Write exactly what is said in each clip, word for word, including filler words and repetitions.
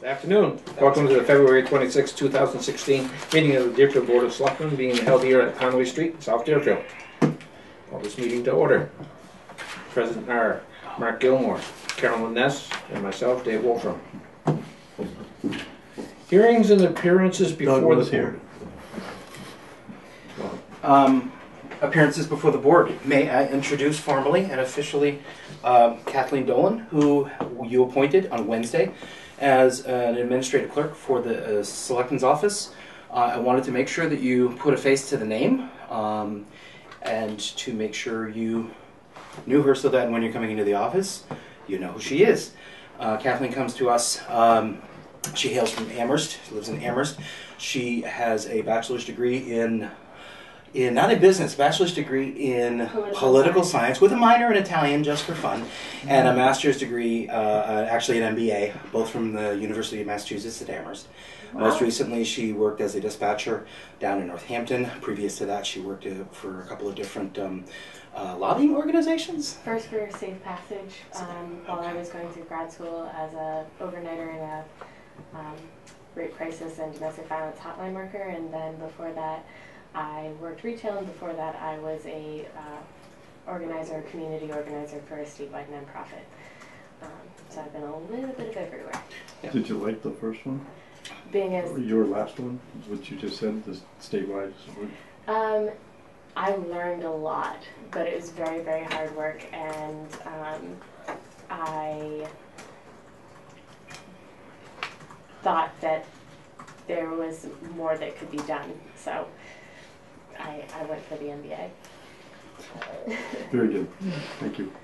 Afternoon. Welcome to the February twenty-sixth, two thousand sixteen meeting of the Deerfield Board of Selectmen being held here at Conway Street, South Deerfield. Call this meeting to order. Present are Mark Gilmore, Carolyn Ness, and myself, Dave Wolfram. Hearings and appearances before Doug was the here. board. Um, appearances before the board. May I introduce formally and officially um, Kathleen Dolan, who you appointed on Wednesday as an administrative clerk for the uh, Selectman's office. Uh, I wanted to make sure that you put a face to the name um, and to make sure you knew her so that when you're coming into the office, you know who she is. Uh, Kathleen comes to us. Um, she hails from Amherst. She lives in Amherst. She has a bachelor's degree in In, not in business, bachelor's degree in political, political science. science with a minor in Italian just for fun, and a master's degree, uh, uh, actually an M B A, both from the University of Massachusetts at Amherst. Wow. Most recently, she worked as a dispatcher down in Northampton. Previous to that, she worked uh, for a couple of different um, uh, lobbying organizations. First for Safe Passage, um, while I was going through grad school as a overnighter in a um, rape crisis and domestic violence hotline worker, and then before that, I worked retail, and before that I was a uh, organizer, community organizer for a statewide nonprofit. Um, so I've been a little bit of everywhere. Yeah. Did you like the first one? Being as or your last one, what you just said, the statewide? Um, I learned a lot, but it was very, very hard work, and um, I thought that there was more that could be done. So. I, I went for the M B A. Very good. Thank you.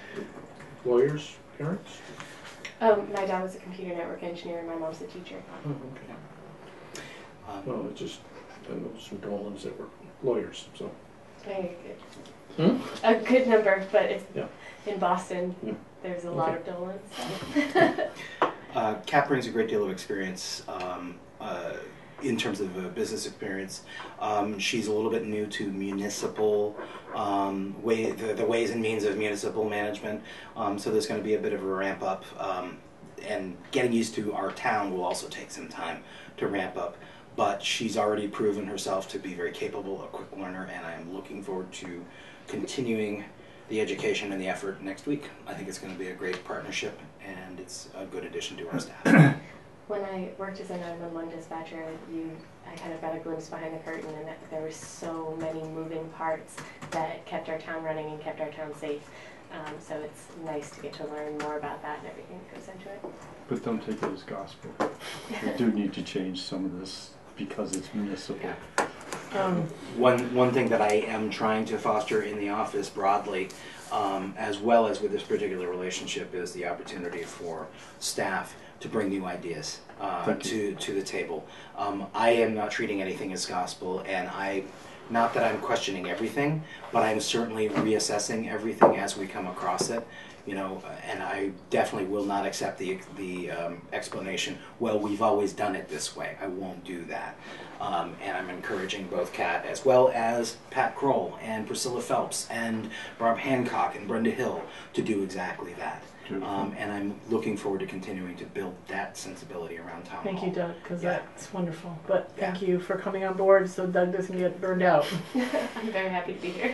Lawyers, parents? Um, my dad was a computer network engineer and my mom's a teacher. Oh, okay. Um, well, it just, I know some Dolans that were lawyers, so. Very good. Hmm? A good number, but it's yeah. in Boston, yeah. There's a okay. lot of Dolans. So. uh, Kat brings a great deal of experience. Um, uh, in terms of uh, business experience. Um, she's a little bit new to municipal, um, way, the, the ways and means of municipal management, um, so there's going to be a bit of a ramp up, um, and getting used to our town will also take some time to ramp up, but she's already proven herself to be very capable, a quick learner, and I'm looking forward to continuing the education and the effort next week. I think it's going to be a great partnership, and it's a good addition to our staff. When I worked as a nine one one dispatcher, you, I kind of got a glimpse behind the curtain, and that there were so many moving parts that kept our town running and kept our town safe. Um, so it's nice to get to learn more about that and everything that goes into it. But don't take it as gospel. We do need to change some of this because it's municipal. Um, one, one thing that I am trying to foster in the office broadly, um, as well as with this particular relationship, is the opportunity for staff to bring new ideas uh, to, to the table. Um, I am not treating anything as gospel, and I, not that I'm questioning everything, but I'm certainly reassessing everything as we come across it. You know, and I definitely will not accept the, the um, explanation, well, we've always done it this way. I won't do that. Um, and I'm encouraging both Kat as well as Pat Kroll and Priscilla Phelps and Barb Hancock and Brenda Hill to do exactly that. Um, and I'm looking forward to continuing to build that sensibility around town Thank hall. you, Doug, because yeah. that's wonderful. But thank yeah. you for coming on board so Doug doesn't get burned out. I'm very happy to be here.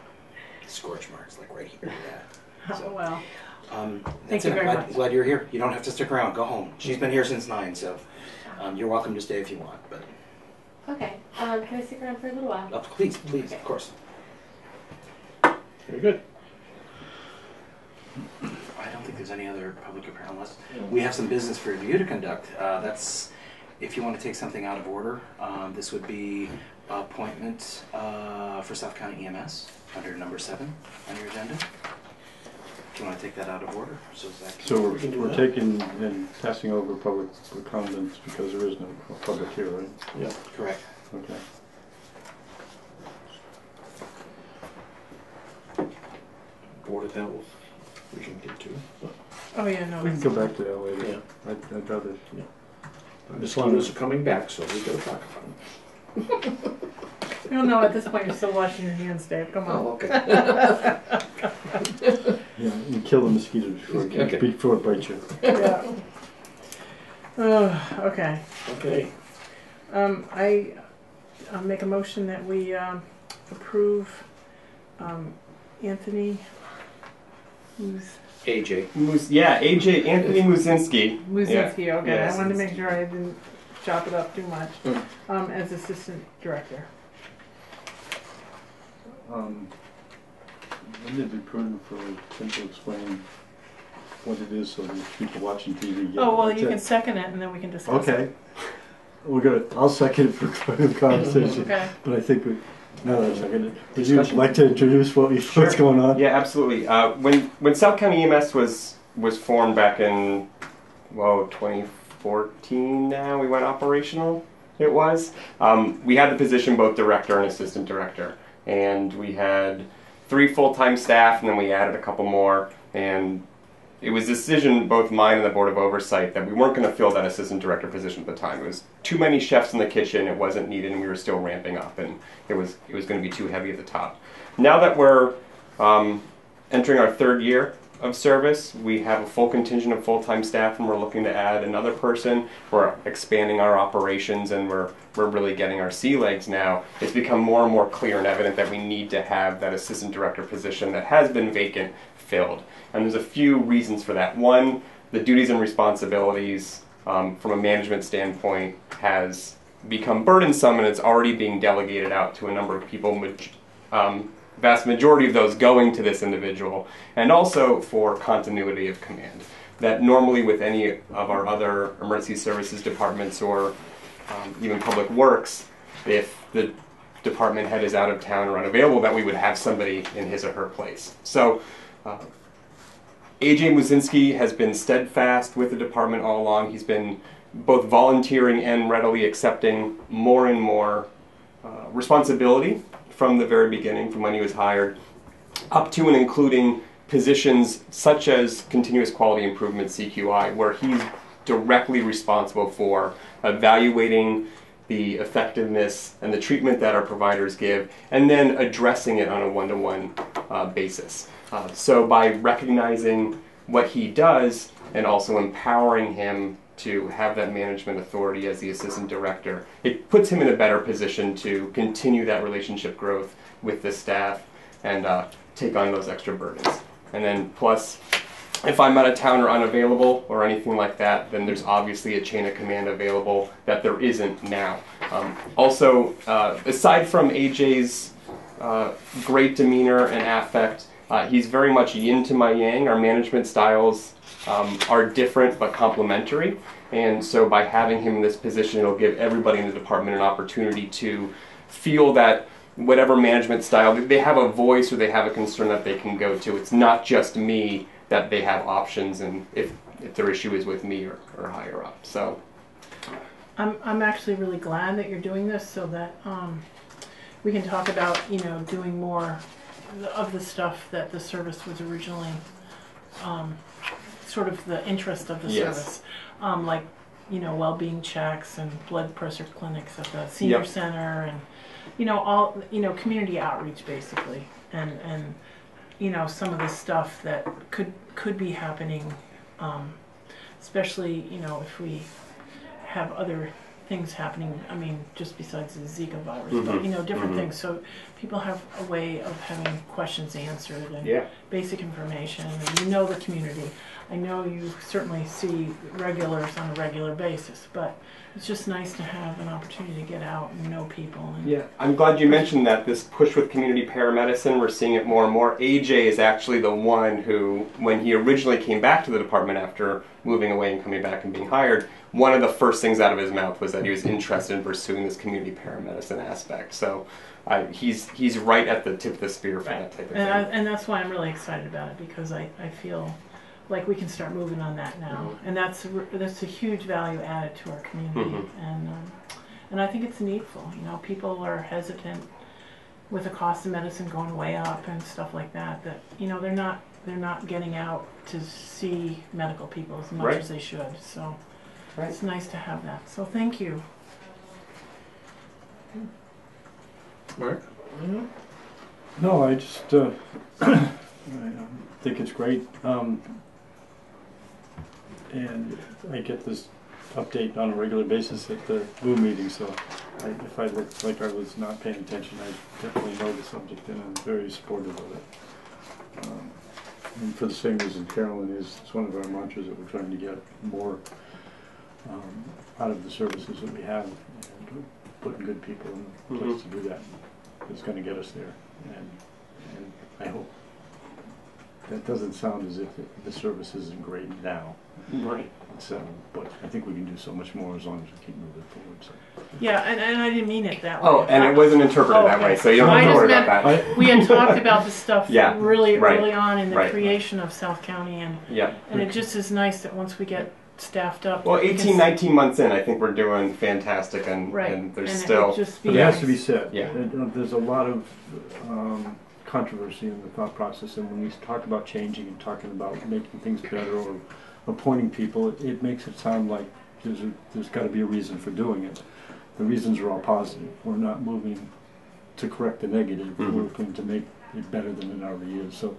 Scorch marks, like right here. Yeah. So, oh, wow. Um, Thank you very glad, much. Glad you're here. You don't have to stick around. Go home. She's been here since nine, so um, you're welcome to stay if you want. But okay. Um, can I stick around for a little while? Oh, please, please, okay. Of course. Very good. I don't think there's any other public appearance unless we have some business for you to conduct. Uh, that's if you want to take something out of order. Um, this would be appointment uh, for South County E M S under number seven on your agenda. Do you want to take that out of order? So, that so we're, we we're taking and passing over public comments because there is no public here, right? Yeah, correct. Okay. Board of Health. We can get to. But oh yeah, no. We can go back to that later. Yeah. I'd, I'd rather. Yeah. Mosquitoes are coming back, so we gotta talk about them. No, no. At this point, you're still washing your hands, Dave. Come on. Oh, okay. Yeah, you kill the mosquitoes before, okay. before it bites you. Yeah. Uh, okay. Okay. Um, I uh, make a motion that we um, approve um, Anthony, who's A J. Mus- yeah, A J Anthony Musinski. Musinski. Okay, Yeah, I wanted to make Musinski. sure I didn't chop it up too much. Mm. Um, as assistant director. Um, wouldn't it be prudent for Tim to explain what it is so that people watching T V get Oh well, it? you can second it and then we can discuss. Okay. We're gonna, I'll second it for the conversation, It. Okay. but I think we, now that I second it, would you Discussion. like to introduce what we, Sure. what's going on? Yeah, absolutely. Uh, when when South County E M S was was formed back in well twenty fourteen, now we went operational. It was. Um, we had the position both director and assistant director, and we had three full-time staff, and then we added a couple more. And it was a decision, both mine and the Board of Oversight, that we weren't going to fill that assistant director position at the time. It was too many chefs in the kitchen. It wasn't needed, and we were still ramping up, and it was it was going to be too heavy at the top. Now that we're um, entering our third year of service, we have a full contingent of full-time staff, and we're looking to add another person. We're expanding our operations, and we're we're really getting our sea legs now. It's become more and more clear and evident that we need to have that assistant director position that has been vacant filled. And there's a few reasons for that. One, the duties and responsibilities um, from a management standpoint has become burdensome, and it's already being delegated out to a number of people, maj- um, vast majority of those going to this individual, and also for continuity of command. That normally with any of our other emergency services departments or um, even public works, if the department head is out of town or unavailable, that we would have somebody in his or her place. So uh, A J Musinski has been steadfast with the department all along. He's been both volunteering and readily accepting more and more uh, responsibility from the very beginning, from when he was hired, up to and including positions such as continuous quality improvement, C Q I, where he's directly responsible for evaluating the effectiveness and the treatment that our providers give, and then addressing it on a one-to-one uh, basis. Uh, so by recognizing what he does and also empowering him to have that management authority as the assistant director, it puts him in a better position to continue that relationship growth with the staff and uh, take on those extra burdens. And then plus, if I'm out of town or unavailable or anything like that, then there's obviously a chain of command available that there isn't now. Um, also, uh, aside from A J's uh, great demeanor and affect, uh, he's very much yin to my yang. Our management styles um, are different but complementary. And so by having him in this position, it'll give everybody in the department an opportunity to feel that whatever management style, they have a voice or they have a concern that they can go to. It's not just me, that they have options, and if, if their issue is with me or, or higher up. So I'm I'm actually really glad that you're doing this so that um, we can talk about, you know, doing more of the stuff that the service was originally um, sort of the interest of the Yes. service, um, like, you know, well-being checks and blood pressure clinics at the senior Yep. center, and you know, all, you know, community outreach basically, and and you know, some of the stuff that could could be happening, um, especially, you know, if we have other things happening, I mean, just besides the Zika virus, but, Mhm. you know, different Mhm. things. So people have a way of having questions answered and yeah, basic information, and you know the community. I know you certainly see regulars on a regular basis, but it's just nice to have an opportunity to get out and know people. And yeah. I'm glad you mentioned that. This push with community paramedicine, we're seeing it more and more. A J is actually the one who, when he originally came back to the department after moving away and coming back and being hired, one of the first things out of his mouth was that he was interested in pursuing this community paramedicine aspect. So I, he's he's right at the tip of the spear for that type of And, I, thing. and that's why I'm really excited about it, because I, I feel like we can start moving on that now, Mhm. and that's a, that's a huge value added to our community, Mhm. and um, and I think it's needful. You know, people are hesitant with the cost of medicine going way up and stuff like that. That, you know, they're not they're not getting out to see medical people as much Right. as they should. So Right. it's nice to have that. So thank you. Mark? No, I just, uh, I um, think it's great. Um, and I get this update on a regular basis at the B O O meeting, so I, if I looked like I was not paying attention, I definitely know the subject and I'm very supportive of it. Um, and for the same reason Carolyn is, it's one of our mantras that we're trying to get more um, out of the services that we have and putting good people in the place mm-hmm. to do that. It's going to get us there, and, and I hope. That doesn't sound as if it, the service isn't great now. Right. So, but I think we can do so much more as long as we keep moving forward. So. Yeah, and, and I didn't mean it that way. Oh, and it wasn't interpreted oh, that okay. way, so you don't I have to worry just about meant that. We had talked about the stuff yeah, really right. early on in the right. creation of South County, and yeah. and it just is nice that once we get staffed up. Well, eighteen, nineteen months in, I think we're doing fantastic, and, right. and there's and still. It just be but it nice. has to be said. Yeah. It, uh, there's a lot of um, controversy in the thought process, and when we talk about changing and talking about making things better or appointing people, it, it makes it sound like there's a, there's got to be a reason for doing it. The reasons are all positive. We're not moving to correct the negative. Mm-hmm. We're looking to make it better than it already is. So,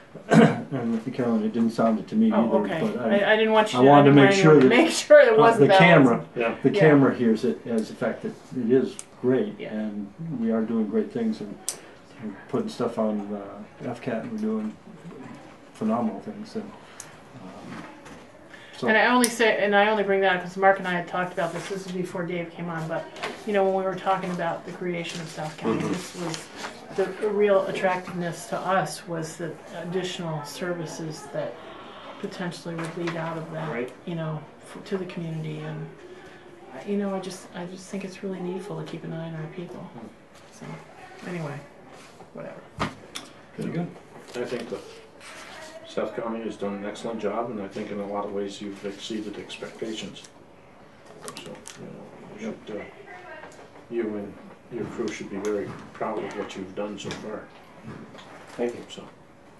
and with Carolyn, it didn't sound it to me oh, either. Okay. But I, I, I didn't want you. I to, wanted I to make sure that make sure it wasn't uh, the camera, yeah. the yeah. camera hears it as the fact that it is great, yeah. and we are doing great things, and we're putting stuff on uh, F CAT, and we're doing phenomenal things. And, um, so and I only say, and I only bring that up because Mark and I had talked about this. This was before Dave came on, but you know, when we were talking about the creation of South County, mm-hmm. this was the, the real attractiveness to us was the additional services that potentially would lead out of that, right. you know, for, to the community. And you know, I just, I just think it's really needful to keep an eye on our people. So, anyway, whatever. very good. I think the South County has done an excellent job, and I think in a lot of ways you've exceeded expectations. So, you know, you, should, uh, you and your crew should be very proud of what you've done so far. Thank you. So.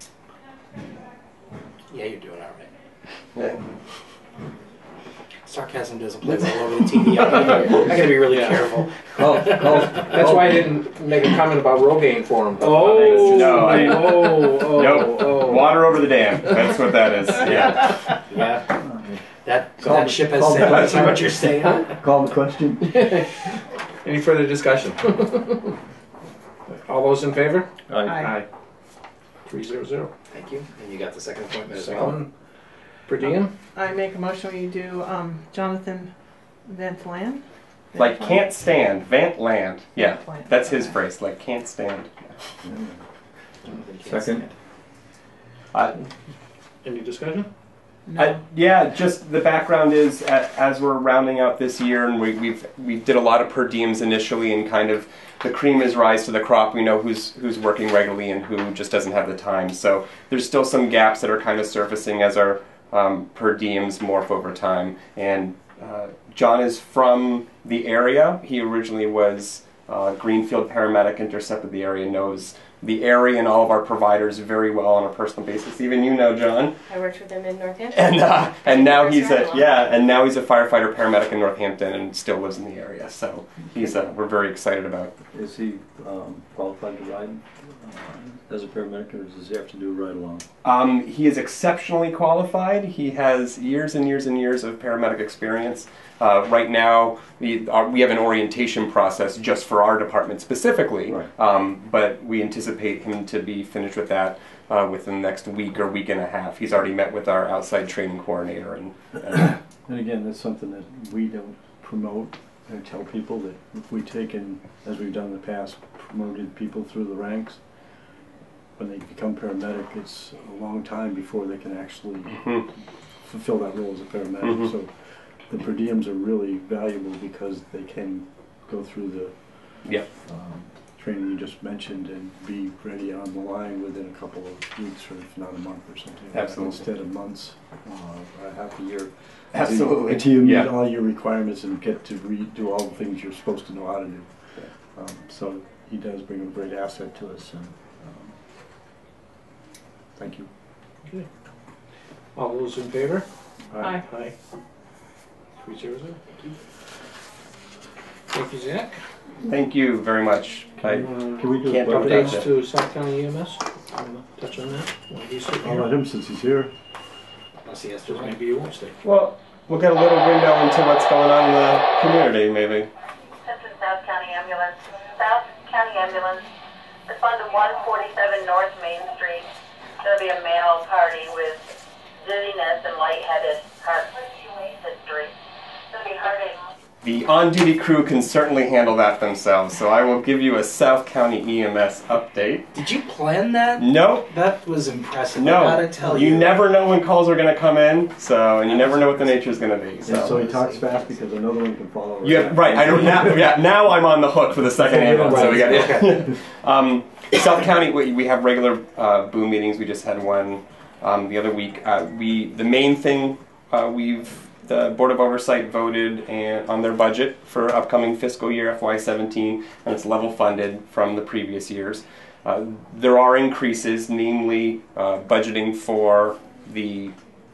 Yeah, you're doing all right. Yeah. Sarcasm doesn't play well over the T V. I gotta, I gotta be really yeah. careful. Oh, oh, that's why I didn't make a comment about Rogaine for him. Oh, no, I, oh, oh, nope. oh. Water over the dam. That's what that is. Yeah. Yeah. That, Call that the- ship has call the sailed. Is question. what you're saying? Call the question. Any further discussion? All those in favor? Aye. Three zero zero. Thank you. And you got the second appointment as well. Second, per diem? I make a motion when you do um, Jonathan Ventland. Like can't stand. Vant land. Yeah. Ventland. That's his phrase. Like can't stand. Second. Uh, Any discussion? No. Uh, yeah, just the background is uh, as we're rounding out this year, and we, we've we did a lot of per diems initially, and kind of the cream is rise to the crop. We know who's who's working regularly and who just doesn't have the time. So there's still some gaps that are kind of surfacing as our um, per diems morph over time. And uh, John is from the area. He originally was uh, Greenfield paramedic, intercepted the area, knows the area and all of our providers very well on a personal basis. Even you know John. I worked with him in Northampton. And uh, and now he's a Restaurant. yeah, and now he's a firefighter paramedic in Northampton and still lives in the area. So he's uh, we're very excited about. Is he um, qualified to ride uh, as a paramedic, or does he have to do a ride along? Um, he is exceptionally qualified. He has years and years and years of paramedic experience. Uh, right now, we, uh, we have an orientation process just for our department specifically, Right. um, but we anticipate him to be finished with that uh, within the next week or week and a half. He's already met with our outside training coordinator. And, and And again, that's something that we don't promote and tell people, that if we take in, as we've done in the past, promoted people through the ranks, when they become paramedic, it's a long time before they can actually Mhm. fulfill that role as a paramedic. Mhm. So the per diems are really valuable because they can go through the yeah. um, training you just mentioned and be ready on the line within a couple of weeks, or if not a month or something. Absolutely. Instead of months, uh, or half a year. Absolutely. Until you meet Yeah. all your requirements and get to re- do all the things you're supposed to know how to do. Um, so he does bring a great asset to us. And, um, thank you. Okay. All those in favor? Aye. Aye. Three zero zero. Thank you, Zach. Thank you very much. I, Can Can we do Can't a talk budget? about updates that. to South County E M S? Wanna touch on that? While he's sitting I'll let here? him since he's here. Unless he has to Just ride. maybe you won't stay. well, we'll get a little window into what's going on in the community, maybe. This is South County Ambulance. South County Ambulance, it's on the one forty-seven North Main Street. There'll be a male party with dizziness and lightheaded heart history. There'll be heartache. The on-duty crew can certainly handle that themselves, so I will give you a South County E M S update. Did you plan that? Nope. That was impressive. No. I gotta tell you. You never know when calls are going to come in, so and you never know what the nature is going to be. So. And so he talks fast because another one can follow. Right Yeah, right. I don't now. Yeah, now I'm on the hook for the second ambulance. So we got. Okay. um, South County, we, we have regular uh, boom meetings. We just had one um, the other week. Uh, we the main thing uh, we've. The Board of Oversight voted and, on their budget for upcoming fiscal year F Y seventeen, and it's level funded from the previous years. Uh, there are increases, namely uh, budgeting for the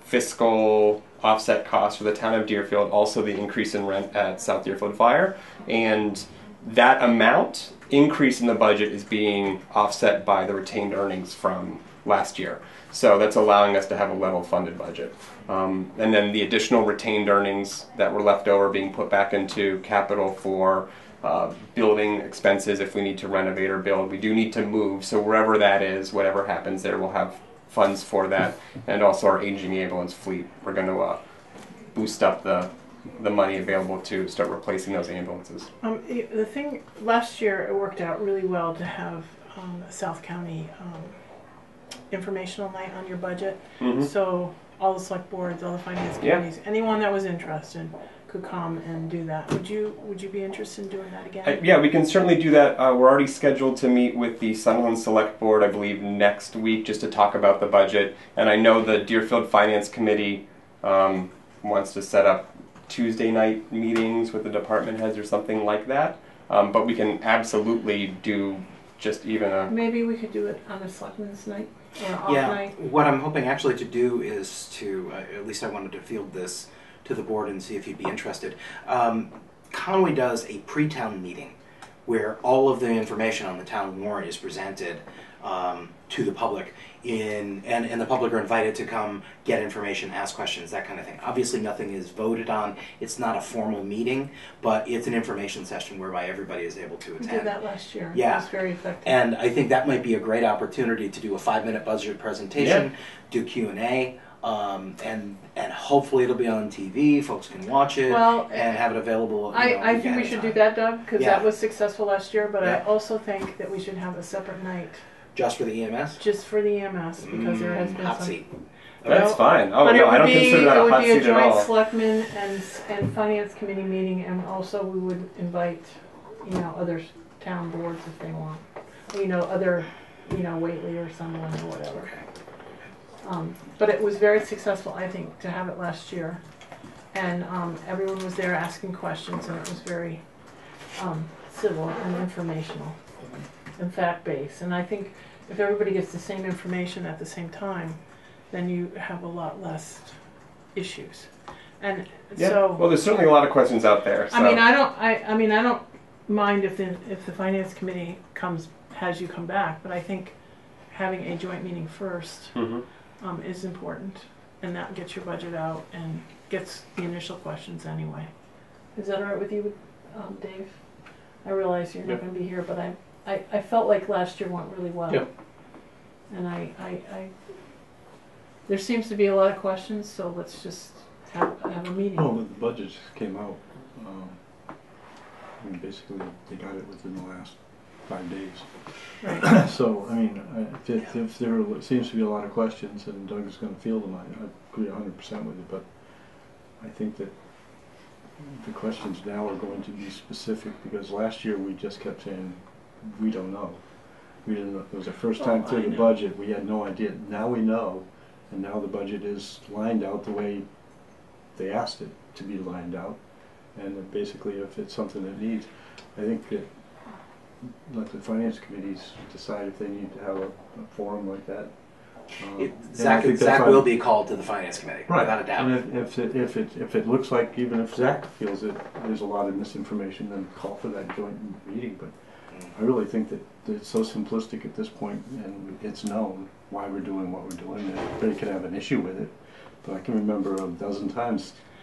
fiscal offset costs for the town of Deerfield, also the increase in rent at South Deerfield Fire, and that amount increase in the budget is being offset by the retained earnings from last year. So that's allowing us to have a level funded budget. Um, and then the additional retained earnings that were left over being put back into capital for uh, building expenses if we need to renovate or build. We do need to move, so wherever that is, whatever happens there, we'll have funds for that. And also our aging ambulance fleet, we're going to uh, boost up the the money available to start replacing those ambulances. Um, it- the thing, last year it worked out really well to have um, South County um, informational night on your budget. Mm-hmm. So all the select boards, all the finance Yeah. committees, anyone that was interested could come and do that. Would you Would you be interested in doing that again? Uh, yeah, we can certainly do that. Uh, we're already scheduled to meet with the Sunderland Select Board, I believe, next week just to talk about the budget. And I know the Deerfield Finance Committee um, wants to set up Tuesday night meetings with the department heads or something like that. Um, but we can absolutely do just even a... Maybe we could do it on a selectmen's night or off Yeah, night. what I'm hoping actually to do is to, uh, at least I wanted to field this to the board and see if you'd be interested. Um, Conway does a pre-town meeting where all of the information on the town warrant is presented um, to the public, in and, and the public are invited to come get information, ask questions, that kind of thing. Obviously nothing is voted on, it's not a formal meeting, but it's an information session whereby everybody is able to We attend. did that last year. Yeah. It was very effective. And I think that might be a great opportunity to do a five-minute budget presentation, Yeah. do Q and A, um, and and hopefully it'll be on T V. Folks can watch it Well, and have it available. You I, know, I week think we ahead of should do time. that, Doug, because Yeah. that was successful last year, but I Yeah. also think that we should have a separate night Just for the E M S. just for the E M S, because there has Mm, been hot some... seat. That's Well, fine. Oh, but it no, I would don't be, consider that it a would hot be a seat at joint all. selectmen and, and finance committee meeting, and also we would invite, you know, other s- town boards if they want. You know, other, you know, Whately or Sunderland or whatever. Okay. Um, but it was very successful, I think, to have it last year. And um, everyone was there asking questions, and it was very um, civil and informational and fact-based. And I think if everybody gets the same information at the same time, then you have a lot less issues. And Yeah. so, Well, there's certainly a lot of questions out there. So. I mean, I don't, I, I mean, I don't mind if the if the finance committee comes has you come back, but I think having a joint meeting first Mhm. um, is important, and that gets your budget out and gets the initial questions anyway. Is that all right with you, um, Dave? I realize you're Yeah. not going to be here, but I, I, I felt like last year went really well. Yeah. And I, I, I, there seems to be a lot of questions, so let's just have, have a meeting. Oh, but the budget just came out. Um, I mean, basically, they got it within the last five days. Right. So, I mean, I- if, if there seems to be a lot of questions, and Doug is going to field them, I, I agree one hundred percent with you, but I think that the questions now are going to be specific, because last year we just kept saying, we don't know. We didn't know. It was the first time Oh, through I the know. budget, we had no idea. Now we know, and now the budget is lined out the way they asked it to be lined out. And that basically, if it's something that needs, I think that let the finance committees decide if they need to have a, a forum like that. Um, It, and I Zach, think that's Zach on- will be called to the finance committee, Right. without a doubt. And if, if, it, if, it, if it looks like, even if Zach feels that there's a lot of misinformation, then call for that joint meeting. But I really think that it's so simplistic at this point, and it's known why we're doing what we're doing, that everybody can have an issue with it. But I can remember a dozen times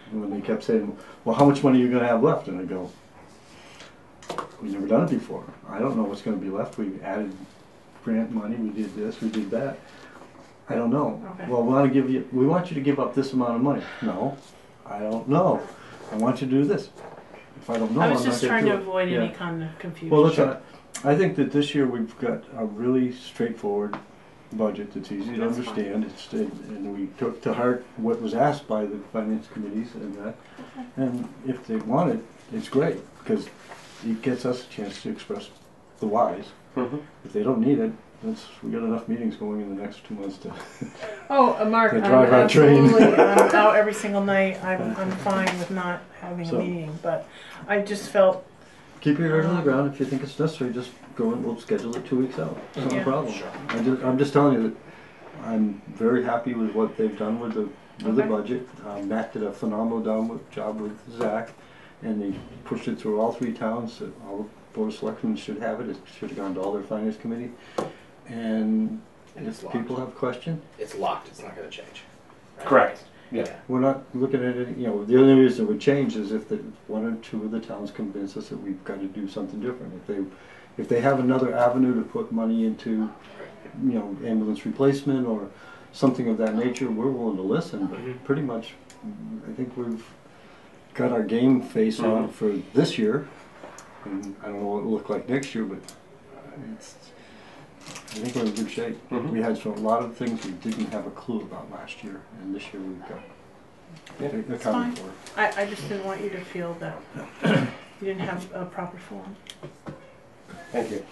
when they kept saying, well, how much money are you gonna have left? And I go, we've never done it before. I don't know what's gonna be left. We added grant money, we did this, we did that. I don't know. Okay. Well, we want to give you, we want you to give up this amount of money. No, I don't know. I want you to do this. If I don't know, I I'm was not just gonna trying do to it. avoid Yeah. any kind of confusion. Well, listen, I think that this year we've got a really straightforward budget that's easy to That's understand. It's, and we took to heart what was asked by the finance committees and that. And if they want it, it's great, because it gets us a chance to express the whys. Mm-hmm. If they don't need it, that's, we got enough meetings going in the next two months to. Oh, uh, Mark, To I'm drive our train. absolutely, I'm out every single night. I'm, I'm fine with not having So- a meeting, but I just felt, Keep your ear to the ground. If you think it's necessary, just go and we'll schedule it two weeks out. It's not Yeah. a problem. I just, I'm just telling you that I'm very happy with what they've done with the with the Okay. budget. Um, Matt did a phenomenal down with, job with Zach, and they pushed it through all three towns. That all the board of selectmen should have it. It should have gone to all their finance committee. And, And it's if locked. people have questions, It's locked, it's not gonna change. right? Correct. Yeah. we're not looking at it. You know, the only reason it would change is if the one or two of the towns convince us that we've got to do something different. If they, if they have another avenue to put money into, you know, ambulance replacement or something of that nature, we're willing to listen. But Mhm. pretty much, I think we've got our game face on for this year, and I don't know what it'll look like next year, but it's, I think we're in good shape. Mhm. We had so, a lot of things we didn't have a clue about last year, and this year we've got Yeah. it It's accounted fine. for. I, I just didn't want you to feel that you didn't have a proper form. Thank you.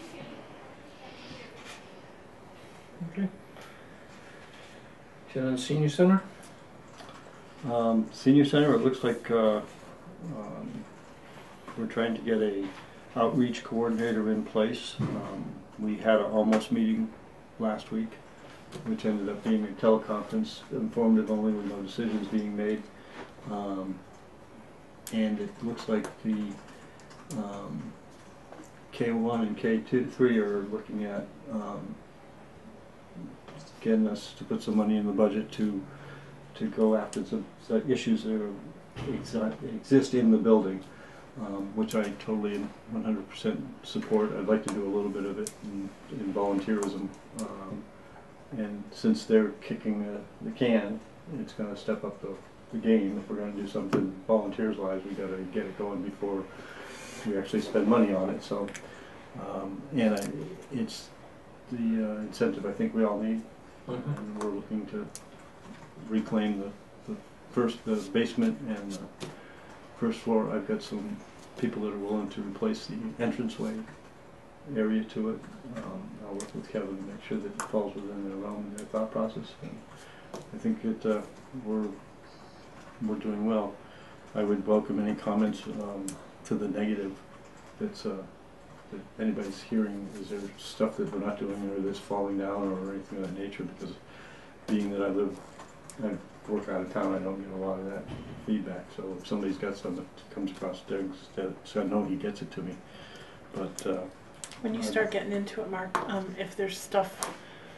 Okay. Then senior center? Um, senior center, it looks like uh, um, we're trying to get a outreach coordinator in place. Um, we had an almost meeting last week, which ended up being a teleconference, informative only with no decisions being made. Um, and it looks like the um, K one and K two, three are looking at um, getting us to put some money in the budget to to go after some, some issues that are, exi- exist in the building, um, which I totally and one hundred percent support. I'd like to do a little bit of it in, in volunteerism. Um, and since they're kicking the, the can, it's going to step up the, the game. If we're going to do something volunteers-wise, we got to get it going before we actually spend money on it. So, um, and I, it's the uh, incentive I think we all need. Mm-hmm. And we're looking to reclaim the, the first, the basement and the first floor. I've got some people that are willing to replace the entranceway area to it. Um, I'll work with Kevin to make sure that it falls within their realm and their thought process. And I think that uh, we're, we're doing well. I would welcome any comments um, to the negative that's uh, that anybody's hearing. Is there stuff that we're not doing or that's falling down or anything of that nature? Because being that I live, I work out of town, I don't get a lot of that feedback. So if somebody's got something that comes across Doug's, so I know he gets it to me. But uh, When you start getting into it, Mark, um, if there's stuff,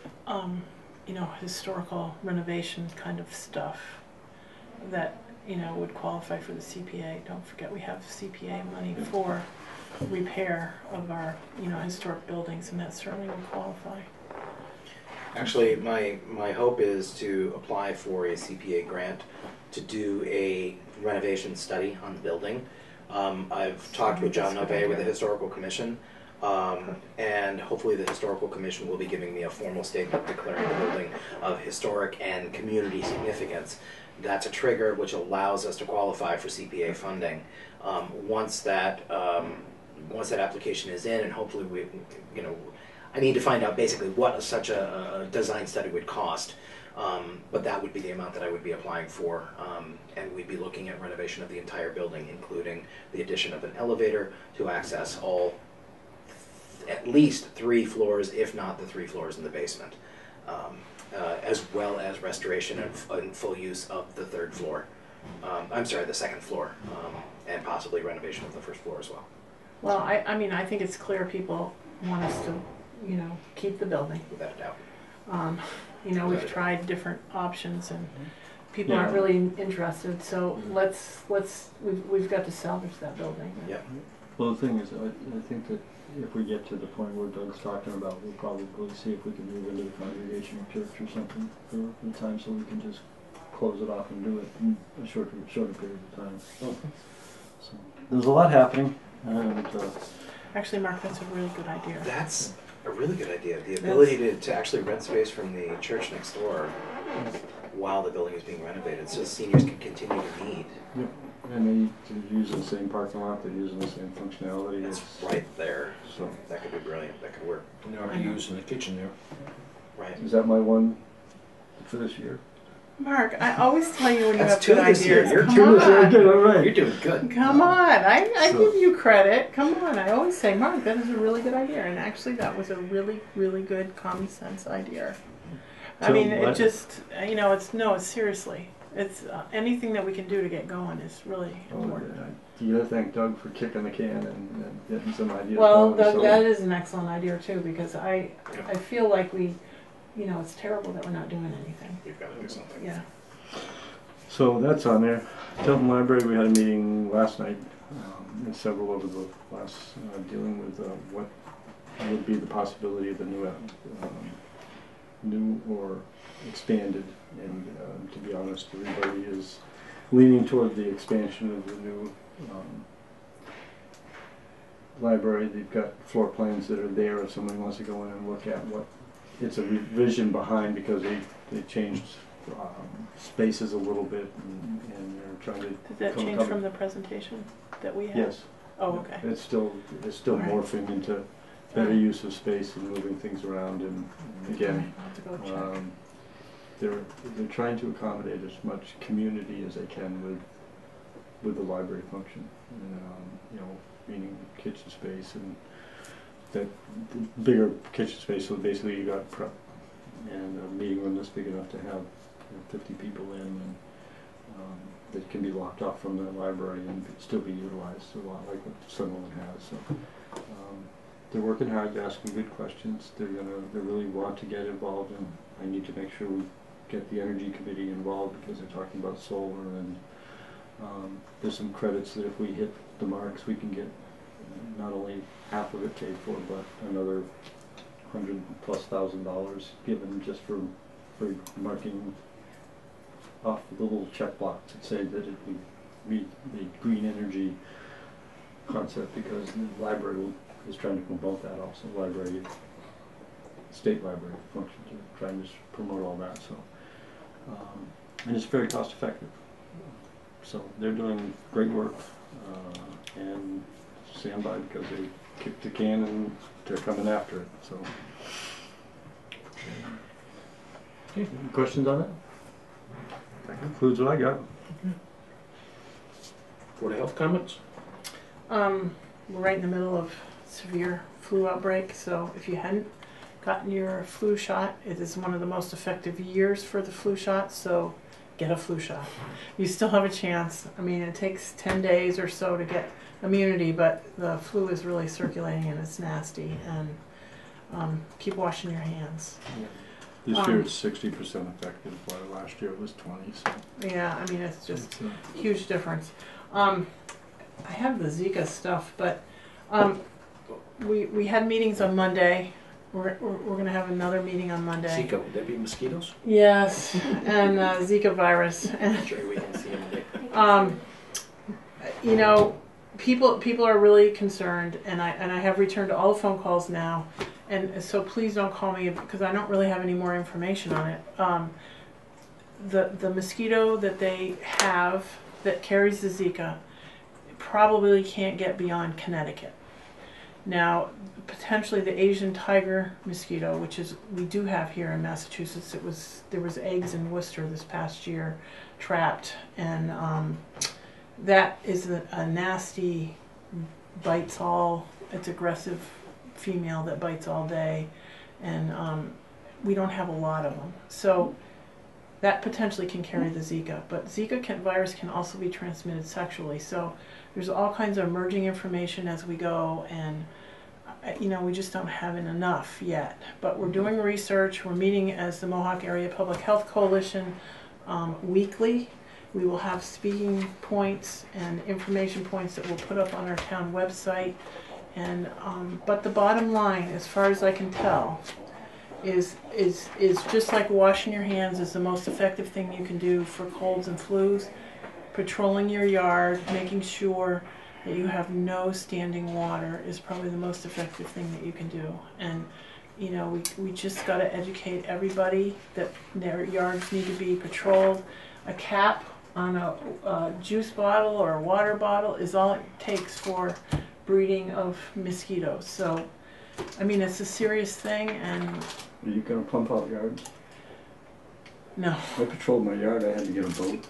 um, you know, historical renovation kind of stuff that, you know, would qualify for the C P A, don't forget we have C P A money for repair of our, you know, historic buildings, and that certainly would qualify. Actually, my, my hope is to apply for a C P A grant to do a renovation study on the building. Um, I've talked with John That's a good Nove with the idea. Historical Commission, um, and hopefully the Historical Commission will be giving me a formal statement declaring the building of historic and community significance. That's a trigger which allows us to qualify for C P A funding. Um, once that um, once that application is in, and hopefully we, you know, I need to find out basically what such a, a design study would cost. Um, but that would be the amount that I would be applying for, um, and we'd be looking at renovation of the entire building, including the addition of an elevator to access all, at least three floors, if not the three floors in the basement, um, uh, as well as restoration and, and full use of the third floor. Um, I'm sorry, the second floor, um, and possibly renovation of the first floor as well. Well, I, I mean, I think it's clear people want us to, you know, keep the building. Without a doubt. Um, you know, Without we've a doubt. tried different options, and people Yeah. aren't really interested, so let's, let's, we've, we've got to salvage that building. Yep. Well, the thing is, I, I think that if we get to the point where Doug's talking about, we'll probably see if we can move into the congregational church or something for the time, so we can just close it off and do it in a shorter, shorter period of time. Okay. So, there's a lot happening, and uh, Actually, Mark, that's a really good idea. That's a really good idea. The ability to, to actually rent space from the church next door while the building is being renovated, so seniors can continue to need. yep. And they, they're using the same parking lot, they're using the same functionality. It's It's- right there. So, That could be brilliant. That could work. And they're already using the kitchen there. Right. is that my one for this year? Mark, I always tell you when you That's have two good this year. ideas. You're Come two this year. on. Good, all right. You're doing good. Come on, I, I So- give you credit. Come on, I always say, Mark, that is a really good idea. And actually, that was a really, really good common sense idea. I So mean, it what- just, uh, you know, it's, no, it's seriously. It's, uh, anything that we can do to get going is really Oh, important. yeah. You gotta thank Doug for kicking the can and, and getting some ideas Well, going, Doug, so- that is an excellent idea too, because I, I feel like we, you know, it's terrible that we're not doing anything. You've got to do something. Yeah. So that's on there. Tilton Library, we had a meeting last night, um, and several over the last, uh, dealing with uh, what would be the possibility of the new, um, new or expanded. And um, to be honest, everybody is leaning toward the expansion of the new um, library. They've got floor plans that are there if somebody wants to go in and look at what, it's a revision behind because they, they changed um, spaces a little bit and, and they're trying to. Did that come- change come- from the presentation that we had? Yes. Oh, okay. It's still, it's still All right. morphing into better All right. use of space and moving things around and, and again, I'll have to go check. um, they're, they're trying to accommodate as much community as they can with, with the library function. And, um, you know, meaning kitchen space and that bigger kitchen space, so basically you got prep and a meeting room that's big enough to have, you know, fifty people in and um, that can be locked off from the library and still be utilized a lot like what Sunderland has. So um, they're working hard, they're asking good questions. They're gonna, they really want to get involved, and I need to make sure we get the energy committee involved because they're talking about solar and um, there's some credits that if we hit the marks, we can get not only half of it paid for, but another hundred plus thousand dollars given just for for marking off the little check blocks that say that it would meet the green energy concept because the library will, is trying to promote that also. Library, state library functions are trying to promote all that. So, um, and it's very cost effective. So they're doing great work uh, and stand by because they kicked the can and they're coming after it. So, okay, any questions on it? That concludes what I got. Board of Health comments? Um, we're right in the middle of severe flu outbreak, so if you hadn't gotten your flu shot, it is one of the most effective years for the flu shot, so get a flu shot. You still have a chance. I mean, it takes ten days or so to get immunity, but the flu is really circulating and it's nasty, and um, keep washing your hands. This Um, year it's sixty percent effective, while last year it was twenty. So Yeah, I mean, it's just it's, uh, huge difference. Um, I have the Zika stuff, but um, we we had meetings on Monday. We're we're, we're going to have another meeting on Monday. Zika, would that be mosquitoes? Yes, and uh, Zika virus. And, Sure, we can see him. um, you know, people people are really concerned, and I and I have returned all the phone calls now, and so please don't call me because I don't really have any more information on it. Um, the the mosquito that they have that carries the Zika probably can't get beyond Connecticut. Now, potentially the Asian tiger mosquito, which is we do have here in Massachusetts. It was there was eggs in Worcester this past year, trapped, and um, that is a, a nasty, bites all. It's aggressive female that bites all day, and um, we don't have a lot of them. So that potentially can carry the Zika, but Zika can, virus can also be transmitted sexually. So there's all kinds of emerging information as we go, and uh, you know, we just don't have it enough yet. But we're doing research. We're meeting as the Mohawk Area Public Health Coalition um, weekly. We will have speaking points and information points that we'll put up on our town website. And um, but the bottom line, as far as I can tell, is is is just like washing your hands is the most effective thing you can do for colds and flus. Patrolling your yard, making sure that you have no standing water is probably the most effective thing that you can do. And you know, we we just got to educate everybody that their yards need to be patrolled. A cap on a, a juice bottle or a water bottle is all it takes for breeding of mosquitoes. So, I mean, it's a serious thing. And Are you gonna pump out yards? no, I patrolled my yard, I had to get a boat.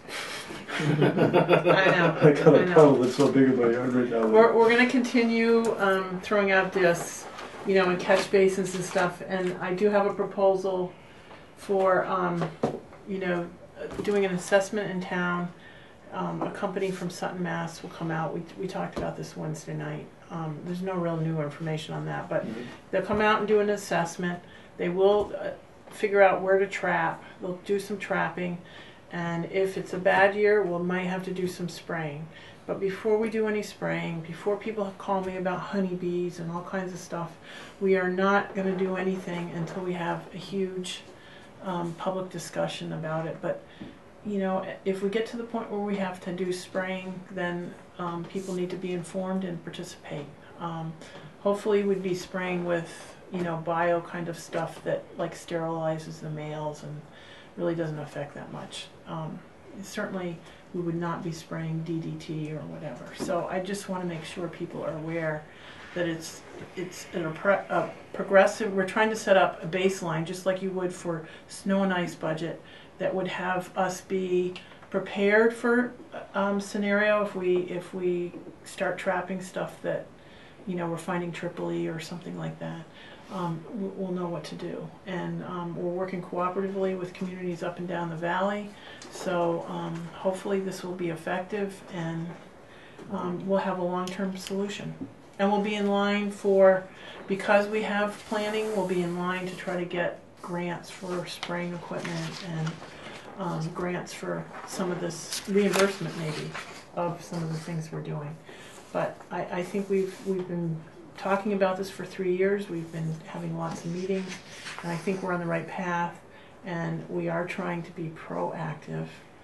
I know. I got I a know. puddle that's so big in my yard right now. We're we're gonna continue um, throwing out discs, you know, and catch basins and stuff. And I do have a proposal for, um, you know, doing an assessment in town. Um, a company from Sutton, Mass will come out. We, we talked about this Wednesday night. Um, there's no real new information on that, but Mhm. they'll come out and do an assessment. They will uh, figure out where to trap. They'll do some trapping. And if it's a bad year, we might have to do some spraying. But before we do any spraying, before people call me about honeybees and all kinds of stuff, we are not going to do anything until we have a huge um, public discussion about it. But you know, if we get to the point where we have to do spraying, then um, people need to be informed and participate. Um, hopefully we'd be spraying with, you know, bio kind of stuff that like sterilizes the males and really doesn't affect that much. Um, certainly we would not be spraying D D T or whatever. So I just want to make sure people are aware that it's it's an, a, pro a progressive, we're trying to set up a baseline just like you would for snow and ice budget that would have us be prepared for um, scenario if we if we start trapping stuff that, you know, we're finding triple E or something like that. Um, we'll know what to do. And um, we're working cooperatively with communities up and down the valley. So um, hopefully this will be effective and um, we'll have a long-term solution. And we'll be in line for, because we have planning, we'll be in line to try to get grants for spraying equipment and um, grants for some of this reimbursement maybe of some of the things we're doing. But I, I think we've we've been talking about this for three years. We've been having lots of meetings, and I think we're on the right path. And we are trying to be proactive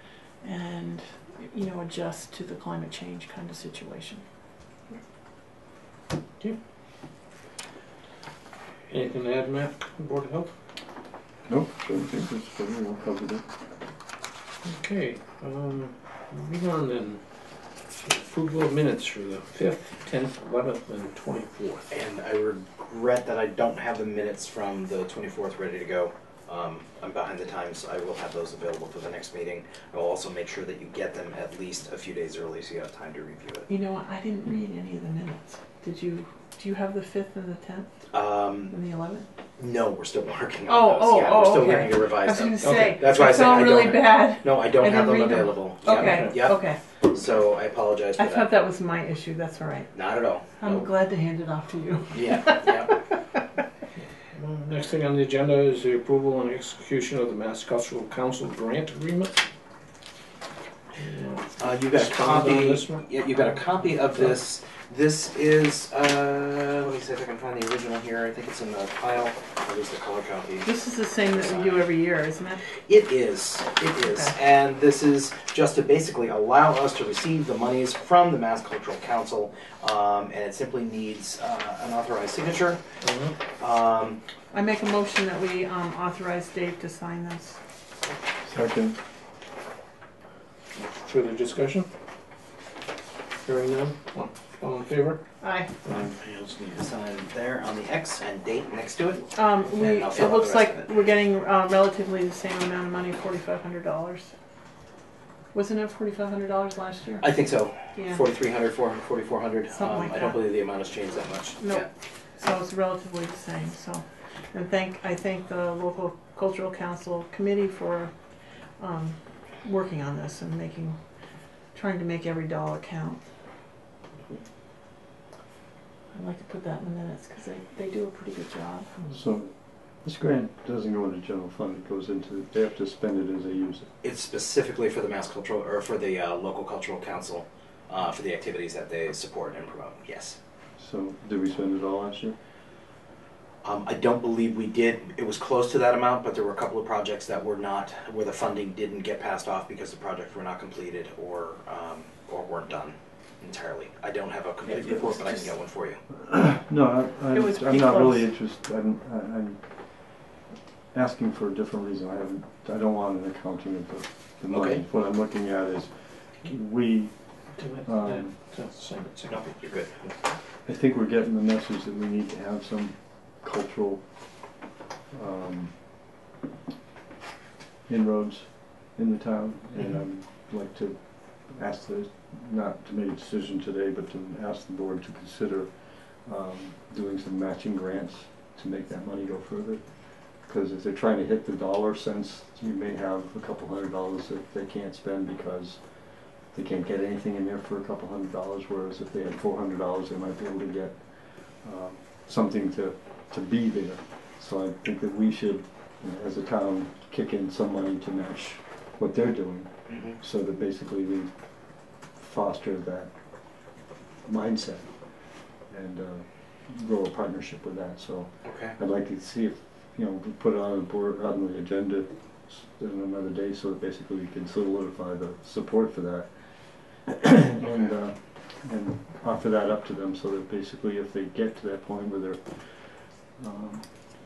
and, you know, adjust to the climate change kind of situation. Okay. Anything to add, Matt? Board of Health? Nope, don't think it's pretty well covered it. Okay, um, moving on then. Approval of minutes for the fifth, tenth, eleventh, and twenty-fourth. And I regret that I don't have the minutes from the twenty-fourth ready to go. Um, I'm behind the times. I will have those available for the next meeting. I will also make sure that you get them at least a few days early so you have time to review it. You know what? I didn't read any of the minutes. Did you? Do you have the fifth and the tenth Um, and the eleventh? no, we're still working on Oh, those. oh, yeah, oh, we're still okay. working to I revise was them. going to say. Okay, that's why I said felt I really don't- bad. No, I don't I have them didn't read them. available. Yep, Okay. Yep. Okay. So I apologize for I that. thought that was my issue. That's all right. Not at all. I'm Nope. glad to hand it off to you. Yeah, yeah. Uh, Next thing on the agenda is the approval and execution of the Mass Cultural Council grant agreement. Uh, you got a Respond on copy. this one? Yeah, you got a copy of this. This is. Uh, let me see if I can find the original here. I think it's in the pile. Or is the color copy? This is the same that we do every year, isn't it? It is. It is. Okay. And this is just to basically allow us to receive the monies from the Mass Cultural Council, um, and it simply needs uh, an authorized signature. Mhm. Um, I make a motion that we um, authorize Dave to sign this. Second. Further discussion? Hearing none? All- All in favor? Aye. I just need to sign there on the X and date next to it. Um, we. And I'll fill It out looks the rest like of it. we're getting uh, relatively the same amount of money, forty-five hundred dollars. Wasn't it forty-five hundred dollars last year? I think so. Yeah. Forty-three hundred, forty-four hundred. Something Um, like I don't that. believe the amount has changed that much. Nope. Yeah. So it's relatively the same. So, and thank I thank the local cultural council committee for um, working on this and making, trying to make every dollar count. I'd like to put that in the minutes because they, they do a pretty good job. So, This grant doesn't go into general fund, it goes into, they have to spend it as they use it. It's specifically for the Mass Cultural, or for the uh, local cultural council, uh, for the activities that they support and promote, yes. So, did we spend it all last year? Um, I don't believe we did. It was close to that amount, but there were a couple of projects that were not, where the funding didn't get passed off because the projects were not completed or um, or weren't done entirely. I don't have a complete It report, was but I can just- get one for you. No, I, It was I, I'm pretty not really close. interested, I'm, I- I'm asking for a different reason. I haven't, I don't want an accounting of the, the money. Okay. What I'm looking at is, we, Do it. Um, Yeah, that's the same- same. No, you're good. I think we're getting the message that we need to have some cultural um, inroads in the town, and I'd like to ask the, not to make a decision today, but to ask the board to consider um, doing some matching grants to make that money go further. Because if they're trying to hit the dollar cents, you may have a couple hundred dollars that they can't spend because they can't get anything in there for a couple hundred dollars, whereas if they had four hundred dollars, they might be able to get um, something to, to be there. So I think that we should, you know, as a town, kick in some money to match what they're doing, Mm-hmm. so that basically we foster that mindset and uh, grow a partnership with that. So Okay. I'd like to see if, you know, we put it on the board, on the agenda in another day, so that basically we can solidify the support for that. and uh, and offer that up to them, so that basically if they get to that point where they're um,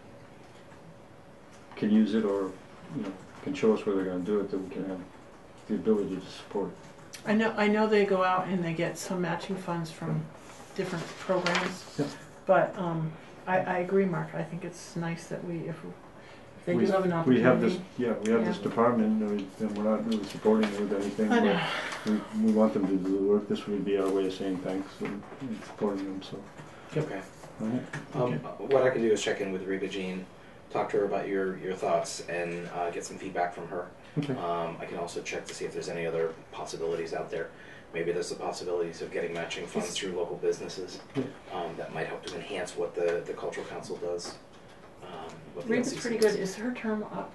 can use it, or you know, can show us where they're going to do it, that we can have the ability to support. I know, I know they go out and they get some matching funds from different programs, Yeah. but um, I, I agree, Mark. I think it's nice that we, if if they we, do have an we opportunity. have this, yeah, we have Yeah. this department, and, we, and we're not really supporting it with anything. I know. But we, we want them to do the work. This would be our way of saying thanks and, and supporting them. So, Okay. all right. Um, Okay. What I can do is check in with Reba Jean, talk to her about your, your thoughts, and uh, get some feedback from her. Okay. Um, I can also check to see if there's any other possibilities out there. Maybe there's the possibilities of getting matching funds through local businesses. Yeah. Um, that might help to enhance what the, the cultural council does. Um, what the Reba's L C C pretty does. good. Is her term up?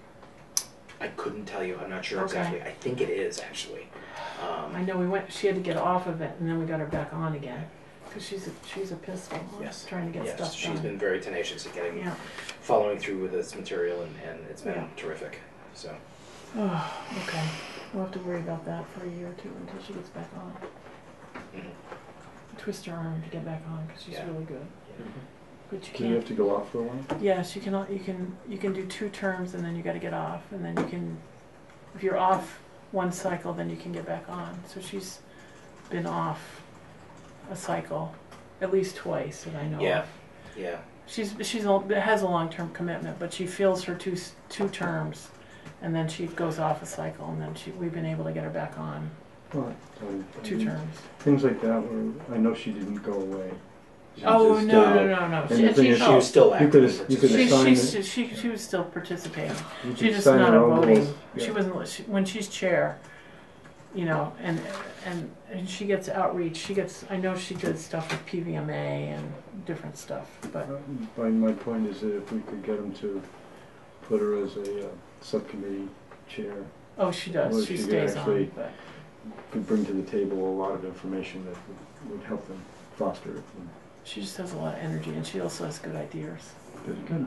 I couldn't tell you. I'm not sure Okay. exactly. I think it is actually. Um, I know we went. She had to get off of it, and then we got her back on again because she's a, she's a pistol. Yes. Trying to get yes, stuff she's done. been very tenacious at getting, Yeah. following through with this material, and, and it's been Yeah. terrific. So. Oh, okay. We'll have to worry about that for a year or two until she gets back on. Mhm. Twist her arm to get back on because she's Yeah. really good. Mhm. But you Do you have can't. to go off for a while? Yes, you can. You can. You can do two terms and then you got to get off, and then you can. If you're off one cycle, then you can get back on. So she's been off a cycle at least twice that I know Yeah. of. Yeah. She's she's a, has a long term commitment, but she fills her two s- two terms, and then she goes off a cycle, and then she we've been able to get her back on Well, um, two terms. Things like that where I know she didn't go away. She Oh just, no uh, no no no! and She, the thing she, is, She was still You active. could in have- you could she, assign she, it- she, she was still participating. you She's could just sign not her a own voting. goals. She Yeah. wasn't she, when she's chair, you know, and and and she gets outreach. She gets. I know she did stuff with P V M A and different stuff, but My, my point is that if we could get them to put her as a uh, subcommittee chair, oh, she does. Well, she she could stays actually- on. But could bring to the table a lot of information that would, would help them foster it. And she just has a lot of energy, and she also has good ideas. good, good.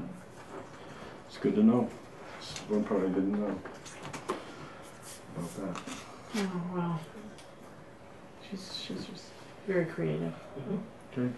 It's good to know. It's one part I didn't know about that. Oh well, she's she's just very creative. Okay.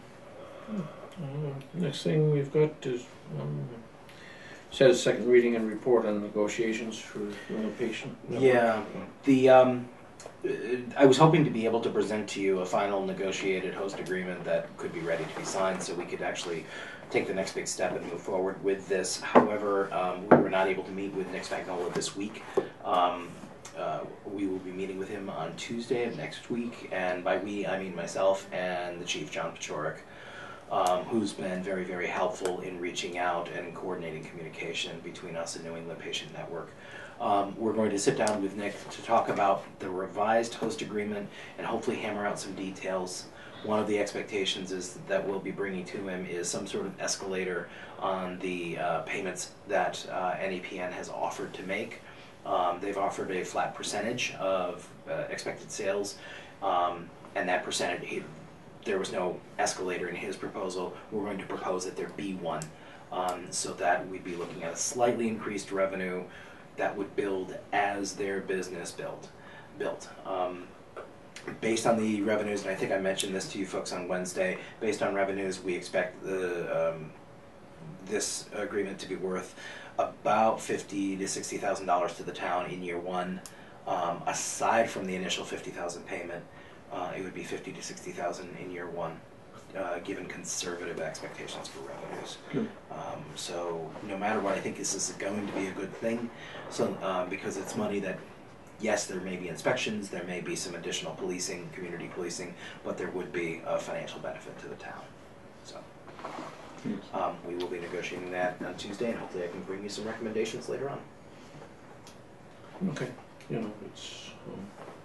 Uh, Next thing we've got is, um, says second reading and report on negotiations for relocation. Yeah. The um, uh, I was hoping to be able to present to you a final negotiated host agreement that could be ready to be signed, so we could actually take the next big step and move forward with this. However, um, we were not able to meet with Nick Spagnola this week. Um, uh, we will be meeting with him on Tuesday of next week, and by we I mean myself and the Chief, John Pachorik, um, who's been very, very helpful in reaching out and coordinating communication between us and New England Patient Network. Um, we're going to sit down with Nick to talk about the revised host agreement and hopefully hammer out some details one of the expectations is that we'll be bringing to him is some sort of escalator on the uh, payments that uh, N E P N has offered to make. Um, they've offered a flat percentage of uh, expected sales, um, and that percentage, he, there was no escalator in his proposal. We're going to propose that there be one, um, so that we'd be looking at a slightly increased revenue that would build as their business build, built. Um, based on the revenues, and I think I mentioned this to you folks on Wednesday, based on revenues, we expect the um, this agreement to be worth about fifty to sixty thousand dollars to the town in year one. Um, aside from the initial fifty thousand payment, uh, it would be fifty to sixty thousand in year one, uh, given conservative expectations for revenues. Good. Um, so no matter what, I think this is going to be a good thing. So uh, because it's money that, yes, there may be inspections, there may be some additional policing, community policing, but there would be a financial benefit to the town. So. Um, we will be negotiating that on Tuesday, and hopefully I can bring you some recommendations later on. Okay, you know, it's, um,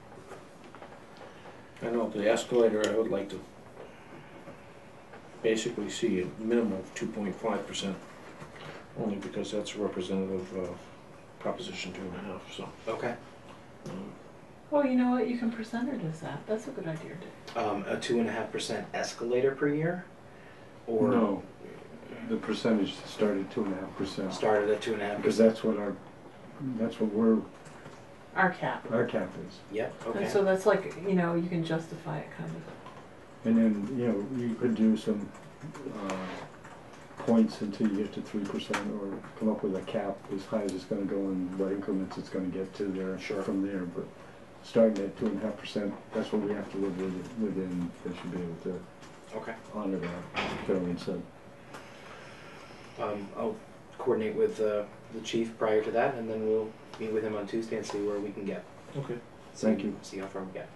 I know the escalator, I would like to basically see a minimum of two point five percent, only because that's representative of Proposition two and a half, so. Okay. Um, Well, you know what, you can present it as that, that's a good idea, Dick. Um, a two and a half percent escalator per year, or No, the percentage started two and a half percent. started at two and a half Because percent. that's what our, that's what we're, Our cap. our cap is. Yep. Okay. And so that's like, you know, you can justify it kind of. And then, you know, you could do some, uh, points until you get to three percent, or come up with a cap as high as it's gonna go and what increments it's gonna get to there Sure. from there, but starting at two and a half percent, that's what we have to live with, within, they should be able to Okay. honor that, Carolyn said. Um, I'll coordinate with uh, the chief prior to that, and then we'll meet with him on Tuesday and see where we can get. Okay. See, Thank you. See how far we get.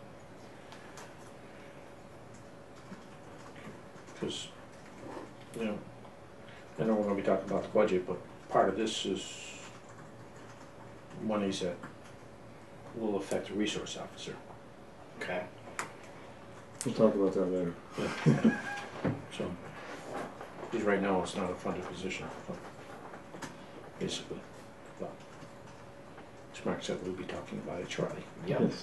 Because, you know, I know we're gonna be talking about the budget, but part of this is monies that will affect the resource officer. Okay. We'll talk about that later. So, because right now it's not a funded position, basically. But, as Mark said, we'll be talking about it shortly. Yep. Yes.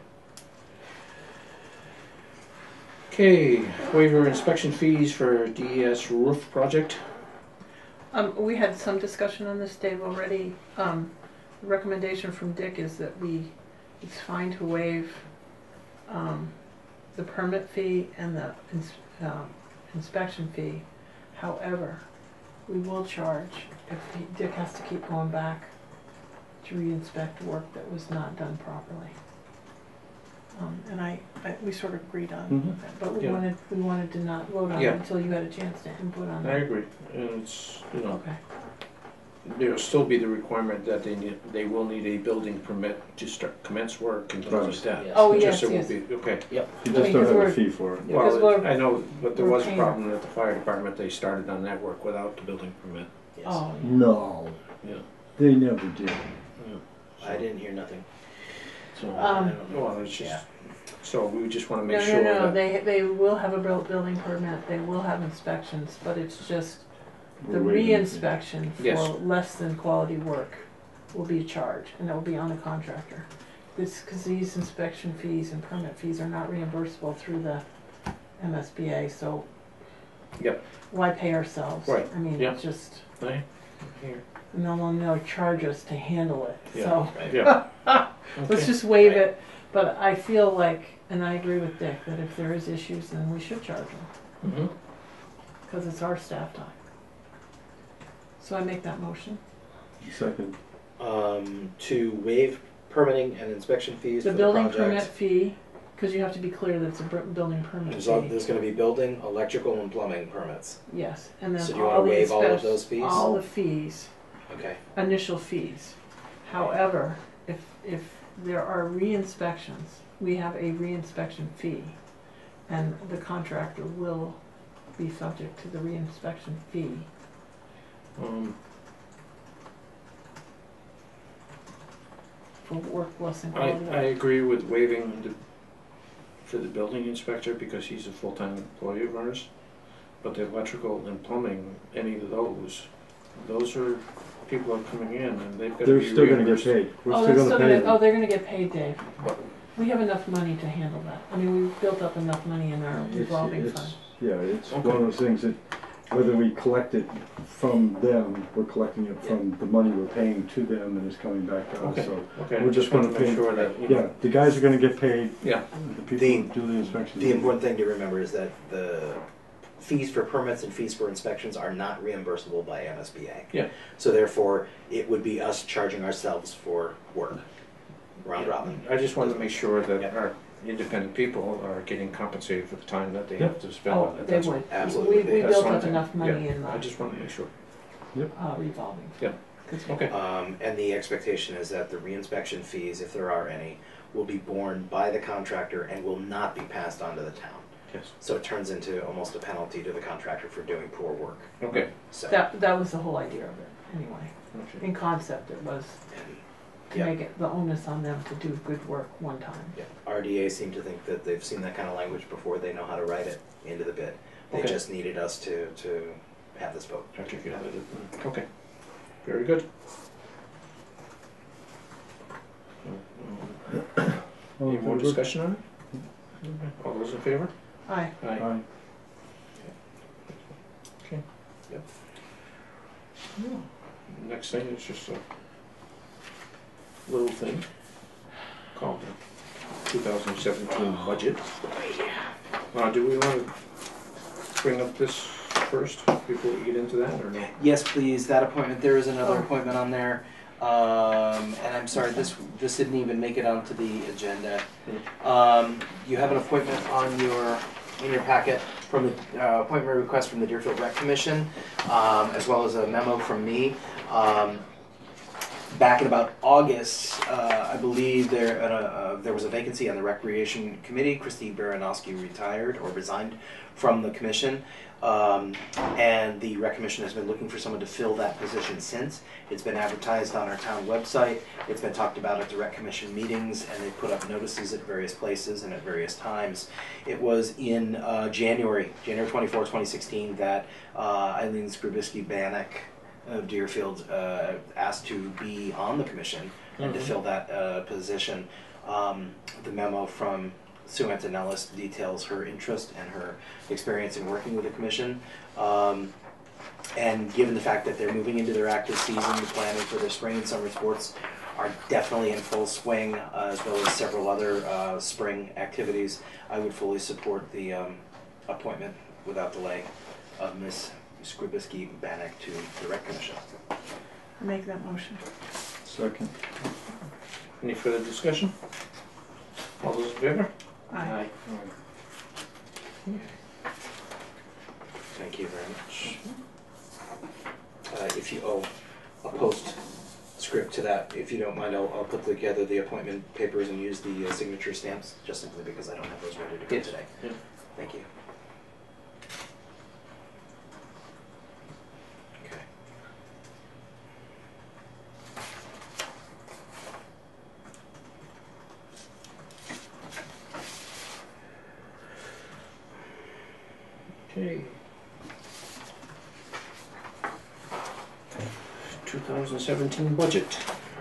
Okay, waiver inspection fees for D E S roof project. Um, we had some discussion on this, Dave, already. Um, the recommendation from Dick is that we, it's fine to waive, um, the permit fee and the ins- um, inspection fee. However, we will charge if he, Dick has to keep going back to re-inspect work that was not done properly. Um, and I, I, we sort of agreed on Mhm. that, but we Yeah. wanted, we wanted to not vote on it Yeah. until you had a chance to input on I it. agree, and it's, you know, Okay. there'll still be the requirement that they need, they will need a building permit to start, commence work and things like that. Yes. Oh, Just yes, so it yes. won't be- okay. Yep. You I just mean, don't 'cause have a we're- fee for it. Because Well, we're- I know, but there we're was a paying- problem at the fire department, they started on that work without the building permit. Yes. Oh, yeah. No, Yeah. they never did. I didn't hear nothing. So, Um, I don't know. well, it's Yeah. just, so we just wanna No, make no, sure no, that. they, they will have a buil- building permit, they will have inspections, but it's just the We're waiting. re-inspection for Yes. less than quality work will be a charge, and that will be on the contractor. This, cause these inspection fees and permit fees are not reimbursable through the M S B A, so. Yep. Why pay ourselves? Right, I mean, yep. it's just, Right? Here. and they'll, they'll charge us to handle it, Yeah. so. Right. Yeah. Let's Okay. just waive Right. it, but I feel like, and I agree with Dick, that if there is issues, then we should charge them, Mhm. because it's our staff time. So I make that motion. Second. Um, to waive permitting and inspection fees The for the building project. permit fee, because you have to be clear that it's a br- building permit There's, al- fee. there's going to be building, electrical, and plumbing permits. Yes, and then So do you all wanna the waive all of inspec- those fees? all the fees, Okay. initial fees. However, if, if there are re-inspections, we have a re-inspection fee, and the contractor will be subject to the re-inspection fee. Um, For work less than I, quality I work. agree with waiving the for the building inspector because he's a full-time employee of ours. But the electrical and plumbing, any of those, those are, people are coming in and they've got to They're be still gonna get reimbursed. paid. We're Oh, still they're gonna still pay gonna, them. oh, they're gonna get paid, Dave. But- We have enough money to handle that. I mean, we've built up enough money in our It's- revolving it's- fund. Yeah, it's Okay. one of those things that whether we collect it from them, we're collecting it from the money we're paying to them and it's coming back to us. Okay, So okay, we're I just just want gonna to make pay- sure that, you yeah, know, the guys are gonna get paid. yeah, The people The- who do the inspections. The important thing to remember is that the fees for permits and fees for inspections are not reimbursable by M S B A. Yeah. So therefore, it would be us charging ourselves for work, round robin. I just wanted to make sure that Yeah. our independent people are getting compensated for the time that they Yeah. have to spend Oh, on it. they That's- would. Absolutely. We, we that's built one up thing. enough money Yeah, in I the, just want to make sure. uh, revolving. Yeah. Good. Okay, Um, and the expectation is that the reinspection fees, if there are any, will be borne by the contractor and will not be passed on to the town. yes, So it turns into almost a penalty to the contractor for doing poor work. okay. So, That, that was the whole idea of it, anyway. Okay. In concept, it was and, to Yeah. make it the onus on them to do good work one time. yeah, R D A seem to think that they've seen that kind of language before, they know how to write it into the bid. They Okay. just needed us to, to have this vote. Articulated it. Okay, very good. Oh, Any more good. discussion on it? All those in favor? Aye. Aye. Okay. Yep. Next thing is just a little thing called the two thousand seventeen budget. Uh, do we want to bring up this first before we get into that, or no? Yes, please, that appointment, there is another Oh. appointment on there. Um, and I'm sorry, this, this didn't even make it onto the agenda. Um, you have an appointment on your, in your packet from the, uh, appointment request from the Deerfield Rec Commission, um, as well as a memo from me. Um, back in about August, uh, I believe there, uh, uh, there was a vacancy on the Recreation Committee. Christy Baranowski retired or resigned from the commission. Um, and the Rec Commission has been looking for someone to fill that position since. It's been advertised on our town website, it's been talked about at the Rec Commission meetings, and they put up notices at various places and at various times. It was in uh, January, January twenty-fourth, twenty sixteen, that uh, Eileen Skrubisky-Bannock of Deerfield uh, asked to be on the commission and to Mhm. fill that uh, position. Um, the memo from Sue Antonellis details her interest and her experience in working with the commission. Um, and given the fact that they're moving into their active season, the planning for their spring and summer sports are definitely in full swing, uh, as well as several other uh, spring activities, I would fully support the um, appointment without delay of Miz Skrubisky-Bannock to the Rec Commission. Make that motion. Second. Any further discussion? All those in favor? Aye. Thank you very much. Uh, if you owe a post script to that, if you don't mind, I'll, I'll put together the appointment papers and use the uh, signature stamps, just simply because I don't have those ready to go Yes. today. Yeah. Thank you. Okay. Okay. two thousand seventeen budget.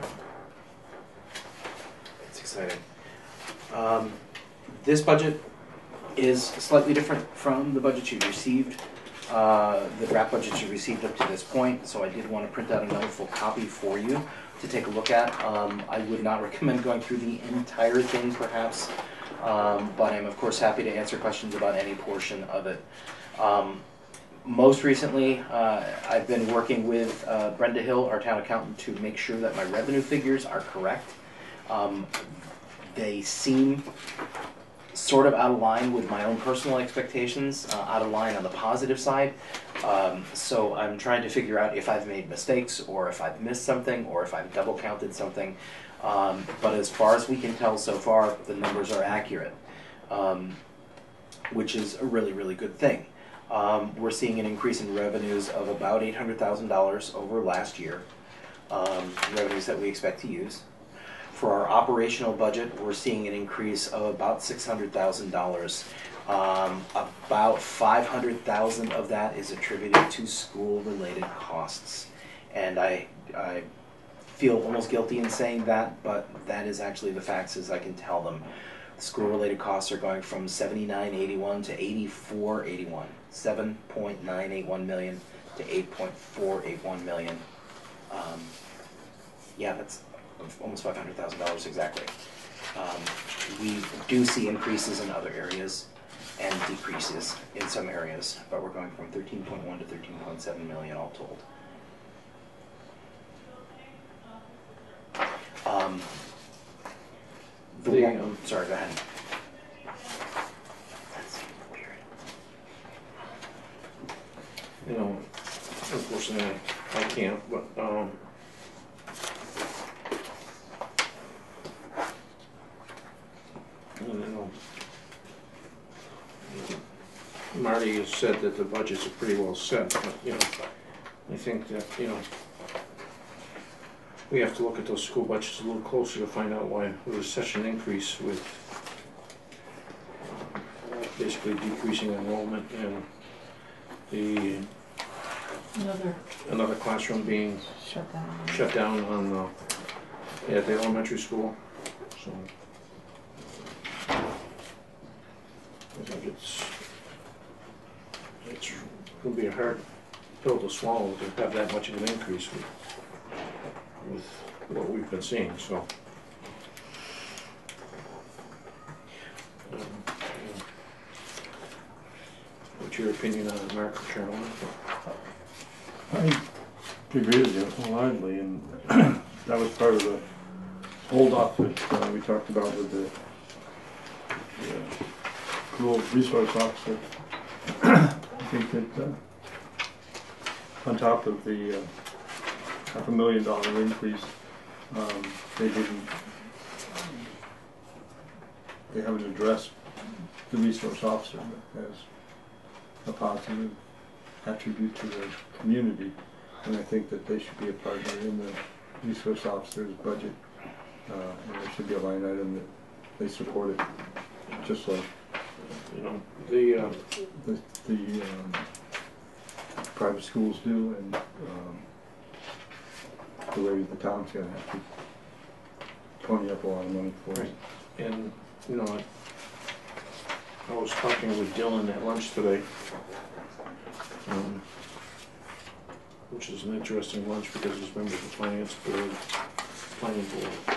It's exciting. Um, this budget is slightly different from the budget you received, uh, the draft budget you received up to this point, so I did want to print out another full copy for you to take a look at. Um, I would not recommend going through the entire thing perhaps, um, but I'm of course happy to answer questions about any portion of it. Um, Most recently, uh, I've been working with uh, Brenda Hill, our town accountant, to make sure that my revenue figures are correct. Um, they seem sort of out of line with my own personal expectations, uh, out of line on the positive side. Um, so I'm trying to figure out if I've made mistakes, or if I've missed something, or if I've double counted something. Um, but as far as we can tell so far, the numbers are accurate, um, which is a really, really good thing. Um, we're seeing an increase in revenues of about eight hundred thousand dollars over last year, um, revenues that we expect to use. for our operational budget, we're seeing an increase of about six hundred thousand dollars. Um, about five hundred thousand of that is attributed to school-related costs, and I, I feel almost guilty in saying that, but that is actually the facts as I can tell them. School-related costs are going from seventy-nine eighty-one to eighty-four eighty-one, seven point nine eight one million to eight point four eight one million. Um, yeah, that's almost five hundred thousand dollars exactly. Um, we do see increases in other areas and decreases in some areas, but we're going from thirteen point one to thirteen point seven million all told. Um, the The, one, um, sorry, go ahead. That's weird. You know, unfortunately, I can't, but, um, you know, Marty has said that the budgets are pretty well set, but, you know, I think that, you know, we have to look at those school budgets a little closer to find out why there was such an increase with um, basically decreasing enrollment and the Another another classroom being shut down. shut down on uh, at the elementary school. So I think it's it's going to be a hard pill to swallow to have that much of an increase with, with what we've been seeing. So um, yeah. What's your opinion on it, Mark or Carolyn? I agree with you wholeheartedly, and that was part of the hold off that uh, we talked about with the, the uh, school resource officer. I think that uh, on top of the uh, half a million dollar increase, um, they didn't, they haven't addressed the resource officer as a positive attribute to the community, and I think that they should be a partner in the resource officer's budget, uh, and there should be a line item that they support it, just like You know, the uh, the, the um, private schools do, and um, the way the town's gonna have to pony up a lot of money for it. Right. And, you know, I, I was talking with Dylan at lunch today, um, which is an interesting lunch because he's members of the finance board, planning board,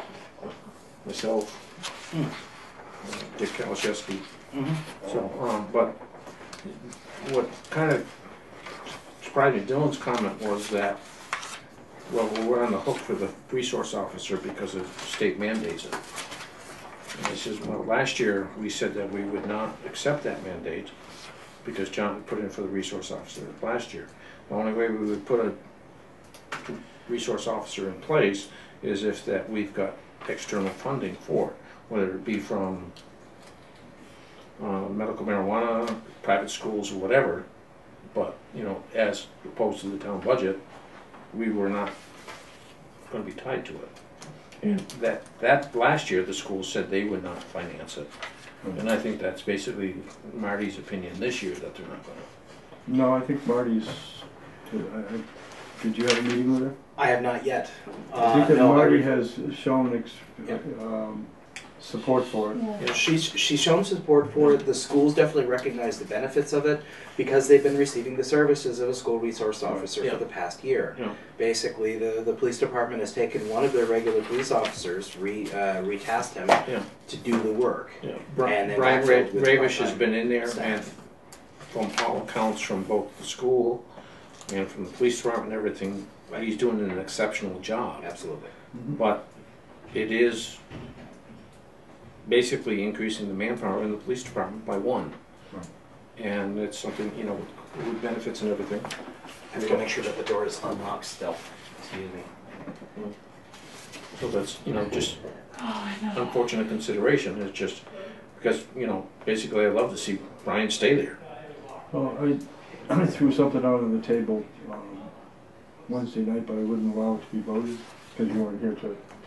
myself, Mm. uh, Dick Kalaszewski. Mm-hmm. So, um, but what kind of surprised me, Dylan's comment was that, well, we're on the hook for the resource officer because of state mandates it. And he says, well, last year we said that we would not accept that mandate because John put in for the resource officer last year. The only way we would put a resource officer in place is if that we've got external funding for it, whether it be from uh, medical marijuana, private schools, or whatever. But, you know, as opposed to the town budget, we were not going to be tied to it. And that, that last year, the school said they would not finance it. And I think that's basically Marty's opinion this year, that they're not going to. No, I think Marty's, I, I, did you have a meeting with her? I have not yet. I Uh, think that no, I Marty re- has shown ex Yeah. um, support for it. Yeah. Yeah, she's she's shown support for it. The schools definitely recognize the benefits of it because they've been receiving the services of a school resource officer Yeah. for the past year. Yeah. Basically, the the police department has taken one of their regular police officers, re uh, retasked him Yeah. to do the work. Yeah. Bri- And then Brian backfilled Ra- with Ravish has part-time been in there, staff. and from all accounts, from both the school and from the police department and everything, Right. he's doing an exceptional job. Absolutely. But it is basically increasing the manpower in the police department by one. Right. And it's something, you know, with benefits and everything. I'm going to make sure that the door is unlocked still. Excuse me. So that's, you know, just Oh, I know. unfortunate consideration. It's just because, you know, basically I'd love to see Brian stay there. Well, I, I threw something out on the table um, Wednesday night, but I wouldn't allow it to be voted because you weren't here to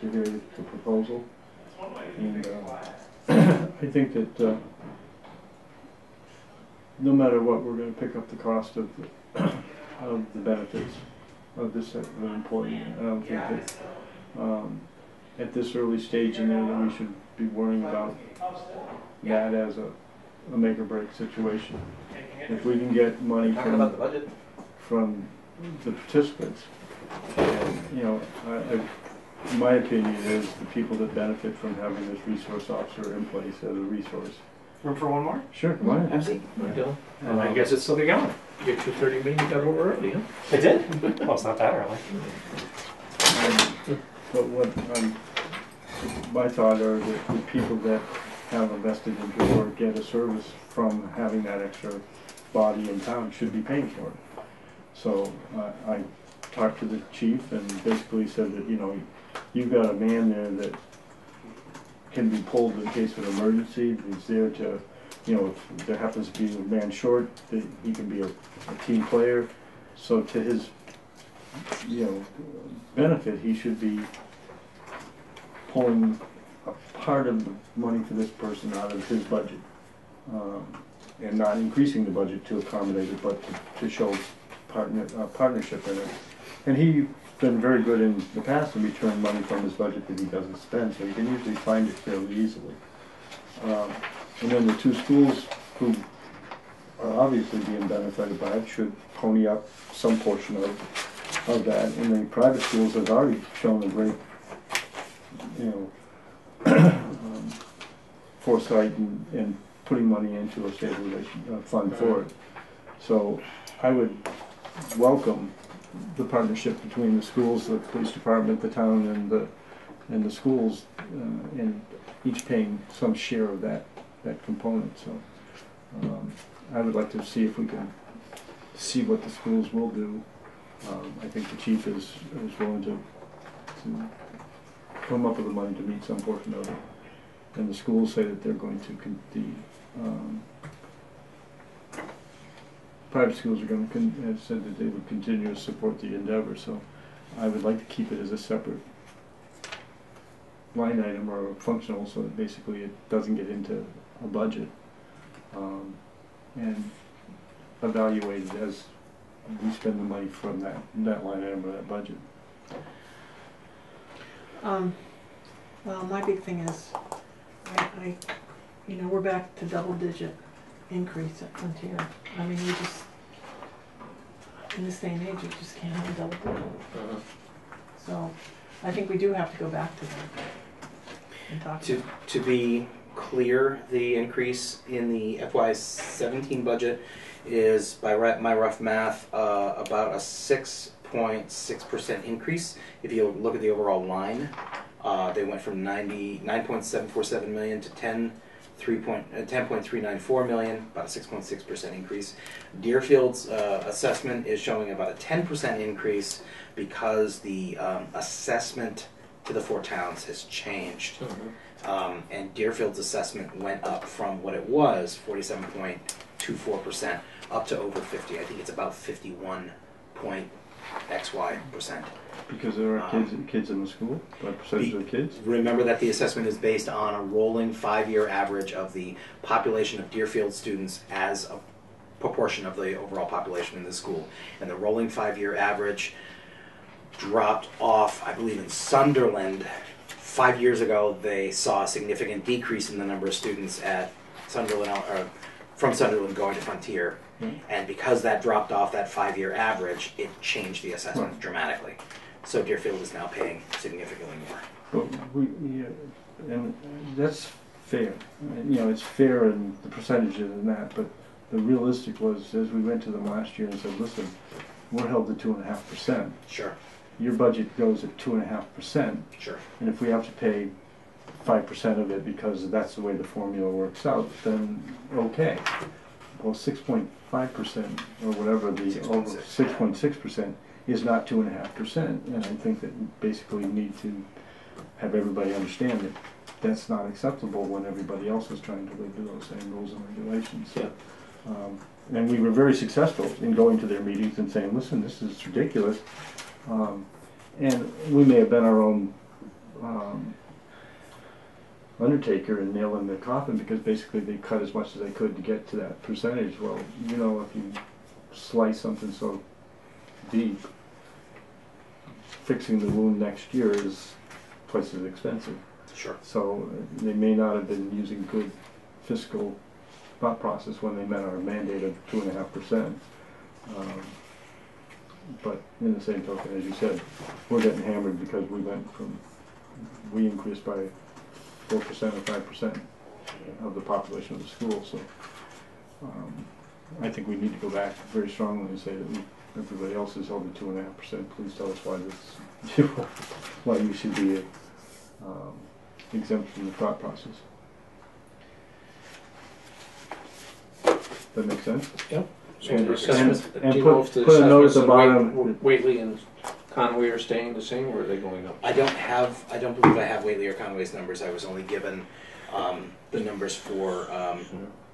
to hear the proposal. And uh, I think that uh, no matter what, we're going to pick up the cost of the, of the benefits of this type of employee. I don't think that um, at this early stage in there that we should be worrying about that as a, a make or break situation. If we can get money Talking from about the budget. from the participants, and, you know, I, I, my opinion is the people that benefit from having this resource officer in place as a resource. Room for one more? Sure, why not? M C? Hi, Dylan. And I guess it's still be going. Your two thirty meeting got over early, huh? It did? Well, it's not that early. Um, But what, um, my thought are that the people that have a vested interest or get a service from having that extra body in town should be paying for it. So uh, I talked to the chief and basically said that, you know, you've got a man there that can be pulled in case of an emergency. He's there to, you know, if there happens to be a man short, that he can be a, a team player. So to his, you know, benefit, he should be pulling a part of the money for this person out of his budget, um, and not increasing the budget to accommodate it, but to, to show partner uh, partnership in it. And he's been very good in the past to return money from his budget that he doesn't spend, so he can usually find it fairly easily. Um, and then the two schools who are obviously being benefited by it should pony up some portion of of that. And the private schools have already shown a great, you know, um, foresight and, and putting money into a stabilization uh, fund for it. So I would welcome the partnership between the schools, the police department, the town, and the and the schools, uh, and each paying some share of that that component. So um, I would like to see if we can see what the schools will do. Um, I think the chief is is willing to to come up with the money to meet some portion of it, and the schools say that they're going to con the um, private schools are going to con have said that they would continue to support the endeavor. So I would like to keep it as a separate line item or functional, so that basically it doesn't get into a budget, um, and evaluated as we spend the money from that that line item or that budget. Um, well, my big thing is, I, I, you know, we're back to double digit increase at Frontier. I mean, we just, in this day and age, you just can't have a double digit. Uh-huh. So I think we do have to go back to that and talk To, about to be clear, the increase in the F Y seventeen budget is, by ri- my rough math, uh, about a six point six percent increase. If you look at the overall line, uh, they went from ninety-nine point seven four seven million to ten point three nine four million, about a six point six percent increase. Deerfield's uh, assessment is showing about a ten percent increase because the um, assessment to the four towns has changed. Mm-hmm. Um, and Deerfield's assessment went up from what it was, forty-seven point two four percent, up to over fifty. I think it's about fifty-one point X Y percent. Because there are kids Um, kids in the school, what percentage be- of the kids? Remember that the assessment is based on a rolling five-year average of the population of Deerfield students as a proportion of the overall population in the school. And the rolling five-year average dropped off, I believe, in Sunderland. Five years ago, they saw a significant decrease in the number of students at Sunderland, or from Sunderland going to Frontier. Mm-hmm. And because that dropped off that five-year average, it changed the assessment Right. dramatically. So Deerfield is now paying significantly more. But we, yeah, and that's fair. You know, it's fair in the percentages and that, but the realistic was, as we went to them last year and said, listen, we're held to two and a half percent. Sure, Your budget goes at two and a half percent, sure. and if we have to pay five percent of it because that's the way the formula works out, then okay. Well, six point five percent or whatever the six point six. six point six percent is not two and a half percent, and I think that basically we need to have everybody understand that that's not acceptable when everybody else is trying to live to those same rules and regulations. Yeah. Um, and we were very successful in going to their meetings and saying, listen, this is ridiculous. Um, and we may have been our own um, undertaker and nail in the coffin, because basically they cut as much as they could to get to that percentage. Well, you know, if you slice something so deep, fixing the wound next year is twice as expensive. Sure. So uh, they may not have been using good fiscal thought process when they met our mandate of two and a half percent. Um, but in the same token, as you said, we're getting hammered because we went from, we increased by four percent or five percent of the population of the school. So um, I think we need to go back very strongly and say that we, everybody else is held at two and a half percent. Please tell us why this, why you should be um, exempt from the thought process. That makes sense? Yep. So And- the assessments, and- and do you put- know if the put a note at assessments the in bottom. Wait- Whately and Conway are staying the same, or are they going up? I don't have, I don't believe I have Whately or Conway's numbers. I was only given um, the numbers for um,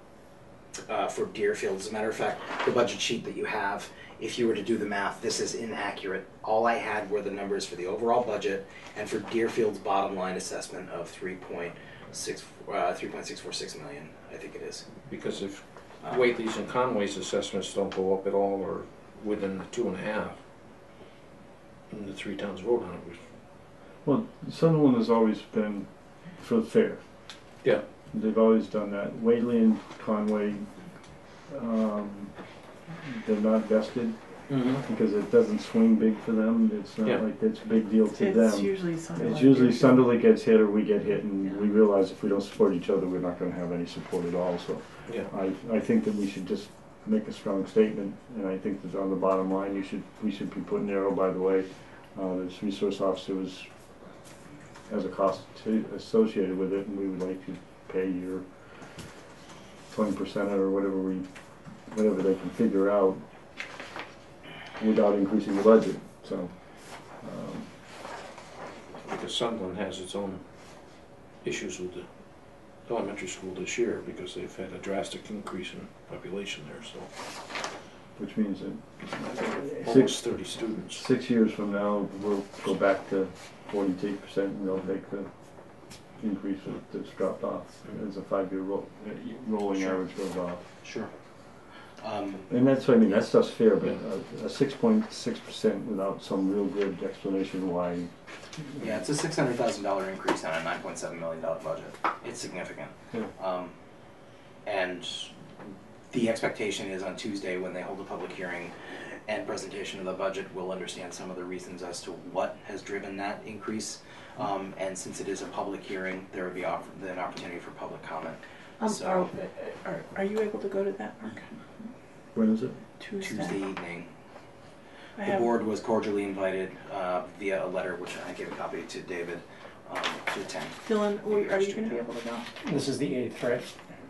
uh, for Deerfield. As a matter of fact, the budget sheet that you have, if you were to do the math, this is inaccurate. All I had were the numbers for the overall budget and for Deerfield's bottom line assessment of three point six, uh, three point six four six million, I think it is. Because if Um, Whately's and Conway's assessments don't go up at all, or within the two and a half, and the three towns vote on it, Well, Sunderland has always been for fair. Yeah. They've always done that. Whately and Conway, um, they're not vested Mm-hmm. because it doesn't swing big for them. It's not Yeah. like it's a big deal to It's them. usually something It's like usually Deerfield. Sunderland gets hit or we get hit, and Yeah. we realize if we don't support each other, we're not going to have any support at all. So yeah. I, I think that we should just make a strong statement, and I think that on the bottom line, you should we should be putting there. Oh, by the way, uh, this resource officer was has a cost to, associated with it, and we would like to pay your twenty percent or whatever we whatever they can figure out without increasing the budget. So. Um, Because Sunderland has its own issues with the elementary school this year because they've had a drastic increase in population there, so which means that almost six, thirty students. six years from now, we'll go back to forty-two percent, and they'll take the increase that's dropped off as a five-year ro rolling Sure. average goes off. Sure. Um, And that's what I mean, that stuff's fair, but a, a six point six percent without some real good explanation why. yeah, it's a six hundred thousand dollar increase on a nine point seven million dollar budget. It's significant. Yeah. Um, and the expectation is on Tuesday, when they hold a public hearing and presentation of the budget, we'll understand some of the reasons as to what has driven that increase. Um, and since it is a public hearing, there would be off an opportunity for public comment. Um, So- are, are, are you able to go to that, Mark? When is it? Tuesday. Tuesday evening. I The have, board was cordially invited uh, via a letter, which I gave a copy to David, um, to attend. Dylan, we- are you going to be able to go? This is the eighth, right?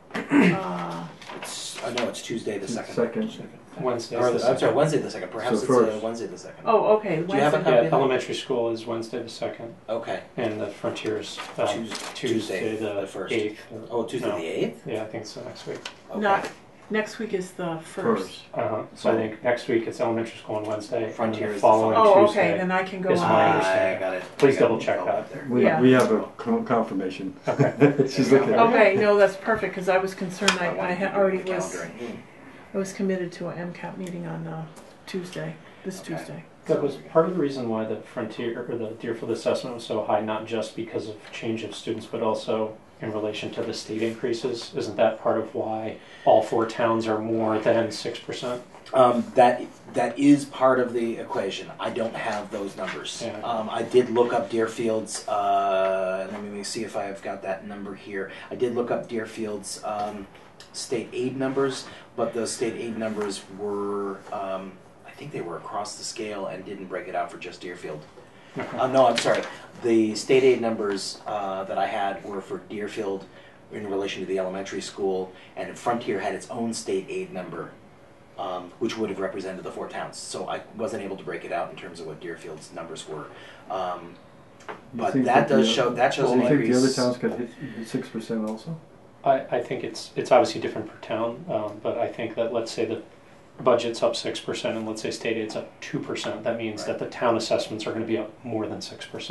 Uh, It's, uh, no, it's Tuesday the second. Second. Wednesday. Or is the, the I'm sorry, second. Wednesday the second. Perhaps So it's uh, first. Wednesday the second. oh, okay. Do you have a Wednesday. copy? Yeah, of that? elementary school is Wednesday the second, Okay. and the Frontiers uh, Tues- Tuesday, Tuesday the, the first. eighth. Oh, Tuesday No. the eighth? Yeah, I think so. Next week. Okay. Not, next week is the first. First. Uh-huh. So I think next week it's elementary school on Wednesday, Frontier and is the the following Oh, Tuesday. okay, then I can go is on. my I understanding. got it. Please I got double it. check I'll that. up there. We, Yeah. we have a con- confirmation. Okay. She's looking at it. Okay, no, that's perfect, because I was concerned, I, wanted I to had do already the was, calendaring. I was committed to an MCAP meeting on, uh, Tuesday, this Okay. Tuesday. That was part of the reason why the Frontier or the Deerfield assessment was so high, not just because of change of students, but also in relation to the state increases. Isn't that part of why all four towns are more than six percent? Um, that that is part of the equation. I don't have those numbers. Yeah. Um, I did look up Deerfield's. Uh, let me see if I've got that number here. I did look up Deerfield's um, state aid numbers, but those state aid numbers were, um, I think they were across the scale and didn't break it out for just Deerfield. Okay. Uh, no, I'm sorry. The state aid numbers uh, that I had were for Deerfield in relation to the elementary school, and Frontier had its own state aid number, um, which would have represented the four towns. So I wasn't able to break it out in terms of what Deerfield's numbers were. Um, You but think that does the- show that shows well, an you think increase. the other towns got hit six percent also? I, I think it's it's obviously different per town, um, but I think that let's say the budget's up six percent and let's say state aid's up two percent, that means Right. that the town assessments are going to be up more than six percent.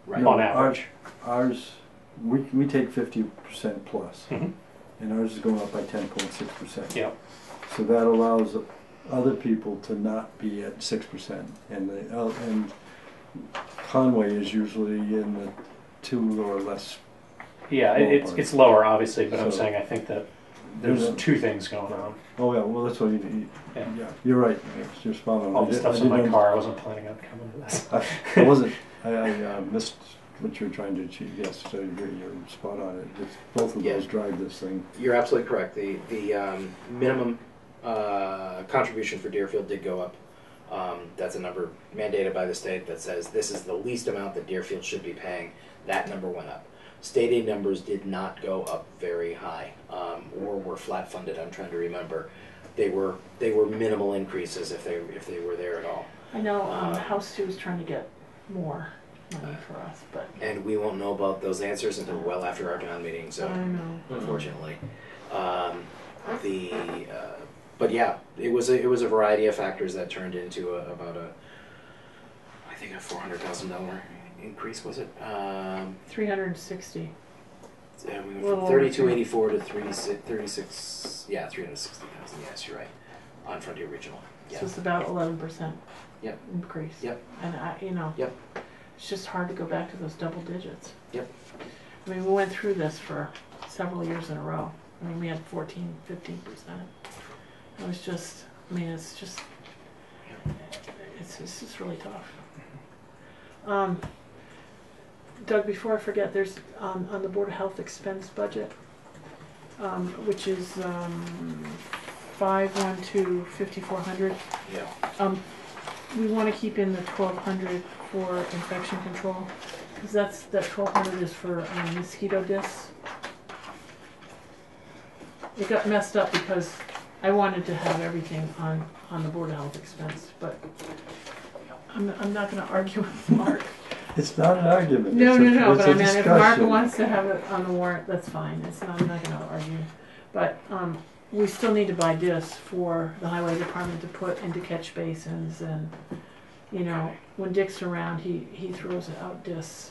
Right. on average. Ours, we, we take fifty percent plus, Mm-hmm. and ours is going up by ten point six percent. Yeah. So that allows other people to not be at six percent, and the, uh, and Conway is usually in the two or less. Yeah, it, it's, it's lower, obviously, but I'm So- saying I think that there's Yeah. two things going on. Oh, yeah, well, that's what you, you Yeah. yeah, you're right, you're spot on. All I the did- stuff's I in my didn't- car. I wasn't planning on coming to this. I, I wasn't, I, I uh, missed what you were trying to achieve, yes, so you're, you're spot on it. It's, both of Yeah. those drive this thing. You're absolutely correct. The the um, minimum uh, contribution for Deerfield did go up. Um, that's a number mandated by the state that says this is the least amount that Deerfield should be paying. That number went up. State aid numbers did not go up very high, um, or were flat funded. I'm trying to remember. They were they were minimal increases if they if they were there at all. I know um, Uh, House two is trying to get more money for us, but And we won't know about those answers until well after our town meeting. So. I know. Unfortunately. Um, the uh, but yeah, it was a, it was a variety of factors that turned into a, about a I think a four hundred thousand dollar increase, was it? Um, three hundred sixty. yeah, we went Little from over thirty two three. eighty four to thirty-six. Yeah, three hundred sixty thousand. Yes, you're right. On Frontier Regional. Yeah. So it's about eleven percent Yep. increase. Yep. And I, you know, Yep. it's just hard to go back to those double digits. Yep. I mean, we went through this for several years in a row. I mean, we had fourteen, fifteen percent. It was just, I mean, it's just, it's, it's just really tough. Um, Doug, before I forget, there's, um, on the Board of Health expense budget, um, which is, um, five one two fifty-four hundred. Yeah. Um, we want to keep in the twelve hundred for infection control, because that's, that twelve hundred is for um, mosquito discs. It got messed up because I wanted to have everything on, on the Board of Health expense, but I'm, I'm not gonna argue with Mark. It's not an argument. No, it's no, a, no, it's but a I mean, if discussion. Mark wants to have it on the warrant, that's fine, it's not, I'm not gonna argue. But, um, we still need to buy discs for the highway department to put into catch basins, and, you know, when Dick's around, he, he throws out discs.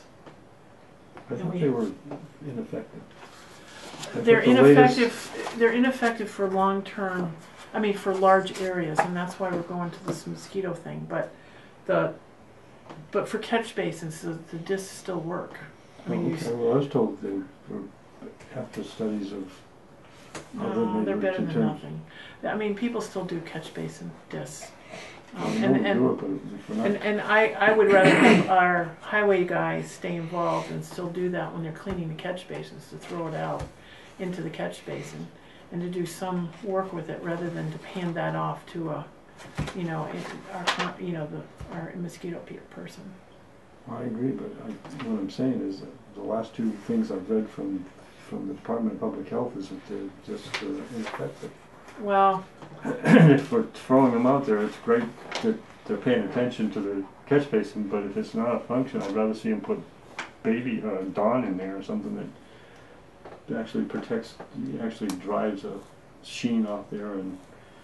I thought they were ineffective. I They're thought the latest- ineffective, they're ineffective for long-term, I mean, for large areas, and that's why we're going to this mosquito thing, but the, but for catch basins, the, the discs still work. I mean, you, Okay, well, I was told they were after studies of other no, they're neighboring better than concerns. nothing. I mean, people still do catch basin discs. Um, I and, know we and, do it, but if we're not- And, and I, I would rather have our highway guys stay involved and still do that when they're cleaning the catch basins, to throw it out into the catch basin and to do some work with it rather than to hand that off to a, you know, in- our, con- you know, the, our mosquito pe- person. I agree, but I, what I'm saying is that the last two things I've read from, from the Department of Public Health is that they're just uh, ineffective. Well, If we're throwing them out there, it's great that they're paying attention to the catch basin, but if it's not a function, I'd rather see them put baby, uh, Dawn in there or something that actually protects, actually drives a sheen off there. And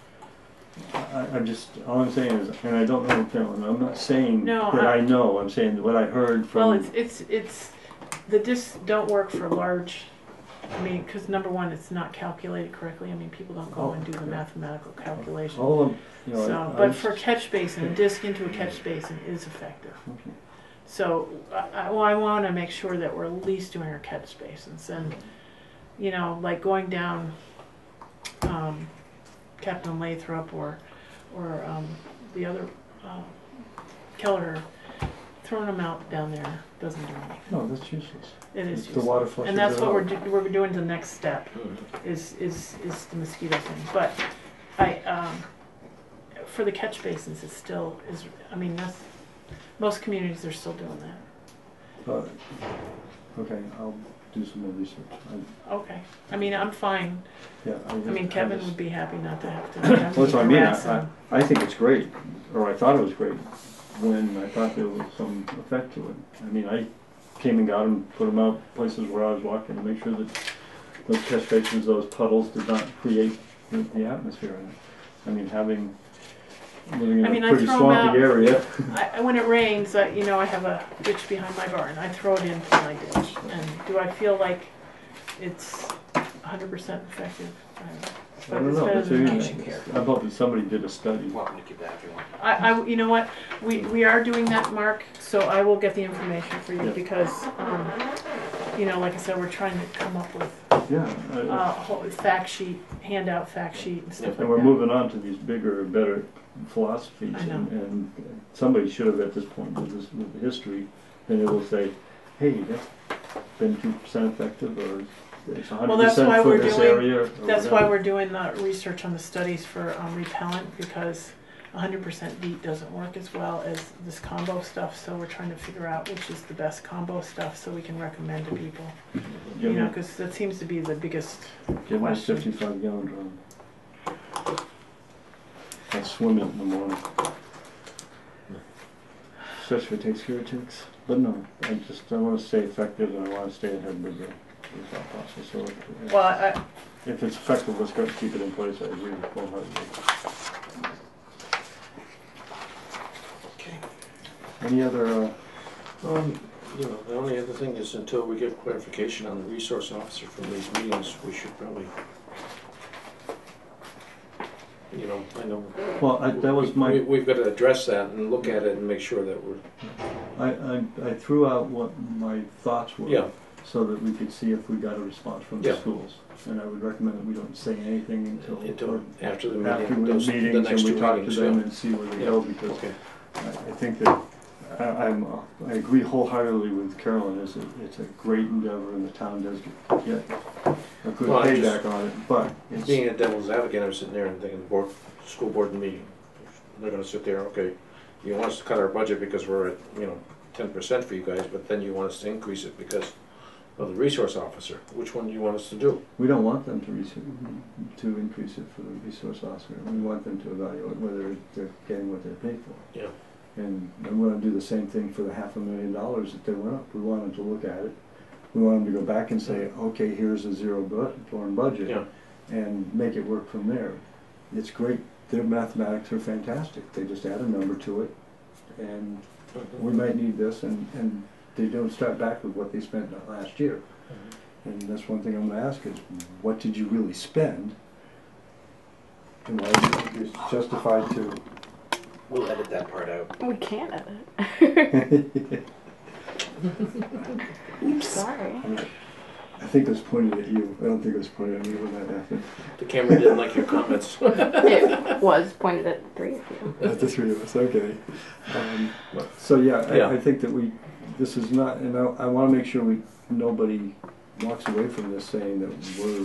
I, I'm just, all I'm saying is, and I don't know, Carolyn, I'm not saying No, that I- I know, I'm saying what I heard from. well, it's, it's, it's, the discs don't work for large, I mean, because number one, it's not calculated correctly. I mean, people don't go and do the Oh, mathematical calculation. All of, you know, So, I- but I- for catch basin, a disc into a catch basin is effective. Okay. So, I, I- well, I want to make sure that we're at least doing our catch basins, and, you know, like going down, um, Captain Lathrop or, or, um, the other, um, Keller, throwing them out down there doesn't do anything. No, that's useless. It is If the useless. water flushes And that's it what we're, out. do- we're doing the next step, is, is, is the mosquito thing. But I, um, for the catch basins, it still is, I mean, that's, most communities are still doing that. Uh, Okay, I'll do some more research. I, Okay, I mean, I'm fine. yeah, I, I mean, just- Kevin I would just, be happy not to have to. well, that's what I mean. harass I, him. I, I think it's great, or I thought it was great, when I thought there was some effect to it. I mean, I came and got them, put them out places where I was walking to make sure that those catch basins, those puddles did not create the, the atmosphere in it. I mean, having, living in I mean, a I pretty throw 'em swampy out. area. I, I- when it rains, I, you know, I have a ditch behind my barn. I throw it into my ditch. And do I feel like it's one hundred percent effective? I don't know. I But don't it's know. better That's than really- nothing. care. I'm hoping somebody did a study. You're welcome to keep that if you want. I, I, you know what, we, we are doing that, Mark, so I will get the information for you Yeah. because, um, you know, like I said, we're trying to come up with Yeah. a I- whole fact sheet, handout fact sheet and stuff like that. And we're moving on to these bigger, better philosophies, I know. and, and somebody should have at this point with this with the history been able to say, hey, that's been two percent effective, or it's one Well, hundred that's why percent for we're this doing- area. or That's why whatever. we're doing the research on the studies for um, repellent because one hundred percent DEET doesn't work as well as this combo stuff, so we're trying to figure out which is the best combo stuff so we can recommend to people. Give You me, know, because that seems to be the biggest give me a question. fifty-five gallon drum. I swim it in the morning. Especially if it takes care of ticks. But no, I just, I want to stay effective and I want to stay ahead with the, with that process. So if, Well, I, if it's effective, let's go keep it in place. I agree wholeheartedly. Okay. Any other, uh, Um, you know, the only other thing is until we get clarification on the resource officer from these meetings, we should probably, you know, I know. well, I, that was we- my, We've got to address that and look at it and make sure that we're, I, I, I threw out what my thoughts were. yeah, So that we could see if we got a response from the Yeah. schools. And I would recommend that we don't say anything until, until after the after meeting, the those, the meetings next and two we talk to meetings, them yeah. and see where they Yeah. go, because Okay, I, I think that, I, I'm, uh, I agree wholeheartedly with Carolyn, it's a, it's a great endeavor and the town does get a good Well, I just- payback on it, but it's, being a devil's advocate, I'm sitting there and thinking, board, school board meeting, they're gonna sit there, okay, you want us to cut our budget because we're at, you know, ten percent for you guys, but then you want us to increase it because of the resource officer. Which one do you want us to do? we don't want them to res- to increase it for the resource officer. We want them to evaluate whether they're getting what they're paid for. Yeah. And I'm gonna do the same thing for the half a million dollars that they went up. We want them to look at it. We want them to go back and say, okay, here's a zero bu- born budget. Yeah. And make it work from there. It's great, their mathematics are fantastic. They just add a number to it and we might need this, and, and they don't start back with what they spent last year. And that's one thing I'm gonna ask is, what did you really spend? And why do you think it's justified to? We'll edit that part out. We can't edit. Oops. Sorry. I think it was pointed at you. I don't think it was pointed at me when that happened. The camera didn't like your comments. It was pointed at three of you. At the three of us, okay. Um, so yeah, I, Yeah. I think that we, this is not, and I, I wanna make sure we, nobody walks away from this saying that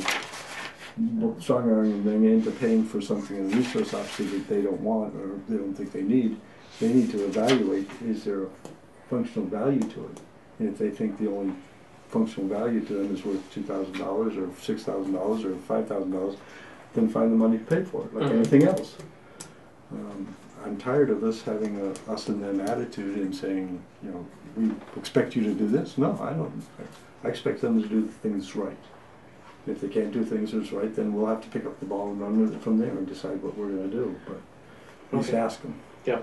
we're strong arming them into paying for something in a resource officer that they don't want or they don't think they need. They need to evaluate, is there a functional value to it? And if they think the only functional value to them is worth two thousand dollars or six thousand dollars or five thousand dollars, then find the money to pay for it, like Mhm. anything else. Um, I'm tired of us having a us and them attitude and saying, you know, we expect you to do this. No, I don't. I expect them to do things right. If they can't do things that's right, then we'll have to pick up the ball and run with it from there and decide what we're going to do. But at least Okay. ask them. Yeah.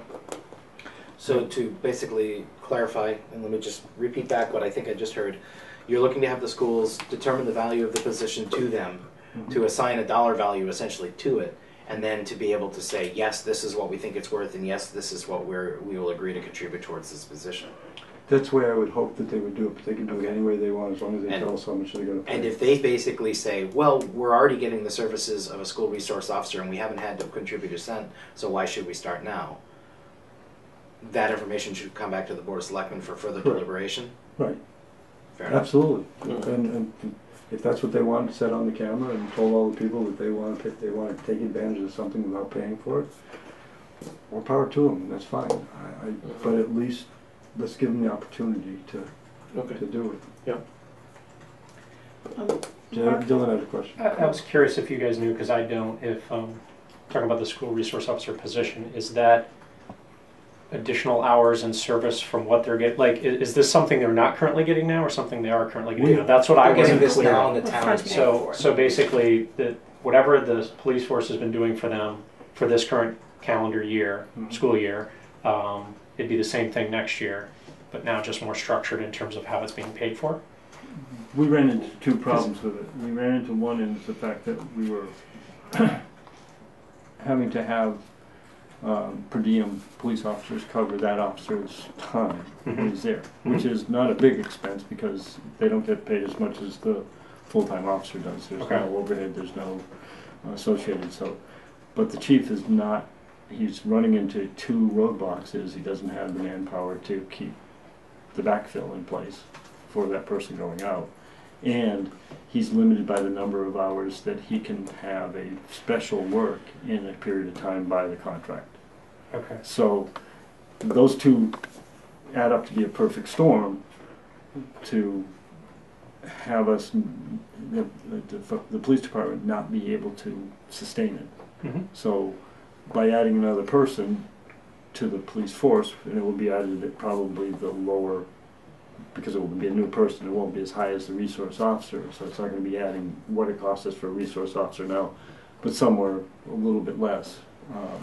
So to basically clarify, and let me just repeat back what I think I just heard, you're looking to have the schools determine the value of the position to them, to assign a dollar value essentially to it, and then to be able to say, yes, this is what we think it's worth, and yes, this is what we're, we will agree to contribute towards this position. That's where I would hope that they would do it, but they can do Okay. it any way they want as long as they And- tell us how much they're going to pay. And if they basically say, well, we're already getting the services of a school resource officer and we haven't had to contribute a cent, so why should we start now? That information should come back to the Board of Selectmen for further Correct. deliberation? Right. Fair enough. Absolutely. Mhm. And, and if that's what they want said on the camera and told all the people that they want to pick, they want to take advantage of something without paying for it, more power to them. That's fine. I, I, but at least let's give them the opportunity to Okay. to do it. um, Dylan Dylan had a question. I, I was curious if you guys knew, because I don't, if, um, talking about the school resource officer position, is that additional hours in service from what they're getting? Like, is, is this something they're not currently getting now or something they are currently getting We- now? That's what I We're getting wasn't this clear now on. and the town is Frontier. paying So, for it. so basically, the, whatever the police force has been doing for them for this current calendar year, Mhm. school year. Um, it'd be the same thing next year, but now just more structured in terms of how it's being paid for. We ran into two problems with it. We ran into one is the fact that we were having to have um, per diem police officers cover that officer's time when Mhm. he's there, which is not a big expense because they don't get paid as much as the full-time officer does. There's Okay. no overhead, there's no uh, associated. So, but the chief is not. He's running into two roadblocks. Is he doesn't have the manpower to keep the backfill in place for that person going out, and he's limited by the number of hours that he can have a special work in a period of time by the contract. Okay. So those two add up to be a perfect storm to have us, the, the, the police department, not be able to sustain it. Mm-hmm. So by adding another person to the police force, and it will be added at probably the lower, because it will be a new person, it won't be as high as the resource officer, so it's not going to be adding what it costs us for a resource officer now, but somewhere a little bit less. Um,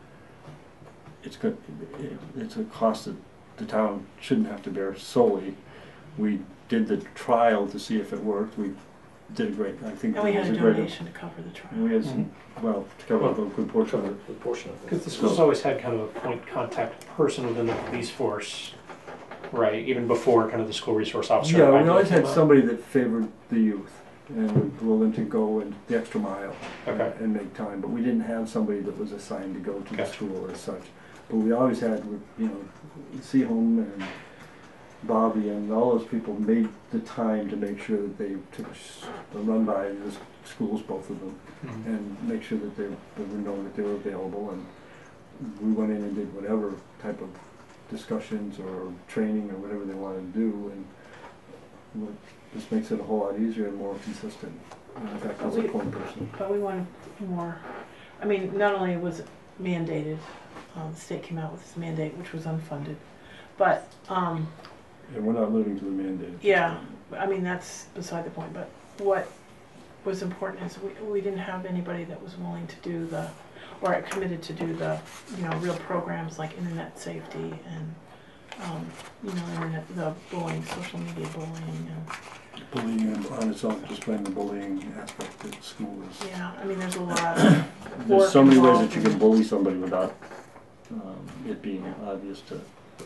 it's good. It, it's a cost that the town shouldn't have to bear solely. We did the trial to see if it worked. We did a great. I think And we it had was a great. donation to cover the trial. And we had some, well, to cover a good portion of it. The portion of it. Because the school's always had kind of a point contact person within the police force, right? Even before kind of the school resource officer. Yeah, we idea always came had up. somebody that favored the youth and was willing to go and the extra mile Okay. and make time, but we didn't have somebody that was assigned to go to the Gotcha. school as such. But we always had, you know, Seaholm and Bobby and all those people made the time to make sure that they took a s- a run by the s- schools, both of them, Mhm. and make sure that they, they were known that they were available, and we went in and did whatever type of discussions or training or whatever they wanted to do, and what- this makes it a whole lot easier and more consistent. And in fact, as a point person. But we wanted more, I mean, not only was it mandated, um, the state came out with this mandate, which was unfunded, but, um, And we're not living to the mandate. yeah, I mean, that's beside the point, but what was important is we, we didn't have anybody that was willing to do the, or committed to do the, you know, real programs like internet safety and, um, you know, internet, the bullying, social media bullying, and, Bullying on its own, just playing the bullying aspect at school is. yeah, I mean, there's a lot of There's so many ways involved that you in can it. bully somebody without um, it being obvious to,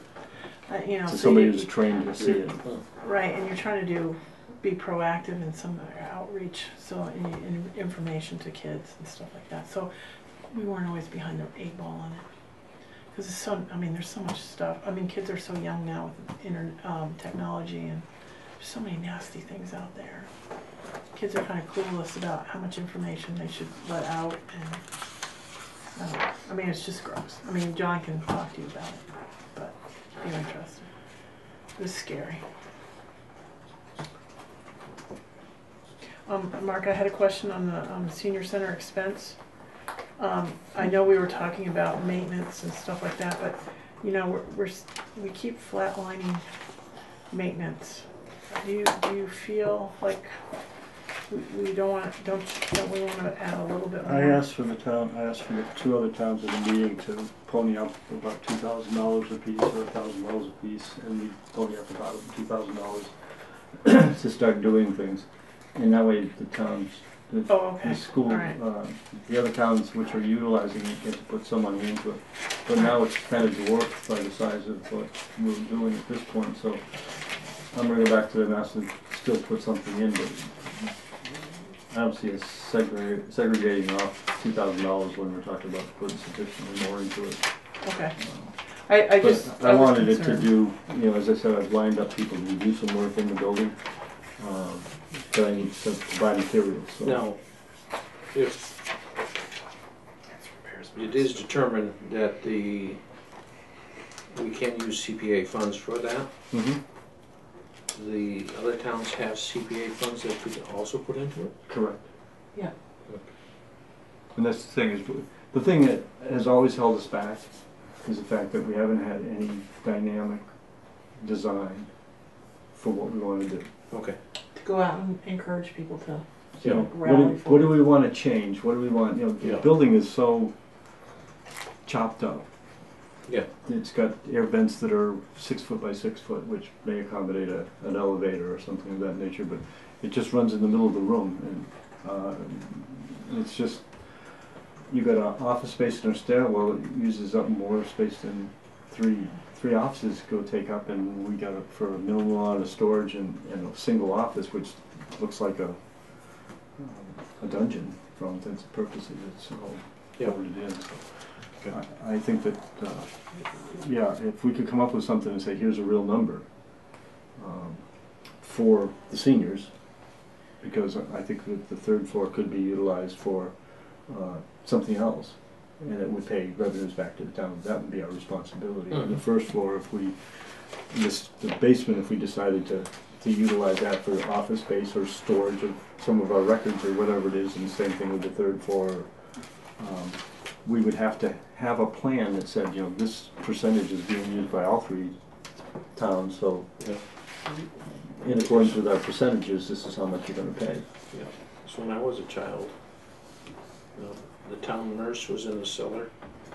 uh, you know, to so somebody you- who's trained to see it. Right, and you're trying to do, be proactive in some outreach, so in, in information to kids and stuff like that. So we weren't always behind the eight ball on it. Because it's so, I mean, there's so much stuff. I mean, kids are so young now with internet, um, technology, and there's so many nasty things out there. Kids are kind of clueless about how much information they should let out, and I don't know. I mean, it's just gross. I mean, John can talk to you about it, but if you're interested. It was scary. Um, Mark, I had a question on the um, senior center expense. Um, I know we were talking about maintenance and stuff like that, but you know, we're, we're s- we keep flatlining maintenance. Do you do you feel like we, we don't want don't don't we want to add a little bit more? I asked for the town, I asked for the two other towns in the meeting to pony up about two thousand dollars a piece or a thousand dollars a piece, and we pony up about two thousand dollars to start doing things. And that way the towns, the, Oh, okay. the school, All right. uh, the other towns which are utilizing it get to put some money into it. But now it's kind of dwarfed by the size of what we're doing at this point, so I'm gonna go back to them and ask them to still put something in, but I don't see us segre- segregating off two thousand dollars when we're talking about putting sufficiently more into it. Okay. I, I just But I was wanted it to concerned. do, you know, as I said, I've lined up people to do some work in the building, um, but I need to buy materials, so. Now, if it is determined that the, we can use C P A funds for that, Mhm. the other towns have C P A funds that we can also put into it? Correct. Yeah. And that's the thing, is the thing that has always held us back is the fact that we haven't had any dynamic design for what we want to do. Okay. To go out and encourage people to You know, what rally do, for what it. do we want to change? What do we want, you know, the Yeah. building is so chopped up. Yeah. It's got air vents that are six foot by six foot, which may accommodate a, an elevator or something of that nature, but it just runs in the middle of the room, and uh, it's just, you got an office space and a stairwell, it uses up more space than three three offices go take up, and we got it for a minimal amount of storage and, and a single office, which looks like a um, a dungeon for all intents and purposes. It's all Yeah. covered in. So I, I think that, uh, yeah, if we could come up with something and say, here's a real number um, for the seniors, because I think that the third floor could be utilized for uh, something else, and it would pay revenues back to the town. That would be our responsibility. Mhm. And the first floor, if we, this, the basement, if we decided to, to utilize that for office space or storage of some of our records or whatever it is, and the same thing with the third floor, um, we would have to have a plan that said, you know, this percentage is being used by all three towns, so Yeah. in accordance with our percentages, this is how much you're gonna pay. Yeah. So when I was a child, you know, the town nurse was in the cellar,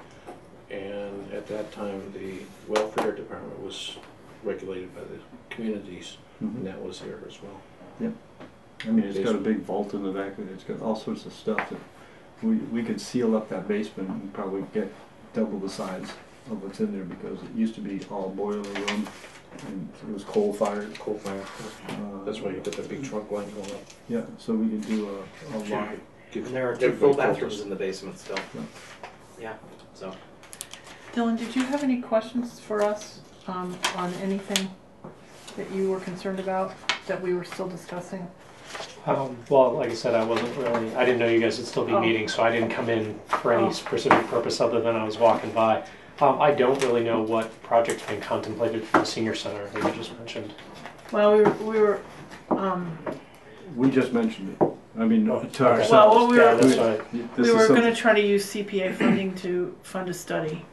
and at that time the welfare department was regulated by the communities, and that was there as well. Yep. I mean, it's got a big vault in the back of it, it's got all sorts of stuff that we, we could seal up that basement and probably get double the size of what's in there, because it used to be all boiler room, and it was coal fired. Coal fire. Uh, That's why you got the big trunk line going up. Yeah, so we can do a, a lot. Give And there are two everybody full focus. bathrooms in the basement still. Yeah. Yeah, so. Dylan, did you have any questions for us um, on anything that you were concerned about that we were still discussing? Um, well, like I said, I wasn't really, I didn't know you guys would still be Oh. meeting, so I didn't come in for any Oh. specific purpose other than I was walking by. Um, I don't really know what project's being contemplated for the senior center that you just mentioned. Well, we were, we were um, We just mentioned it. I mean, Oh, to okay. ourselves. Well, what we were- Yeah, that's right. This we is were going to something- try to use C P A funding to fund a study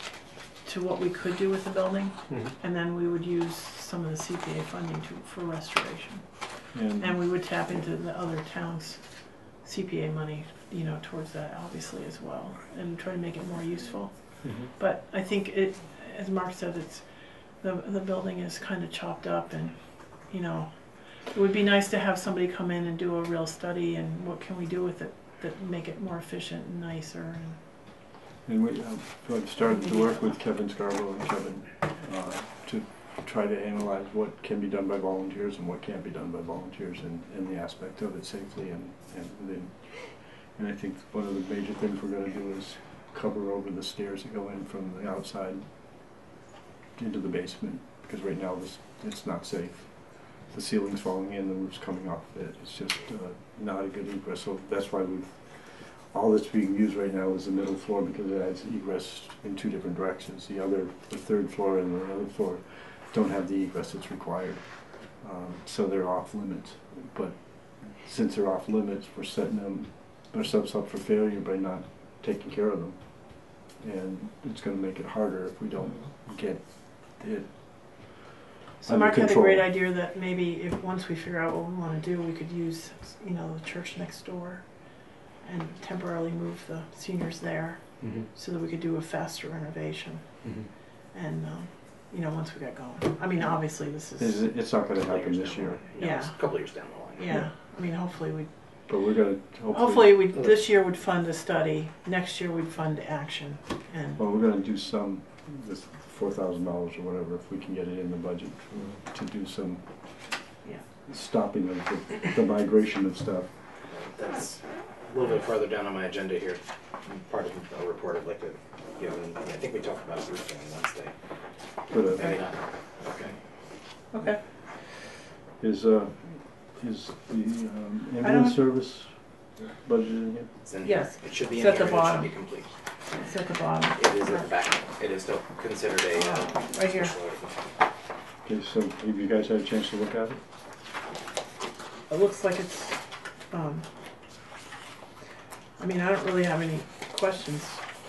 to what we could do with the building, Mhm. and then we would use some of the C P A funding to, for restoration. and And we would tap into the other towns' C P A money, you know, towards that obviously as well, and try to make it more useful. Mhm. But I think it, as Mark said, it's, the, the building is kind of chopped up, and, you know, it would be nice to have somebody come in and do a real study and what can we do with it that make it more efficient and nicer. And And we, uh, I've started to work with Kevin Scarborough and Kevin uh, to try to analyze what can be done by volunteers and what can't be done by volunteers, and, and the aspect of it safely and, and within. And I think one of the major things we're going to do is cover over the stairs that go in from the outside into the basement, because right now this, it's not safe. The ceiling's falling in, the roof's coming off it. It's just uh, not a good egress. So that's why we've, all that's being used right now is the middle floor, because it has egress in two different directions. The other, the third floor and the other floor don't have the egress that's required. Um, so they're off limits. But since they're off limits, we're setting them, ourselves up for failure by not taking care of them. And it's going to make it harder if we don't get it so under Mark had a control. great idea that maybe if, once we figure out what we want to do, we could use, you know, the church next door and temporarily move the seniors there Mm-hmm. so that we could do a faster renovation. Mm-hmm. And, um, you know, once we got going. I mean, obviously this It's, is, it's not going to Couple happen years this down the year. line. Yeah. It's a couple years down the line. yeah, I mean, hopefully we, But we're going to hopefully, hopefully we, this year would fund a study, next year we'd fund action, and, well, we're going to do some, this four thousand dollars or whatever, if we can get it in the budget, to do some yeah. stopping of the, the migration of stuff. That's a little bit farther down on my agenda here. Part of a report I'd like to give, and I think we talked about it briefly on Wednesday. But uh, Maybe not. Okay. Okay. is, uh, is the um, I ambulance don't- service budget in here? It's in Yes. here. It should be It's in at here. the and it should bottom. be complete. It's at the bottom. It is at the back. It is still considered a uh, Oh, right here. special article. Okay, so have you guys had a chance to look at it? It looks like it's, um, I mean, I don't really have any questions.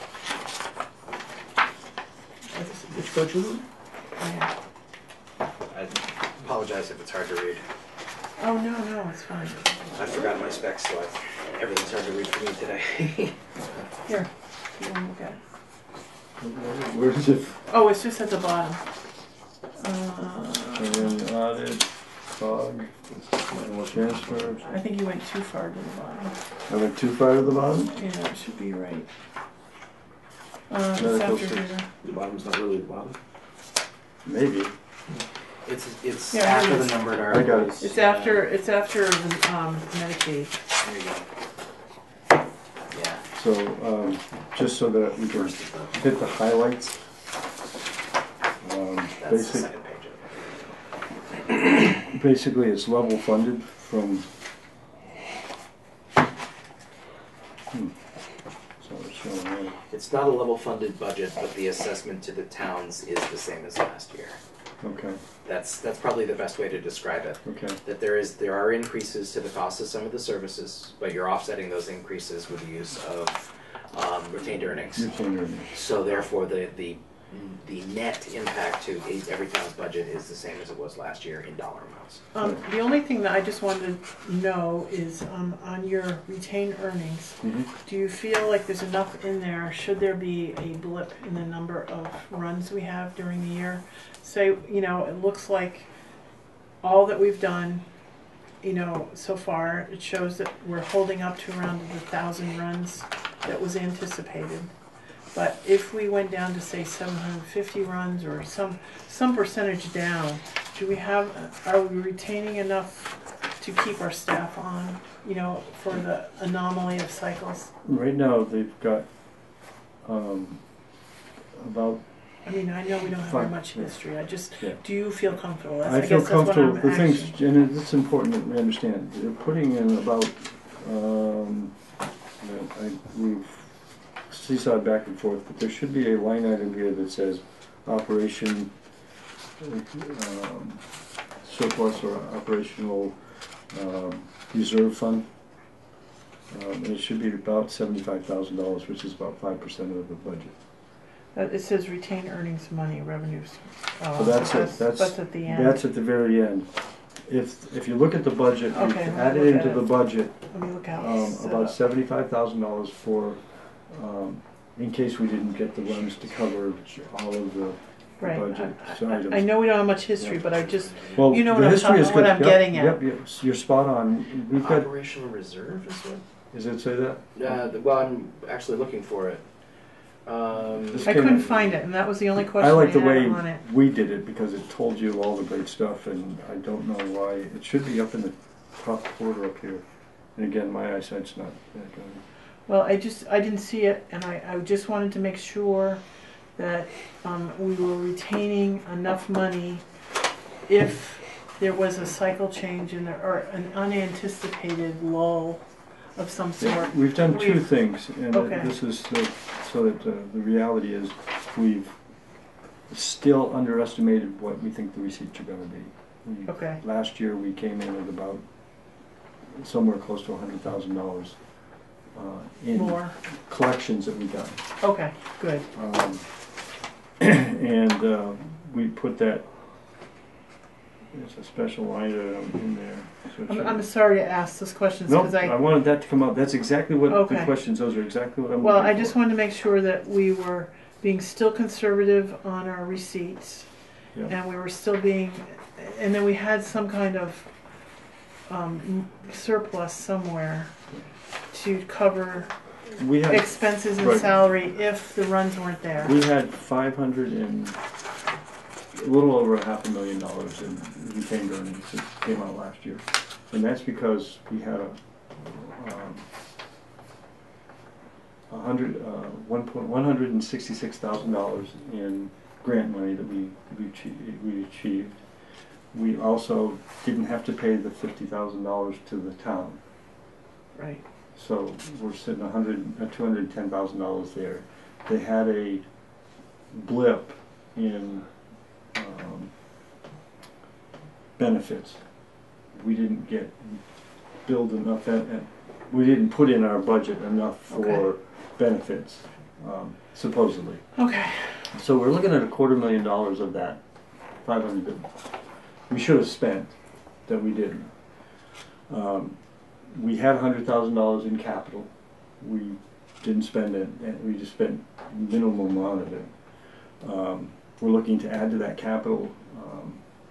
It's, it's, yeah. I apologize if it's hard to read. Oh, no, no, it's fine. I forgot my specs, so I, everything's hard to read for me today. Here, you want to look at it? Where's it? Oh, it's just at the bottom. Uh, And audit, cog, manual transfer. I think you went too far to the bottom. I went too far to the bottom? Yeah, it should be right. Uh, it's Medical after six. here. The bottom's not really the bottom. Maybe. It's, it's Yeah, after it the is. numbered I got it. articles. It's after, it's after the, um, Medicaid. There you go. Yeah. So, um, just so that we can hit the highlights. Um, That's the basic, second page of it. basically, it's level funded from. Hmm. So it's showing there. It's not a level funded budget, but the assessment to the towns is the same as last year. Okay. That's, that's probably the best way to describe it. Okay. That there is, there are increases to the cost of some of the services, but you're offsetting those increases with the use of um, retained earnings. Retained earnings. So therefore, the, the, the net impact to every town's budget is the same as it was last year in dollar amounts. Um, the only thing that I just wanted to know is, um, on your retained earnings, Mm-hmm. do you feel like there's enough in there, should there be a blip in the number of runs we have during the year? Say, you know, it looks like all that we've done, you know, so far, it shows that we're holding up to around the thousand runs that was anticipated. But if we went down to say seven hundred fifty runs or some, some percentage down, do we have, are we retaining enough to keep our staff on, you know, for the anomaly of cycles? Right now, they've got um, about. I mean, I know we don't have very Fine, much yeah. history, I just, Yeah. do you feel comfortable? That's, I I feel guess that's what comfortable. I'm The things, actually, and it's important that we understand. They're putting in about. Um, I, we've seesawed back and forth, but there should be a line item here that says operation um, surplus or operational um, reserve fund. Um, and it should be about seventy-five thousand dollars, which is about five percent of the budget. uh, it says retain earnings money revenues. Oh, So that's it. that's, That's that's at the end. That's at the very end. If if you look at the budget, you Okay, let me add it look into at the it. budget. Let me look how Um, it's set about up. seventy-five thousand dollars for, um, in case we didn't get the runs to cover all of the Right, budget I- I- items. I know we don't have much history, Yeah. but I just, Well, you know the what I'm history talking- is what good. I'm Yep, getting at. Yep, yep, you're spot on. We've got, Operational reserve is what? does it say that? Uh, the- well, I'm actually looking for it. Um, This I came couldn't in- find it, and that was the only I question I like the had way on it. we did it because it told you all the great stuff, and I don't know why. It should be up in the top quarter up here. And again, my eyesight's not that good. Well, I just, I didn't see it, and I, I just wanted to make sure that, um, we were retaining enough money if there was a cycle change in there, or an unanticipated lull of some Yeah, sort. we've done two We've- things, and Okay. this is the, so that uh, the reality is we've still underestimated what we think the receipts are going to be. We, Okay, Last year we came in at about somewhere close to a hundred thousand dollars uh, in more, collections that we got, okay, good. um, and uh, we put that. There's a special line item in there. So it I'm, should- I'm sorry to ask those questions, No, because I I, wanted that to come out. That's exactly what the Okay. questions, those are exactly what I'm well, looking I for. just wanted to make sure that we were being still conservative on our receipts, Yeah. and we were still being, and then we had some kind of um, surplus somewhere to cover We had, expenses and right. salary if the runs weren't there. we had five hundred and, a little over a half a million dollars in retained earnings that came out last year. And that's because we had a, um, a hundred, uh, one point, one hundred and sixty-six thousand dollars in grant money that we, we achieved, we achieved. We also didn't have to pay the fifty thousand dollars to the town. Right. So we're sitting a hundred, uh, two hundred and ten thousand dollars there. They had a blip in um, benefits. We didn't get billed enough, at, at, we didn't put in our budget enough for Okay. benefits, um, supposedly. Okay. So we're looking at a quarter million dollars of that, five hundred that we should have spent, that we didn't. Um, we had a hundred thousand dollars in capital. We didn't spend it, and we just spent minimal amount of it. Um, we're looking to add to that capital um,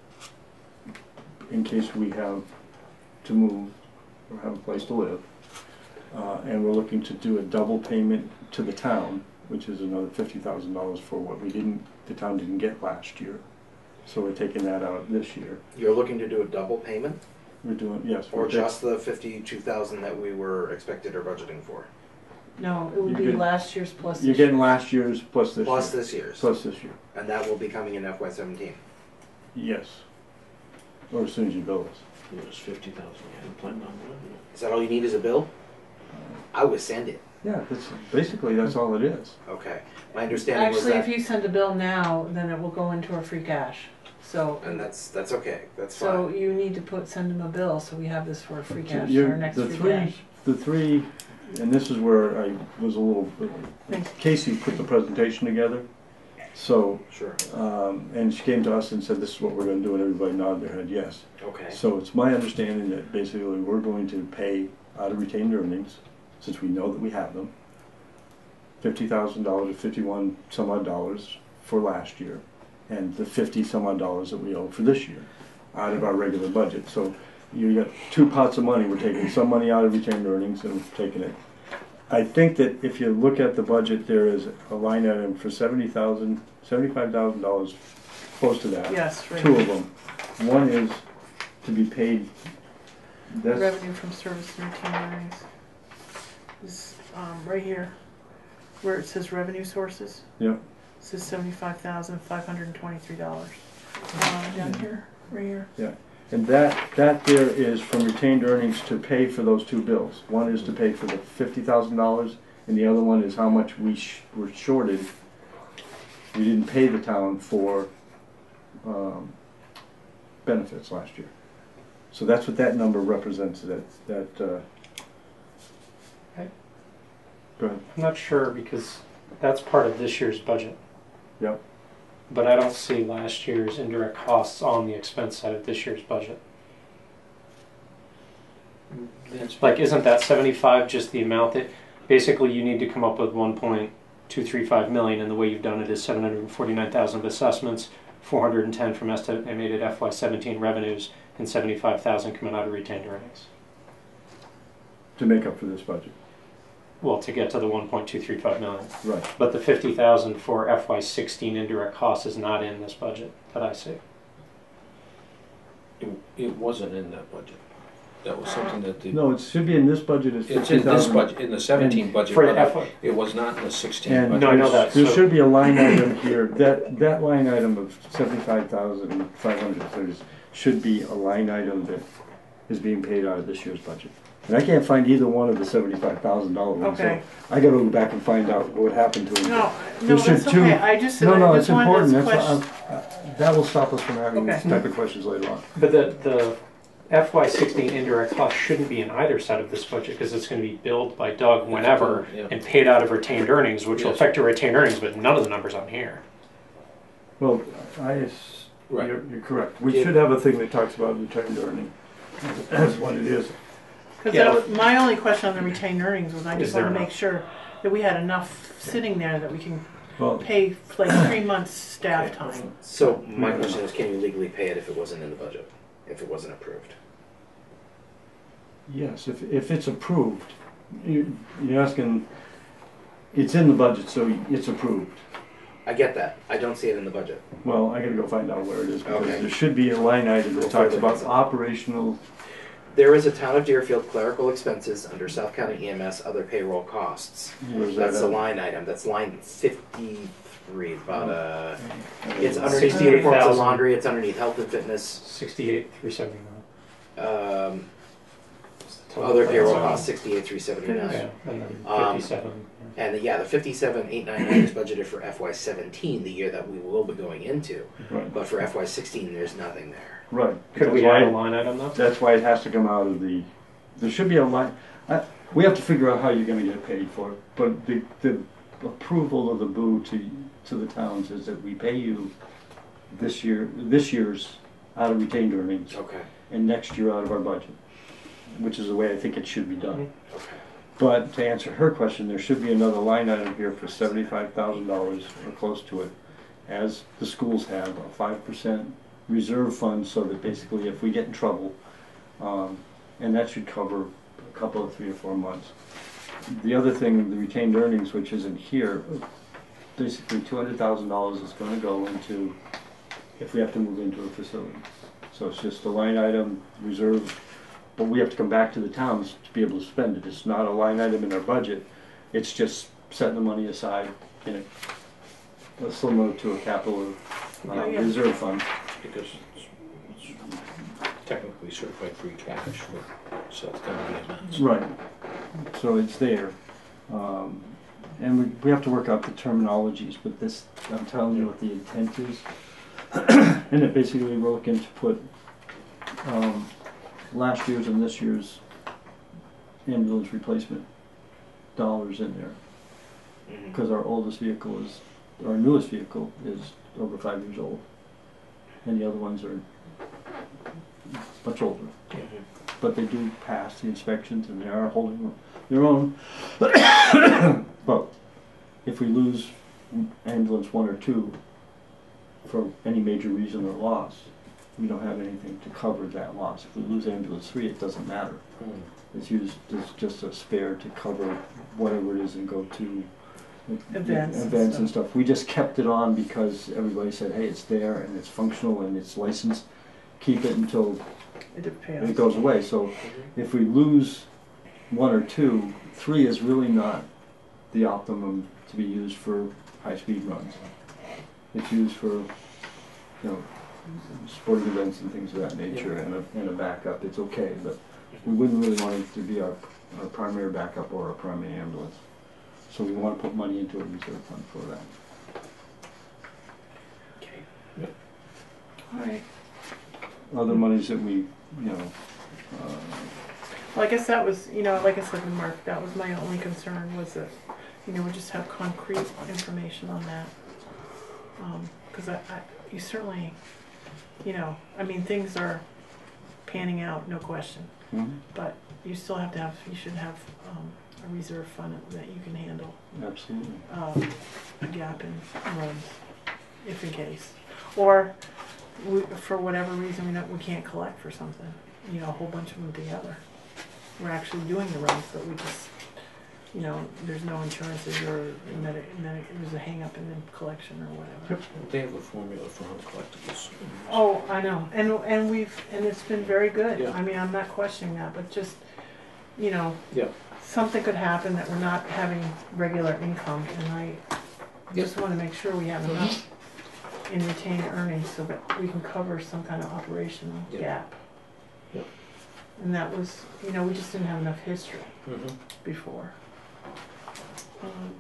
in case we have to move or have a place to live. Uh, and we're looking to do a double payment to the town, which is another fifty thousand dollars for what we didn't, the town didn't get last year. So we're taking that out this year. You're looking to do a double payment? We're doing, yes. Or we're just the fifty-two thousand that we were expected or budgeting for? No, it would You're be getting- last year's plus You're this year. getting last year's plus this Plus year. this year's? Plus this year, And that will be coming in F Y seventeen? yes. Or as soon as you bill us. It was fifty thousand, you hadn't planned on doing Is that all you need is a bill? I would send it. Yeah, that's, basically that's all it is. Okay. My understanding was Actually, that, if you send a bill now, then it will go into our free cash. So, and that's, that's okay, that's so fine. you need to put, send them a bill, so we have this for free cash, You're- our next the free three, cash. the three, and this is where I was a little, Thanks. Casey put the presentation together. So, Sure. um, and she came to us and said, this is what we're gonna do, and everybody nodded their head, yes. Okay. So it's my understanding that basically we're going to pay out of retained earnings, since we know that we have them, fifty thousand dollars or fifty-one some odd dollars for last year, and the fifty some odd dollars that we owe for this year, out of our regular budget. So you got two pots of money, we're taking some money out of retained earnings and we're taking it. I think that if you look at the budget, there is a line item for seventy thousand, seventy-five thousand dollars, close to that. Yes, right. Two of them. One is to be paid, that's, Revenue from service and retained earnings. Is, um, right here, where it says revenue sources. Yep. It says seventy-five thousand, five hundred and twenty-three dollars. Uh, down here, right here. yeah. And that, that there is from retained earnings to pay for those two bills. One is to pay for the fifty thousand dollars, and the other one is how much we sh were shorted. We didn't pay the town for um, benefits last year. So that's what that number represents, that, that, uh, Okay. Go ahead. I'm not sure because that's part of this year's budget. Yep. But I don't see last year's indirect costs on the expense side of this year's budget. it. Like, isn't that seventy-five just the amount that, basically you need to come up with one point two three five million, and the way you've done it is seven hundred forty-nine thousand of assessments, four hundred ten from estimated F Y seventeen revenues, and seventy-five thousand coming out of retained earnings. To make up for this budget. Well, to get to the one point two three five million. Right. But the fifty thousand for F Y sixteen indirect costs is not in this budget that I see. It, it wasn't in that budget. That was something that the, No, it should be in this budget as it's fifty in this thousand. budget, in the seventeen budget, For but F Y, it was not in the sixteen And budget. No, I know that. there so- should be a line item here, that, that line item of seventy-five thousand five hundred thirty should be a line item that is being paid out of this year's budget. And I can't find either one of the seventy-five thousand dollar ones, so Okay. I gotta go back and find out what happened to them. No, There no, should that's two- okay. I just said No, no, I it's just wanted important, this that's, question. uh, uh, that will stop us from having these Okay. type of questions later on. But the, the F Y sixteen indirect cost shouldn't be in either side of this budget because it's going to be billed by Doug whenever Yeah. and paid out of retained earnings, which will Yes. affect your retained earnings, but none of the numbers on here. Well, I, s- Right. you're, you're correct, we Yeah. should have a thing that talks about returned earning, that's what it is. Because Yeah. that was, my only question on the retained earnings was I Is just there want to enough? make sure that we had enough sitting there that we can Well, pay like three months staff time. So my question is, can you legally pay it if it wasn't in the budget, if it wasn't approved? yes, if, if it's approved, you, you're asking, it's in the budget, so it's approved. I get that. I don't see it in the budget. Well, I gotta go find out where it is, because Okay. there should be a line item that We'll talks further about consult. operational, There is a Town of Deerfield clerical expenses under South County E M S other payroll costs. where's that That's a at? line item. That's line fifty-three. About uh, it's Uh, underneath sixty-eight uniforms and thousand. laundry. It's underneath health and fitness. Sixty-eight, three seventy-nine. Um, other payroll costs sixty-eight three seventy-nine. Yeah, and then Um, fifty-seven. And yeah, the fifty-seven eight ninety-nine is budgeted for F Y seventeen, the year that we will be going into. Right, But for F Y sixteen, there's nothing there. right. Could we That's why- add a line item though? That's why it has to come out of the, there should be a line, I, we have to figure out how you're gonna get paid for it, but the, the approval of the B O O to, to the towns is that we pay you this year, this year's out of retained earnings, Okay. and next year out of our budget, which is the way I think it should be done. Okay. But to answer her question, there should be another line item here for seventy-five thousand dollars or close to it, as the schools have, a five percent reserve fund, so that basically if we get in trouble, um, and that should cover a couple of three or four months. The other thing, the retained earnings, which isn't here, basically two hundred thousand dollars is going to go into, if we have to move into a facility. So it's just a line item, reserve, but we have to come back to the towns to be able to spend it. It's not a line item in our budget. It's just setting the money aside in a, similar to a capital uh, Oh, yeah. reserve fund. Because it's, it's technically certified free cash, so it's gonna be amounts. Right. So it's there. Um, and we, we have to work out the terminologies, but this, I'm telling you what the intent is. And it basically we're looking to put um, last year's and this year's ambulance replacement dollars in there. Because our oldest vehicle is, our newest vehicle is over five years old. And the other ones are much older. Mm-hmm. But they do pass the inspections and they are holding their own. But if we lose ambulance one or two for any major reason or loss, we don't have anything to cover that loss. If we lose ambulance three, it doesn't matter. Mm. It's used as just a spare to cover whatever it is and go to Events and events and stuff. stuff. We just kept it on because everybody said, hey, it's there and it's functional and it's licensed. Keep it until It depends. it goes away. So if we lose one or two, three is really not the optimum to be used for high-speed runs. It's used for, you know, sporting events and things of that nature, and a, and a backup. It's okay, but we wouldn't really want it to be our, our primary backup or our primary ambulance. So we want to put money into a reserve fund for that. Okay. Yep. All right. Other monies that we, you know, uh, Well, I guess that was, you know, like I said to Mark, that was my only concern was that, you know, we just have concrete information on that. Because I, I, you certainly, you know, I mean, things are panning out, no question. mm-hmm. But you still have to have, you should have um, a reserve fund that you can handle Absolutely. um, a gap in runs, if in case. Or we, for whatever reason, we, don't, we can't collect for something, you know, a whole bunch of them together. We're actually doing the runs, but we just, you know, there's no insurances or medic, medic, there's a hang up in the collection or whatever. They have a formula for uncollectibles. Oh, I know, and and we've and it's been very good. Yeah. I mean, I'm not questioning that, but just, you know, Yeah. something could happen that we're not having regular income, and I just want to make sure we have enough in retained earnings so that we can cover some kind of operational Yeah. gap. Yep. And that was, you know, we just didn't have enough history Mm-hmm. before. Um,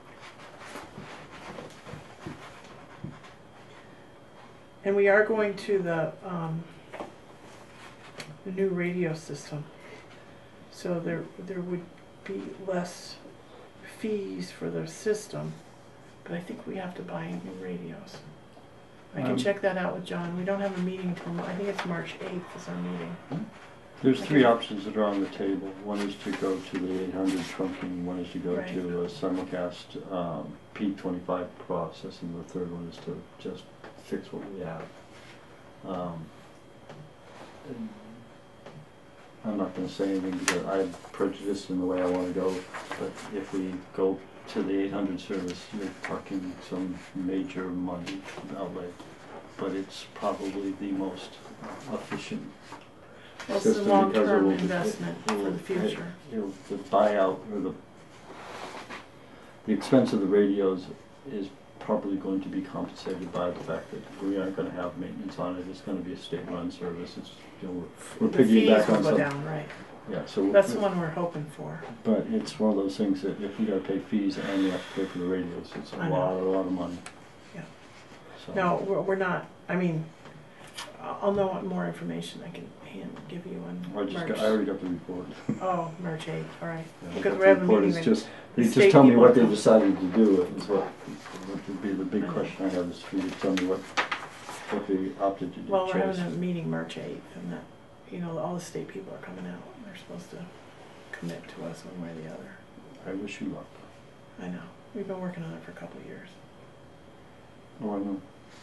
and we are going to the, um, the new radio system, so there there would be less fees for the system, but I think we have to buy new radios. I can Um, check that out with John. We don't have a meeting till, I think it's March eighth is our meeting. There's Okay. three options that are on the table. One is to go to the eight hundred trunking, one is to go Right. to a simulcast um, P twenty-five process, and the third one is to just fix what we have. Um, and I'm not going to say anything because I'm prejudiced in the way I want to go, but if we go to the eight hundred service, you're talking some major money outlay, but it's probably the most efficient Well, it's a system because it long-term will- investment it for will- the future. it- it'll- The buyout or the, the expense of the radios is probably going to be compensated by the fact that we aren't going to have maintenance on it. It's going to be a state-run service. It's, you know, we're, we're The fees piggyback will on go some. down, right. Yeah, so That's the one we're hoping for. But it's one of those things that if we got to pay fees and we have to pay for the radios, it's a I know. lot, a lot of money. Yeah. So, No, we're, we're not, I mean, I'll I'll know what more information I can hand, give you on I just March. got, I already got the report. Oh, March eighth, all right. Yeah, I Because got we're the having a report. meeting It's then. just, they the just state tell me people what they come. decided to do is what, what would be the big I know. question I have is for you to tell me what, what they opted to do. Well, we're choice. having a meeting March eighth, and that, you know, all the state people are coming out. They're supposed to commit to us one way or the other. I wish you luck. I know. We've been working on it for a couple of years. Oh, I know.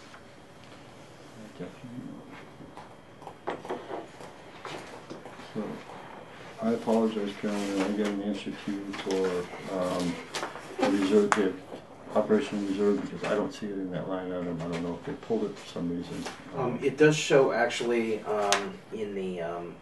I definitely know. So, I apologize, Carolyn, I get an answer to you for, um, the reserve, the operational reserve, because I don't see it in that line item. I don't know if they pulled it for some reason. Um, it does show actually um, in the. Um,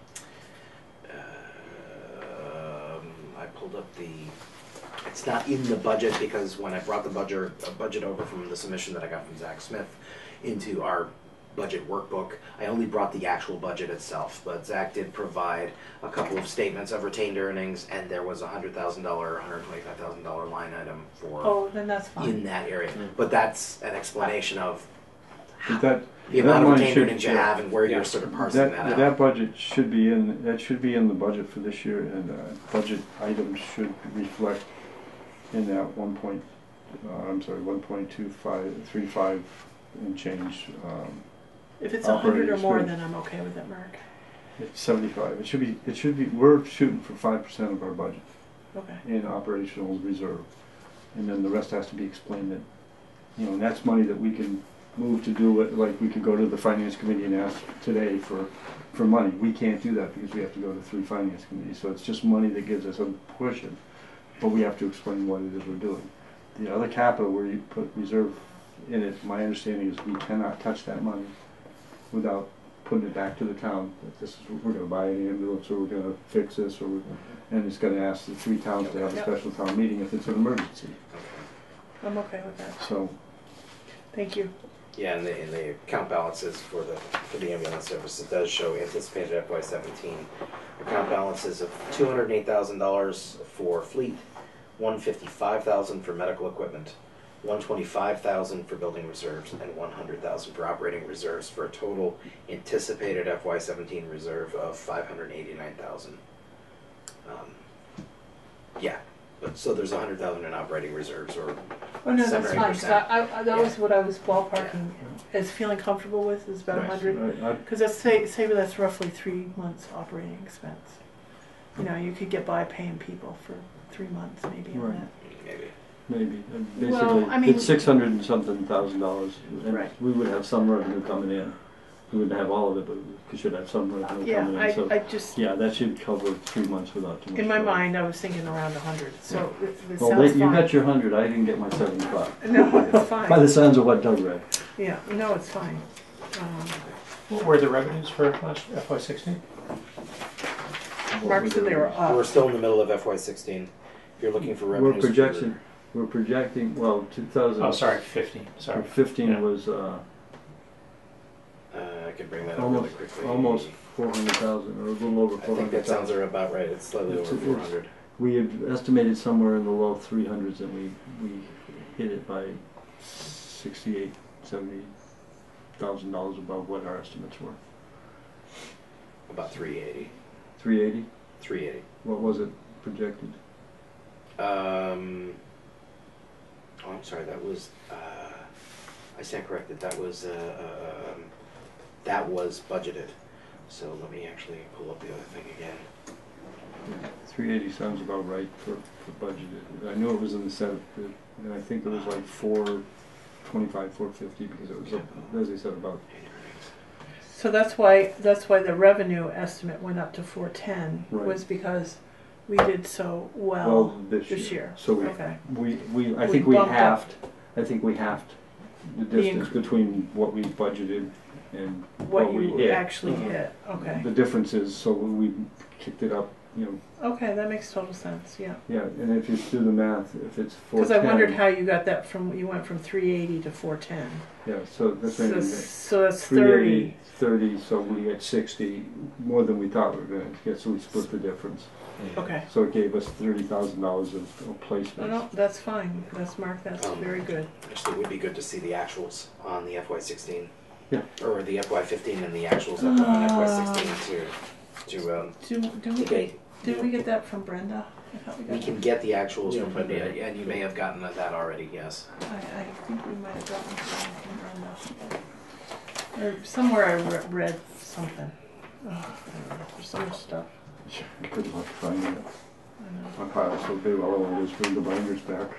uh, um, I pulled up the. It's not in the budget because when I brought the budget uh, budget over from the submission that I got from Zach Smith into our budget workbook, I only brought the actual budget itself. But Zach did provide a couple of statements of retained earnings, and there was a hundred thousand dollar, one hundred twenty-five thousand dollar line item for Oh, then that's fine. in that area. But that's an explanation of But that, the that amount of money retained should, earnings you have and where Yeah. you're sort of parsing that, that, out. that budget should be in, that should be in the budget for this year, and, uh, budget items should reflect in that one point, uh, I'm sorry, one point two five, three five and change, um, If it's a hundred or operating more, expense. then I'm okay with it, Mark. it's seventy-five. It should be, it should be, we're shooting for five percent of our budget Okay. in operational reserve. And then the rest has to be explained that, you know, and that's money that we can move to do it, like we could go to the finance committee and ask today for, for money. We can't do that because we have to go to three finance committees, so it's just money that gives us a cushion, but we have to explain what it is we're doing. The other capital where you put reserve in it, my understanding is we cannot touch that money without putting it back to the town, that this is, we're gonna buy an ambulance, or we're gonna fix this, or, we're, and it's gonna ask the three towns to have a Yep. special town meeting if it's an emergency, I'm okay with that. so. Thank you. Yeah, and the, and the account balances for the for the ambulance service, it does show anticipated F Y seventeen account balances of two hundred eight thousand dollars for fleet, one fifty-five thousand for medical equipment, one twenty-five thousand for building reserves, and one hundred thousand for operating reserves, for a total anticipated F Y seventeen reserve of five hundred eighty-nine thousand. Um, yeah, but so there's a hundred thousand in operating reserves, or Oh, no, seven that's or eight fine. percent. I, I, that Yeah. was what I was ballparking, is feeling comfortable with, is about a Right. hundred. I- I- Because that's, say, say that's roughly three months operating expense. You know, you could get by paying people for three months maybe on Right. that. maybe. Maybe, and Well, basically, I mean- it's six hundred and something thousand dollars, and Right. we would have some revenue coming in. We wouldn't have all of it, but we should have some revenue Yeah, coming in, I, so, I just, yeah, that should cover three months without too much. in my trouble. mind, I was thinking around a hundred, so it, it Well, sounds they- you fine. got your hundred, I didn't get my seventy-five. No, it's By fine. the sounds of what Doug read. Yeah, no, it's fine. Um, What were the revenues for last F Y sixteen? Mark said they were We're up. still in the middle of F Y sixteen. If you're looking for We're revenues, for- projection, we're projecting, well, two thousand. Oh, sorry, fifteen, sorry. Fifteen Yeah. was, uh, Uh, I can bring that up almost, really quickly. almost four hundred thousand, or a little over I four think hundred that sounds thousand. about right. It's slightly It's- over it's- four hundred. We had estimated somewhere in the low three hundreds, and we, we hit it by sixty-eight, seventy thousand dollars above what our estimates were. About three eighty. Three eighty, three eighty. what was it projected? Um, oh, I'm sorry. That was. Uh, I stand corrected. That was. Uh, uh, um, that was budgeted. So let me actually pull up the other thing again. Three eighty sounds about right for, for budgeted. I knew it was in the set, and I think it was like four twenty-five, four fifty, because it was, up, as I said, about, So that's why, that's why the revenue estimate went up to four ten, Right. was because we did so well well, this year. this year. So we, Okay. we, we, I We think we bumped up. halved, I think we halved the The distance inc- between what we budgeted and What what we you hit. actually hit, okay. The difference is, so we kicked it up, you know, Okay, that makes total sense, yeah. yeah, and if you do the math, if it's four Because ten. I wondered how you got that from, you went from three eighty to four ten. Yeah, so that's So, maybe so that's three eighty, thirty, thirty, so we get sixty, more than we thought we were gonna get, so we split the difference. okay. So it gave us thirty thousand dollars of of No, placements. no, that's fine, that's Mark, that's Um, very good. Actually, it would be good to see the actuals on the F Y sixteen. Yeah. Or the F Y fifteen and the actuals on F Y sixteen to to um. Do, do we Okay. get, did we get that from Brenda? I thought we got We that. can get the actuals Yeah, from but, Brenda, uh, and you may have gotten that already. Yes. I, I think we might have gotten some from Brenda. Or somewhere I re- read something. Oh, I don't know, there's so much stuff. Good luck finding it. I know. My pile's so big, all I want to do is bring the binders back.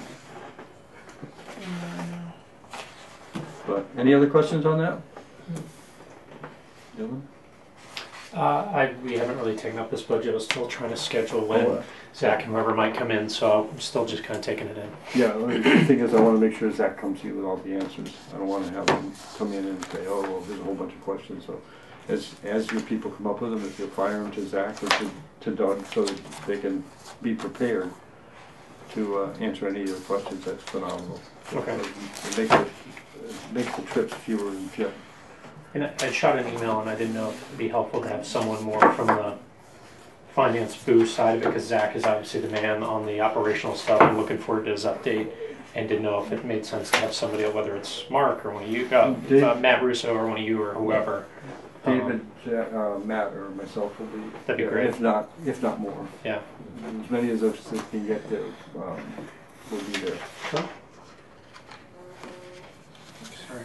I know. But, any other questions on that? Dylan? Uh, I, we haven't really taken up this budget. I was still trying to schedule when Oh, uh, Zach and whoever might come in, so I'm still just kind of taking it in. Yeah, the thing is, I want to make sure Zach comes to you with all the answers. I don't want to have him come in and say, oh, well, there's a whole bunch of questions. So as as your people come up with them, if you fire them to Zach or to, to Doug so that they can be prepared to uh, answer any of your questions, that's phenomenal. Okay. So it makes it, it makes the trips fewer and fewer. And I, I shot an email, and I didn't know if it'd be helpful to have someone more from the finance booth side of it, because Zach is obviously the man on the operational stuff. I'm looking forward to his update, and didn't know if it made sense to have somebody, whether it's Mark or one of you, uh, Dave- uh, Matt Russo or one of you or whoever. David, Um, uh, Matt, or myself will be. That'd be there, great. If not, if not more. Yeah. As many as us as can get there, um, will be there. Sure. Sorry.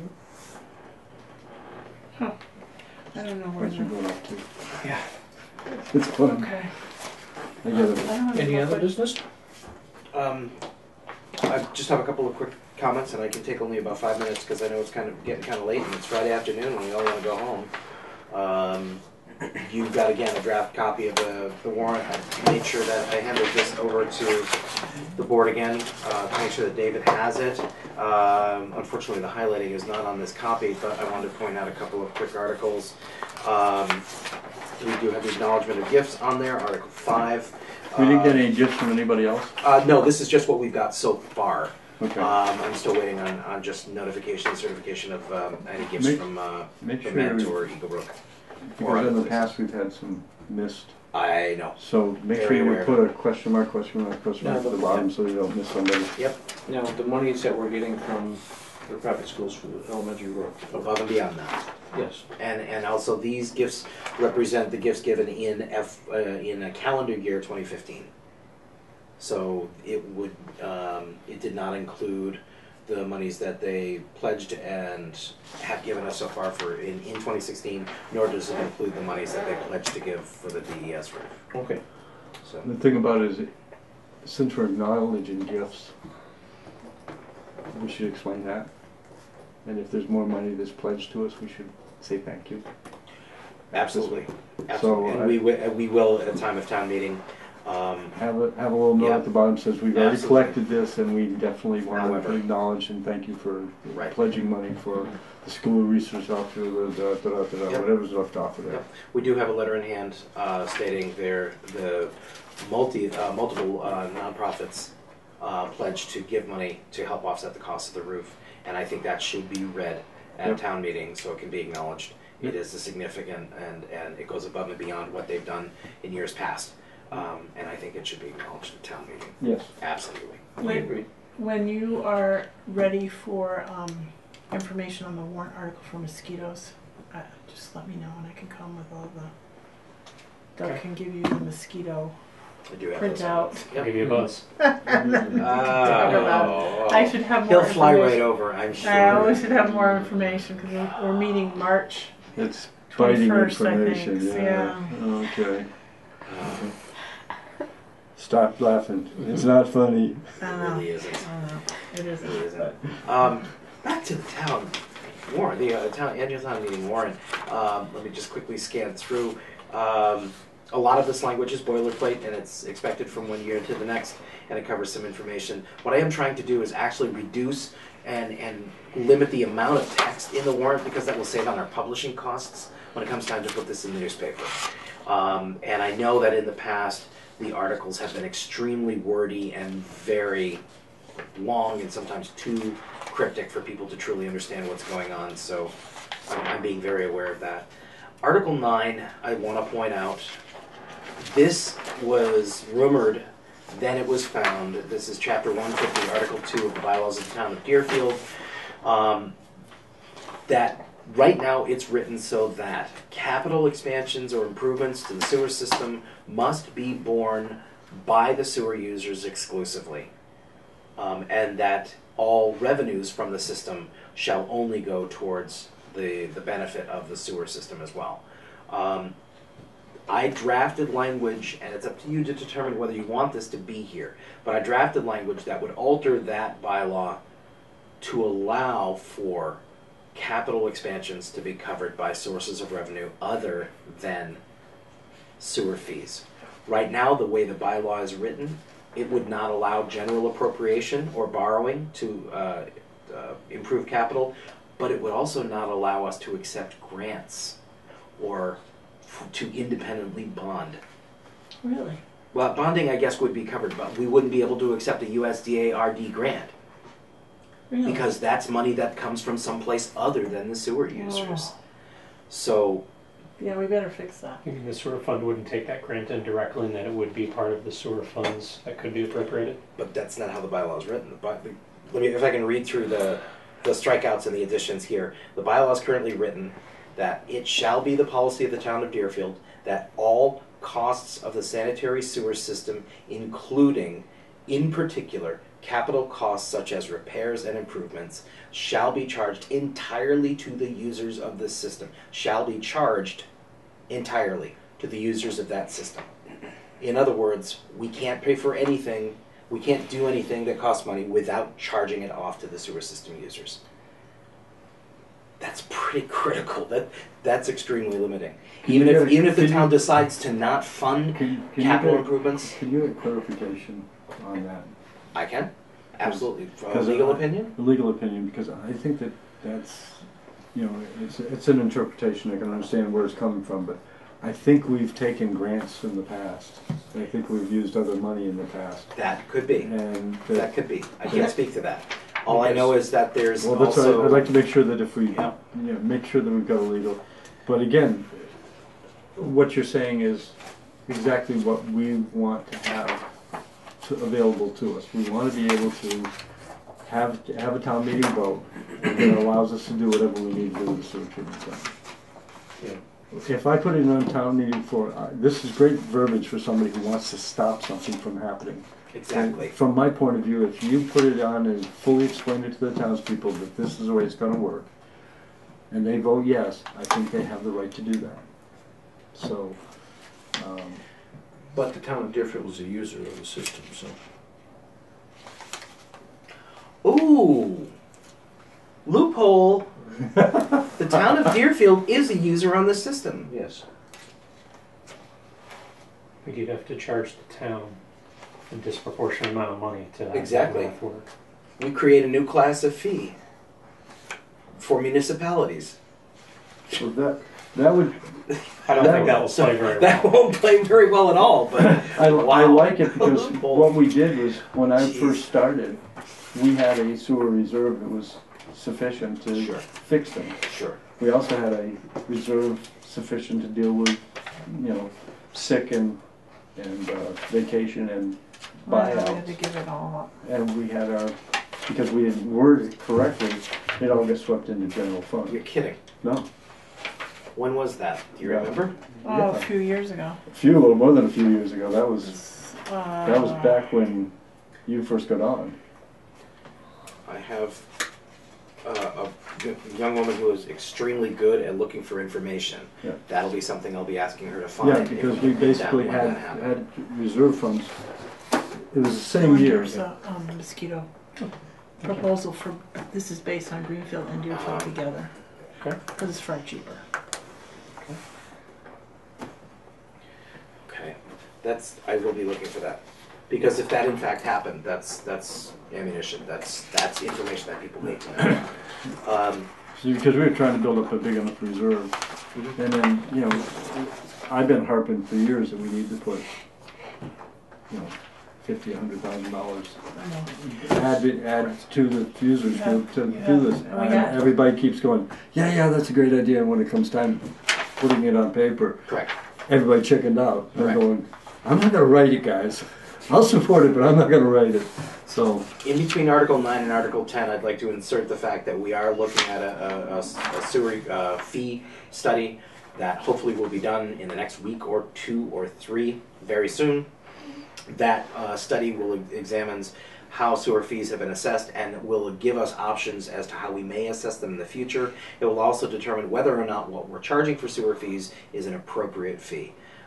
I don't know where Where's you the, going off to? Yeah. It's fun. okay. I get I it. don't have Any a other budget. business? Um, I just have a couple of quick comments, and I can take only about five minutes because I know it's kind of getting kind of late, and it's Friday afternoon, and we all want to go home. Um, you've got again a draft copy of the, the warrant. I made sure that I handed this over to the board again uh, to make sure that David has it. Um, unfortunately, the highlighting is not on this copy, but I wanted to point out a couple of quick articles. Um, we do have the acknowledgement of gifts on there, Article five. We didn't get Uh, any gifts from anybody else? uh, no, this is just what we've got so far. Okay. Um, I'm still waiting on, on just notification and certification of um, any gifts Make- from uh, Make from sure, Manitou or Eagle Brook. or because in the other past we've had some missed, I know. so make sure Very you aware of put a question mark, question mark, question No, mark at the but- bottom so you don't miss somebody. Yep, Now, the monies that we're getting from the private schools for the elementary work. above and beyond that. Yes. And and also these gifts represent the gifts given in F uh, in a calendar year twenty fifteen. So it would um, it did not include the monies that they pledged and have given us so far for in, in twenty sixteen, nor does it include the monies that they pledged to give for the D E S roof. Okay. So The thing about it is, since we're acknowledging gifts, we should explain that. And if there's more money that's pledged to us, we should say thank you. absolutely, absolutely, So, and we wi- we will at a time of town meeting. Um, Have a, have a little note Yeah. at the bottom says we've already Absolutely. collected this and we definitely want However. to acknowledge and thank you for Right. pledging money for the school research officer, the, da, da, da, da, da, Yep. whatever's left off of that. Yep. We do have a letter in hand uh, stating their the multi uh, multiple uh, nonprofits uh, pledged to give money to help offset the cost of the roof, and I think that should be read at Yep. town meeting so it can be acknowledged. Yep. It is a significant and and it goes above and beyond what they've done in years past, um, and I think it should be acknowledged at town meeting. Yes. Absolutely. I Wait. agree. When you are ready for um, information on the warrant article for mosquitoes, uh, just let me know and I can come with all the. Doug Okay. can give you the mosquito I do have those. printout. I'll give you a buzz. Oh. I should have more He'll fly right information. over, I'm sure. I always should have more information because we're, we're meeting March It's biting twenty-first, I information, think. yeah. Yeah. Okay. Um, Stop laughing. It's not funny. I it don't know. really isn't. I don't know. It It isn't. really isn't. Um, back to the town warrant, the uh, town annual town meeting warrant. Um, let me just quickly scan through. Um, a lot of this language is boilerplate, and it's expected from one year to the next, and it covers some information. What I am trying to do is actually reduce and and limit the amount of text in the warrant because that will save on our publishing costs when it comes time to put this in the newspaper. Um, and I know that in the past the articles have been extremely wordy and very long and sometimes too cryptic for people to truly understand what's going on, so I'm, I'm being very aware of that. Article nine, I want to point out, this was rumored, then it was found. This is chapter one fifty, article two of the bylaws of the town of Deerfield. Um, that right now it's written so that capital expansions or improvements to the sewer system must be borne by the sewer users exclusively. Um, and that all revenues from the system shall only go towards the, the benefit of the sewer system as well. Um, I drafted language, and it's up to you to determine whether you want this to be here, but I drafted language that would alter that bylaw to allow for capital expansions to be covered by sources of revenue other than sewer fees. Right now, the way the bylaw is written, it would not allow general appropriation or borrowing to uh, uh, improve capital, but it would also not allow us to accept grants or f- to independently bond. Really? Well, bonding, I guess, would be covered, but we wouldn't be able to accept a U S D A R D grant Really? because that's money that comes from someplace other than the sewer users. Oh. So, Yeah, we better fix that. You mean the sewer fund wouldn't take that grant in directly, and that it would be part of the sewer funds that could be appropriated? but that's not how the bylaw is written. The by, the, let me, if I can read through the the strikeouts and the additions here. The bylaw is currently written that it shall be the policy of the town of Deerfield that all costs of the sanitary sewer system, including, in particular, capital costs such as repairs and improvements, shall be charged entirely to the users of the system. Shall be charged entirely to the users of that system. In other words, we can't pay for anything, we can't do anything that costs money without charging it off to the sewer system users. That's pretty critical. That that's extremely limiting. Can Even you if get a- even if the can town you- decides to not fund Can, can capital you get, improvements, Can you get clarification on that? I can. Absolutely. From a 'Cause legal I- opinion? The legal opinion, because I think that that's, you know, it's, it's an interpretation. I can understand where it's coming from, but I think we've taken grants in the past. I think we've used other money in the past. That could be. And That that, could be. I can't speak to that. All I know is that there's well, that's why also. I'd like to make sure that if we, Yeah. you know, make sure that we've got a legal. But again, what you're saying is exactly what we want to have to, available to us. We want to be able to have have a town meeting vote that allows us to do whatever we need to do with the sewer treatment plant. Yeah. If I put it on town meeting for, uh, this is great verbiage for somebody who wants to stop something from happening. Exactly. And from my point of view, if you put it on and fully explain it to the townspeople that this is the way it's going to work, and they vote yes, I think they have the right to do that. So, um, But the town of Deerfield is a user of the system, so. Ooh! Loophole! The town of Deerfield is a user on the system. Yes. But you'd have to charge the town a disproportionate amount of money to have Exactly. that work. We create a new class of fee for municipalities. so that that would I don't That- think that will So play very that well. won't play very well at all, but I, I wow. like it because Loophole. what we did was when I Jeez. first started, we had a sewer reserve that was sufficient to Sure. fix them. Sure. We also had a reserve sufficient to deal with, you know, sick and and uh, vacation and Well, we had to buyouts. give it all up. And we had our, because we didn't word it correctly, it all got swept into general fund. You're kidding. No, When was that? Do you Yeah. remember? Oh, Yeah. a few years ago. a few, a little more than a few years ago. That was Uh, that was back when you first got on. I have uh, a g- young woman who is extremely good at looking for information. Yeah. That'll be something I'll be asking her to find. Yeah, if because can we pin down basically when had that happened. had reserve funds. It was the same year. There's a um, mosquito proposal for, this is based on Greenfield and Deerfield together. Okay. Because it's far cheaper. Okay, that's, I will be looking for that. Because if that in fact happened, that's, that's ammunition, that's, that's information that people need to know. Um, See, because we were trying to build up a big enough reserve, mhm. and then you know, I've been harping for years that we need to put, you know, fifty, a hundred thousand dollars I know. add it- add to the users to, to Yeah. do this. And we And got- everybody keeps going, yeah, yeah, that's a great idea. And when it comes time putting it on paper, Correct. everybody chickened out. They're Correct. going, I'm not going to write it, guys. I'll support it, but I'm not going to write it. So, In between Article nine and Article ten, I'd like to insert the fact that we are looking at a, a, a s- a sewer uh, fee study that hopefully will be done in the next week or two or three, very soon. That uh, study will examines how sewer fees have been assessed and will give us options as to how we may assess them in the future. It will also determine whether or not what we're charging for sewer fees is an appropriate fee.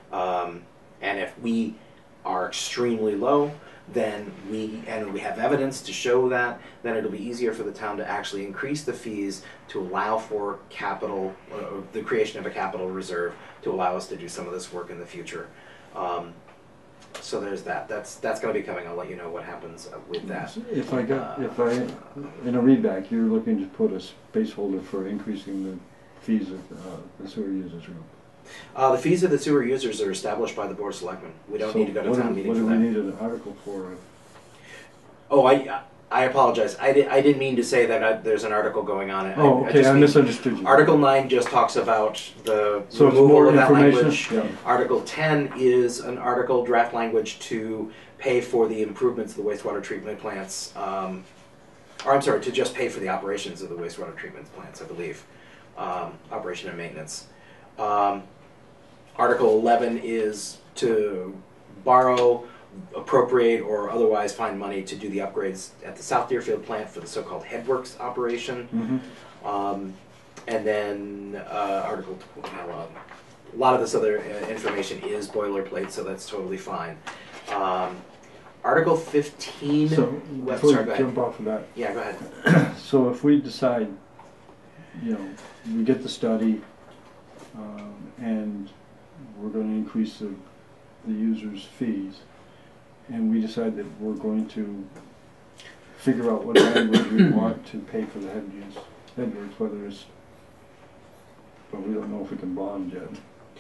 Um, and if we are extremely low, then we, and we have evidence to show that, then it'll be easier for the town to actually increase the fees to allow for capital, uh, the creation of a capital reserve to allow us to do some of this work in the future. Um, so there's that. That's that's going to be coming. I'll let you know what happens with that. If I got, Uh, if I, in a readback, you're looking to put a spaceholder for increasing the fees of uh, the sewer users group. Uh, the fees of the sewer users are established by the Board of Selectmen. We don't So need to go to what do- town meeting What for do that. we need an article for? Oh, I I apologize. I, di- I didn't mean to say that I, there's an article going on. I, Oh, I okay, just I mean- misunderstood you. Article nine just talks about the So it's removal more of that information? language. Yeah. Article ten is an article draft language to pay for the improvements of the wastewater treatment plants. Um, or I'm sorry, to just pay for the operations of the wastewater treatment plants, I believe. Um, operation and maintenance. Um, Article eleven is to borrow, appropriate, or otherwise find money to do the upgrades at the South Deerfield plant for the so-called headworks operation. Mm-hmm. Um, and then uh, Article twelve, uh, a lot of this other uh, information is boilerplate, so that's totally fine. Um, Article fifteen. So, well, before sorry, you go ahead. jump off of that, Yeah, go ahead. so if we decide, you know, we get the study, um, and we're gonna increase the, the users' fees, and we decide that we're going to figure out what language we want to pay for the head use, headworks, whether it's, but we don't know if we can bond yet.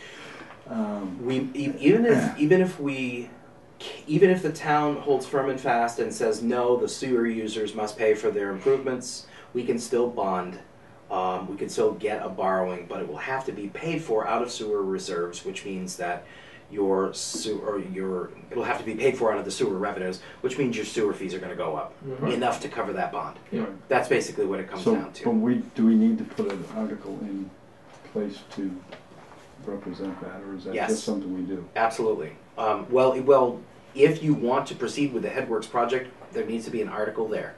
Um, We e- even if even if we even if the town holds firm and fast and says no, the sewer users must pay for their improvements, we can still bond. Um, we can still get a borrowing, but it will have to be paid for out of sewer reserves, which means that your sewer, or your it'll have to be paid for out of the sewer revenues, which means your sewer fees are going to go up Mhm. enough to cover that bond. Yeah. That's basically what it comes So, down but to. we, do we need to put an article in place to represent that, or is that Yes. just something we do? Absolutely. Um, well, well, if you want to proceed with the Headworks project, there needs to be an article there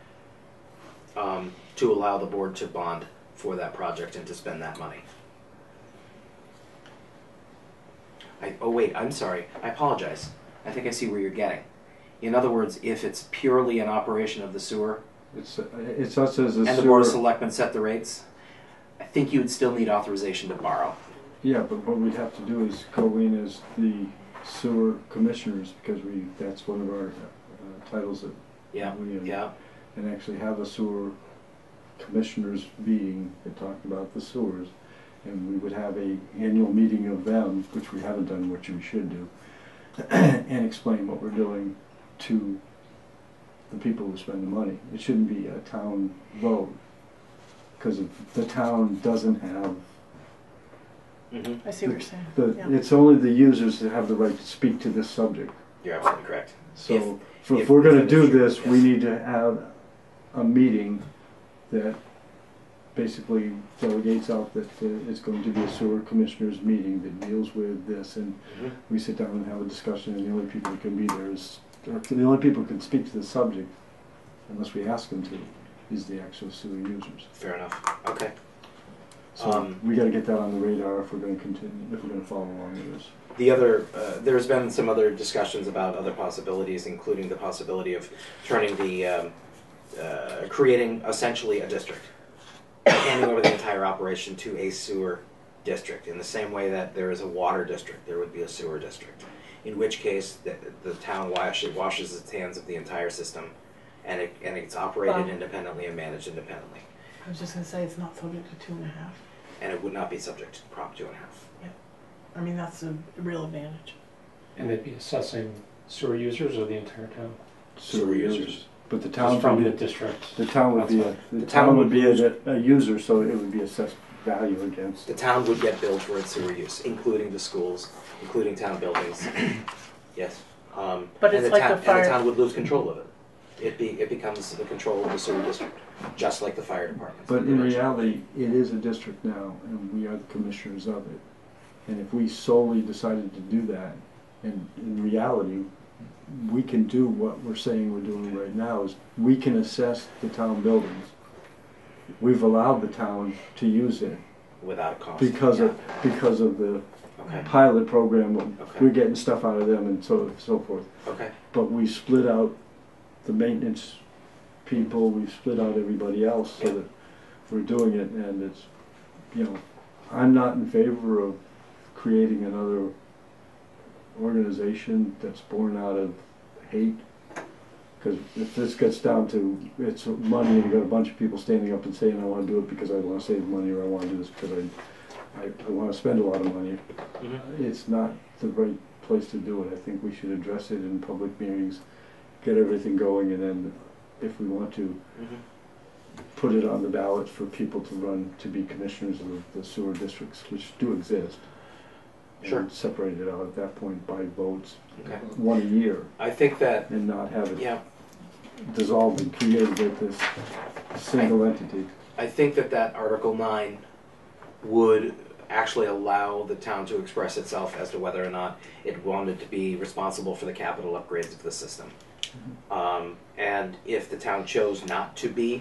um, to allow the board to bond for that project and to spend that money. I, oh wait, I'm sorry. I apologize. I think I see where you're getting. In other words, if it's purely an operation of the sewer It's, uh, it's us as a and the board of sewer, selectmen set the rates, I think you would still need authorization to borrow. yeah, but what we'd have to do is go in as the sewer commissioners, because we, that's one of our uh, titles that Yeah, we, uh, yeah. and actually have a sewer commissioners meeting that talked about the sewers, and we would have a annual meeting of them, which we haven't done, which we should do, and explain what we're doing to the people who spend the money. It shouldn't be a town vote, because the town doesn't have Mm-hmm. I see what you're saying. the, Yeah. it's only the users that have the right to speak to this subject. You're absolutely correct. So If- if, if if- we're gonna if do it's true, this, we yes. need to have a meeting that basically delegates out that uh, it's going to be a sewer commissioners meeting that deals with this, and Mhm. we sit down and have a discussion, and the only people that can be there is, or the only people who can speak to the subject, unless we ask them to, is the actual sewer users. Fair enough. Okay. So Um, we gotta get that on the radar if we're gonna continue, if we're gonna follow along with this. The other, uh, there's been some other discussions about other possibilities, including the possibility of turning the, um, uh, creating essentially a district, handing over the entire operation to a sewer district, in the same way that there is a water district, there would be a sewer district. In which case, the, the town washes, washes its hands of the entire system, and it, and it's operated Wow. independently and managed independently, I was just gonna say, it's not subject to two and a half. and it would not be subject to Prop two and a half. I mean, that's a real advantage. And they'd be assessing sewer users or the entire town? Sewer users. But the Just town from would the be, district. the town would be, a That's the The town town would would be lose- a, a user, so it would be assessed value against. The town would get billed for its sewer use, including the schools, including town buildings. Yes. Um, But and it's the like town, the fire- And the town would lose control of it. It be, it becomes the control of the sewer district, just like the fire department. But in reality, it is a district now, and we are the commissioners of it. And if we solely decided to do that, and in reality, we can do what we're saying we're doing right now, is we can assess the town buildings. We've allowed the town to use it Without a cost. because Yeah. of, because of the Okay. pilot program. Okay. We're getting stuff out of them and so so forth. Okay. But we split out the maintenance people. We split out everybody else so Yeah. that we're doing it. And it's, you know, I'm not in favor of creating another organization that's born out of hate. Because if this gets down to it's money, and you got a bunch of people standing up and saying, I want to do it because I want to save money, or I want to do this because I, I, I want to spend a lot of money, Mm-hmm. it's not the right place to do it. I think we should address it in public meetings, get everything going, and then if we want to, Mm-hmm. put it on the ballot for people to run to be commissioners of the sewer districts, which do exist. Sure. And separate it out at that point by votes, Okay. one a year, I think that, and not have it yeah, dissolved and created with this single entity. I think that that Article nine would actually allow the town to express itself as to whether or not it wanted to be responsible for the capital upgrades of the system. Um, and if the town chose not to be,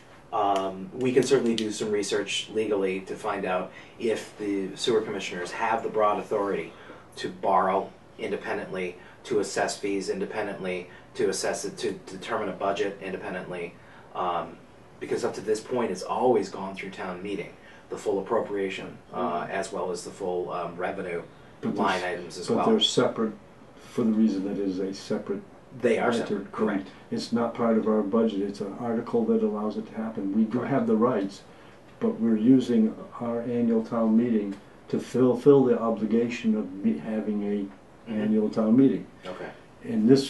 um, we can certainly do some research legally to find out if the sewer commissioners have the broad authority to borrow independently, to assess fees independently, to assess it, to determine a budget independently. Um, because up to this point, it's always gone through town meeting, the full appropriation, uh, as well as the full um, revenue But line they're- items as But well. they're separate for the reason that it is a separate They are matter. separate, correct. It's not part of our budget, it's an article that allows it to happen. We do have the rights, but we're using our annual town meeting to fulfill the obligation of me having a Mhm. annual town meeting. Okay. In this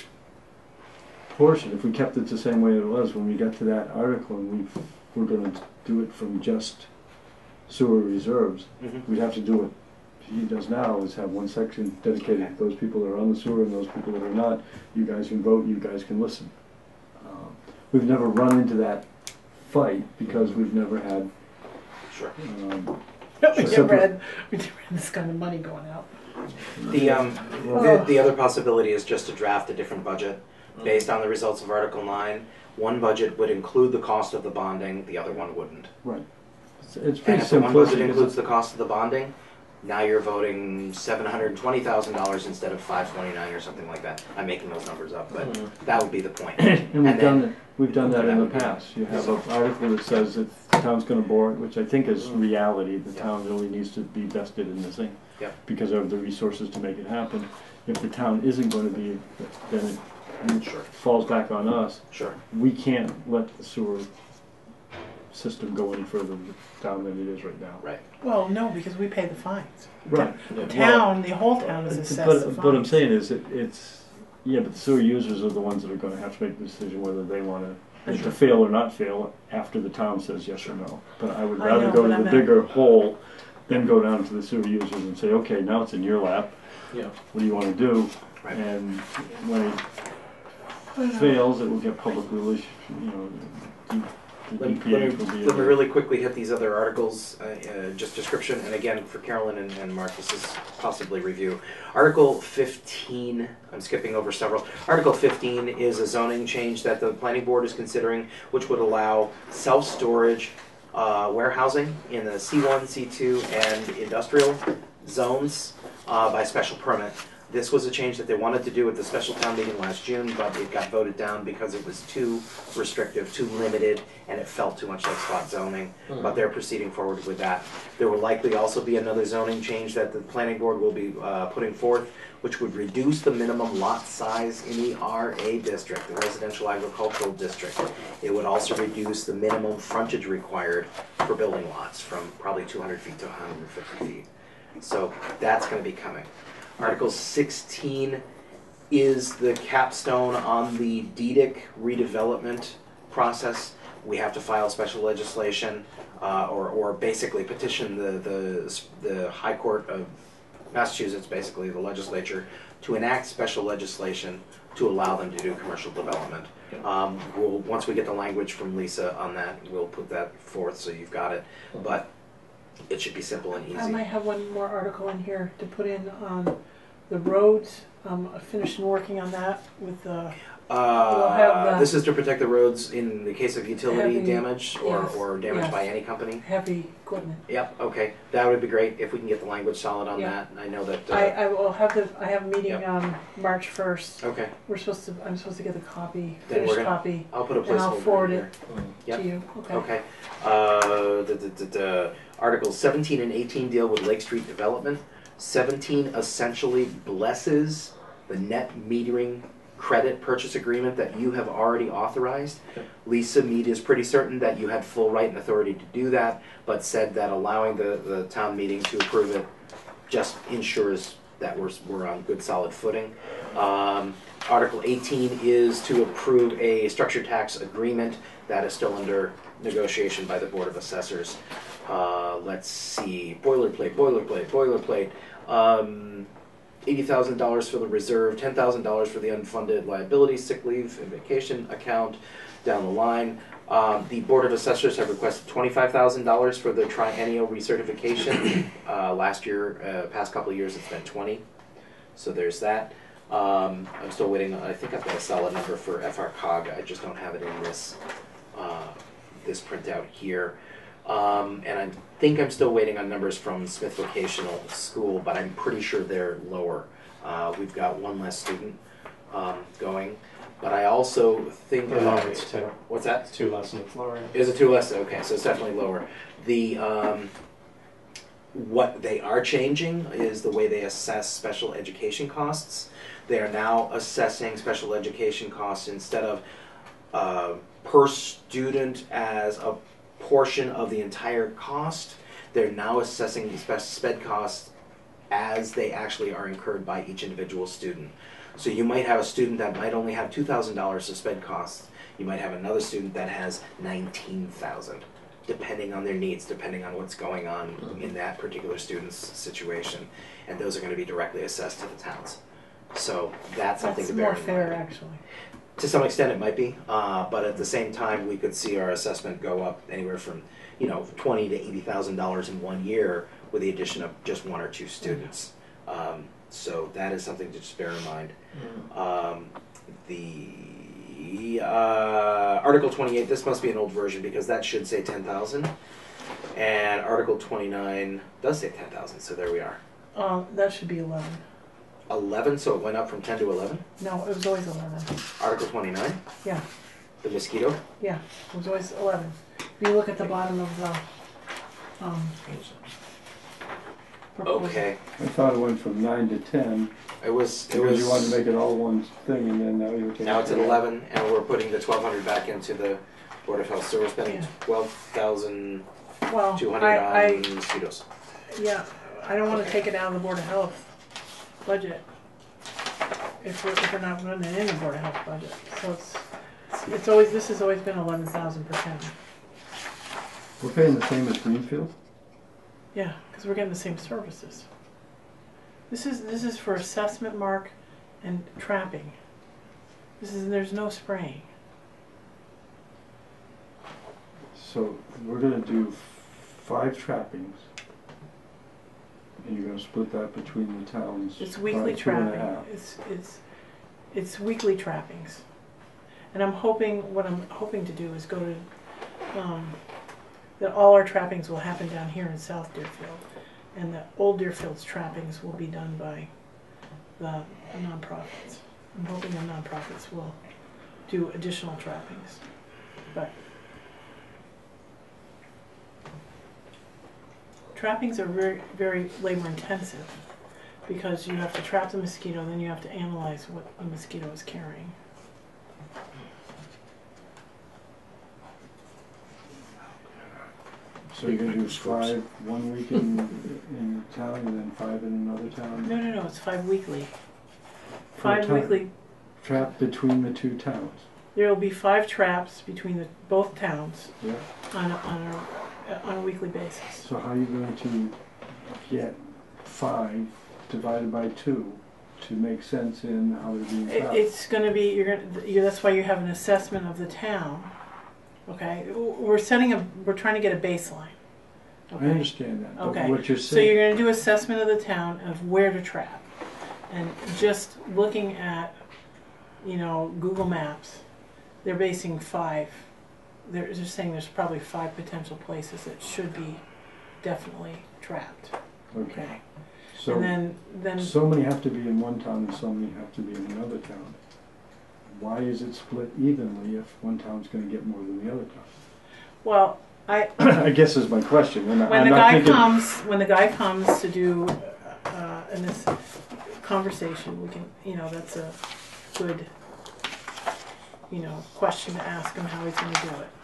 portion, if we kept it the same way it was when we got to that article and we we're gonna do it from just sewer reserves, Mm-hmm. we'd have to do what he does now, is have one section dedicated to those people that are on the sewer and those people that are not. You guys can vote, you guys can listen. Um, We've never run into that fight because we've never had, Sure. um, We Sure. never had, we never had this kind of money going out. The, um, the, the other possibility is just to draft a different budget based on the results of Article nine. One budget would include the cost of the bonding, the other one wouldn't. right. It's- It's And pretty if the one budget simplistic. includes the cost of the bonding, now you're voting seven hundred and twenty thousand dollars instead of five twenty-nine or something like that. I'm making those numbers up, but that would be the point. And we've and done then- it, we've done that in the That would be- past. You have an article that says that the town's gonna bore it, which I think is reality. The Yeah. town really needs to be vested in this thing. Yep. Because of the resources to make it happen. If the town isn't gonna be, then it Sure. falls back on us. Sure. We can't let the sewer system go any further down than it is right now. Right. Well, no, because we pay the fines. Right. The town, the whole town is assessed the But, but what I'm fines. saying is, it, it's, yeah, but the sewer users are the ones that are gonna have to make the decision whether they wanna, to fail or not fail after the town says yes or no. But I would I rather know, go but to I'm the not- bigger hole than go down to the sewer users and say, okay, now it's in your lap, Yeah. what do you wanna do? Right. And when it I know. fails, it will get public relations, you know, the Let me, D P let H me, will be. let me really quickly hit these other articles, uh, uh, just description, and again, for Carolyn and, and Mark, this is possibly review. Article fifteen, I'm skipping over several. Article fifteen is a zoning change that the planning board is considering, which would allow self-storage uh, warehousing in the C one, C two, and industrial zones uh, by special permit. This was a change that they wanted to do at the special town meeting last June, but it got voted down because it was too restrictive, too limited, and it felt too much like spot zoning. But they're proceeding forward with that. There will likely also be another zoning change that the planning board will be uh, putting forth, which would reduce the minimum lot size in the R A district, the residential agricultural district. It would also reduce the minimum frontage required for building lots from probably two hundred feet to one hundred fifty feet. So that's going to be coming. Article sixteen is the capstone on the D D I C redevelopment process. We have to file special legislation uh, or, or basically petition the, the, the High Court of Massachusetts, basically the legislature, to enact special legislation to allow them to do commercial development. Um, we'll, once we get the language from Lisa on that, we'll put that forth so you've got it. But it should be simple and easy. I might have one more article in here to put in on the roads. Um, I finished working on that with the We'll have Uh, the- this is to protect the roads in the case of utility Heavy- damage or, yes, or damage yes. by any company. Heavy equipment. Yep, okay, that would be great if we can get the language solid on Yeah. that. I know that, uh, I, I will have the, I have a meeting Yep. on March first. okay, We're supposed to, I'm supposed to get the copy, Then we're finished gonna- copy I'll put a And I'll placeholder forward in it. here. Yep. to you, okay? Okay. Uh, the, the, the, the Articles seventeen and eighteen deal with Lake Street development. seventeen essentially blesses the net metering credit purchase agreement that you have already authorized. Lisa Mead is pretty certain that you had full right and authority to do that, but said that allowing the, the town meeting to approve it just ensures that we're, we're on good solid footing. Um, Article eighteen is to approve a structure tax agreement that is still under negotiation by the Board of Assessors. Uh, let's see, boilerplate, boilerplate, boilerplate. Um, eighty thousand dollars for the reserve, ten thousand dollars for the unfunded liability, sick leave, and vacation account down the line. Um, the Board of Assessors have requested twenty-five thousand dollars for the triennial recertification. Uh, last year, uh, past couple of years, it's been twenty. So there's that. Um, I'm still waiting. I think I've got a solid number for F R C O G. I just don't have it in this uh, this printout here. Um, and I think I'm still waiting on numbers from Smith Vocational School, but I'm pretty sure they're lower. Uh, we've got one less student um, going, but I also think Or lower, it's two. what's that? It's two less and it's lower. Is it two less? Okay, so it's definitely lower. The um, what they are changing is the way they assess special education costs. They are now assessing special education costs instead of uh, per student as a portion of the entire cost. They're now assessing the spe- sped costs as they actually are incurred by each individual student. So you might have a student that might only have two thousand dollars of sped costs. You might have another student that has nineteen thousand dollars, depending on their needs, depending on what's going on in that particular student's situation. And those are going to be directly assessed to the towns. So that's something That's to bear more in fair, mind. actually. To some extent, it might be, uh, but at the same time, we could see our assessment go up anywhere from, you know, twenty to eighty thousand dollars in one year with the addition of just one or two students. Um, so that is something to just bear in mind. Um, the uh, Article twenty-eight. This must be an old version because that should say ten thousand, and Article twenty-nine does say ten thousand. So there we are. Um, that should be eleven. Eleven. So it went up from ten to eleven. No, it was always eleven. Article twenty-nine. Yeah, The mosquito. yeah, it was always eleven. If you look at the bottom of the, um, proposal. Okay. I thought it went from nine to ten, It was. It because was. you wanted to make it all one thing, and then now you're taking. Now it's at it. eleven, and we're putting the twelve hundred back into the Board of Health. So we're spending Yeah. twelve thousand Well, two hundred I, on mosquitoes. I, yeah, I don't wanna take it out of the Board of Health budget. If we're, if we're not running it in the Board of Health budget, so it's, it's- it's always, this has always been eleven thousand per town. We're paying the same as Greenfield? Yeah, cause we're getting the same services. This is, this is for assessment, Mark, and trapping. This is, there's no spraying. So we're gonna do five trappings, and you're gonna split that between the towns. It's by weekly two and a trapping. half. It's, it's, it's weekly trappings. And I'm hoping, what I'm hoping to do is go to, um, that all our trappings will happen down here in South Deerfield. And the old Deerfield's trappings will be done by the nonprofits. I'm hoping the nonprofits will do additional trappings. But trappings are very, very labor intensive because you have to trap the mosquito, then you have to analyze what the mosquito is carrying. So you're gonna do five one week in, in town and then five in another town? No, no, no, it's five weekly. For a Five town- weekly, Trap between the two towns, there will be five traps between the, both towns yeah? on a, on a, on a weekly basis. So how are you going to get five divided by two to make sense in how they're being It, trapped? it's gonna be, you're gonna, you that's why you have an assessment of the town, okay? We're setting a, we're trying to get a baseline. I Okay? understand that, but Okay. what you're So you're saying, gonna do assessment of the town of where to trap. And just looking at you know, Google Maps, they're basing five. They're just saying there's probably five potential places that should be definitely trapped. Okay. Okay. So, and then, then so many have to be in one town and so many have to be in another town. Why is it split evenly if one town's going to get more than the other town? well, I I guess is my question. And when I'm the not guy thinking, comes when the guy comes to do uh, in this conversation, we can, you know, that's a good, you know, question to ask him how he's going to do it.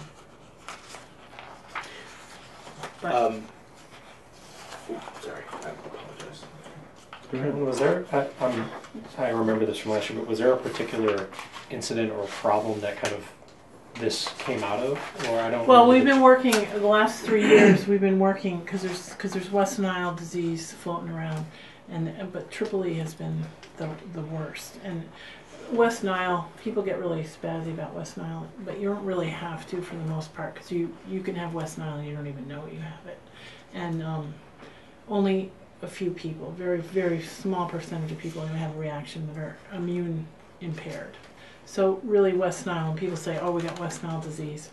But Um, oops, sorry, I apologize. Go ahead. Was there, I, um, I remember this from last year, but was there a particular incident or problem that kind of this came out of? Or I don't well, remember we've the- been working the last three years. We've been working because there's because there's West Nile disease floating around, and and- but Triple E has been the the worst. And West Nile, people get really spazzy about West Nile, but you don't really have to for the most part because you you can have West Nile and you don't even know you have it, and um, only a few people, very very small percentage of people, have a reaction that are immune impaired. So really West Nile, when people say, oh, we got West Nile disease,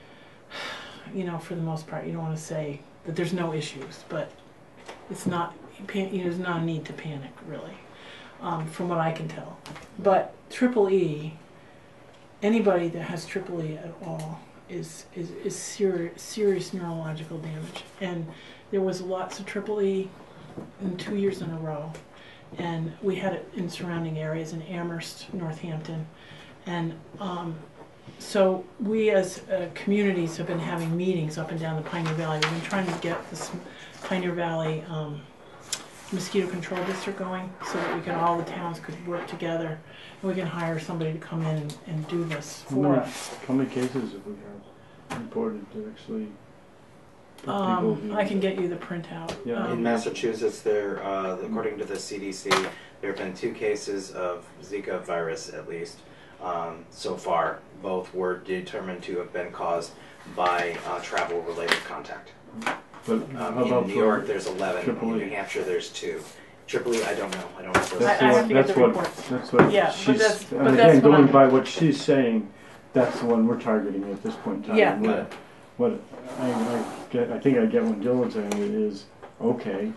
you know, for the most part, you don't want to say that there's no issues, but it's not, you know, there's not a need to panic, really, um, from what I can tell. But Triple E, anybody that has Triple E at all is, is, is serious, serious neurological damage. And there was lots of Triple E in two years in a row. And we had it in surrounding areas in Amherst, Northampton. And um, so we as uh, communities have been having meetings up and down the Pioneer Valley. We've been trying to get this Pioneer Valley um, mosquito control district going so that we can, all the towns could work together and we can hire somebody to come in and, and do this How for many, us. how many cases have we had reported to actually put Um, people I in- can get you the printout. Yeah. In Um, Massachusetts, there, uh, according to the C D C, there have been two cases of Zika virus, at least, um, so far. Both were determined to have been caused by uh, travel-related contact. But Um, how about in New for- York, there's eleven. Triple In E? New Hampshire, there's two. Triple E, I don't know. I don't know. those That's I- I the have one, to get that's the what, reports. that's what Yeah, but she's, that's- but and that's again, what going I'm- by what she's saying, that's the one we're targeting at this point in time. Yeah. What, what I, I get, I think I get what Dylan's saying is, okay,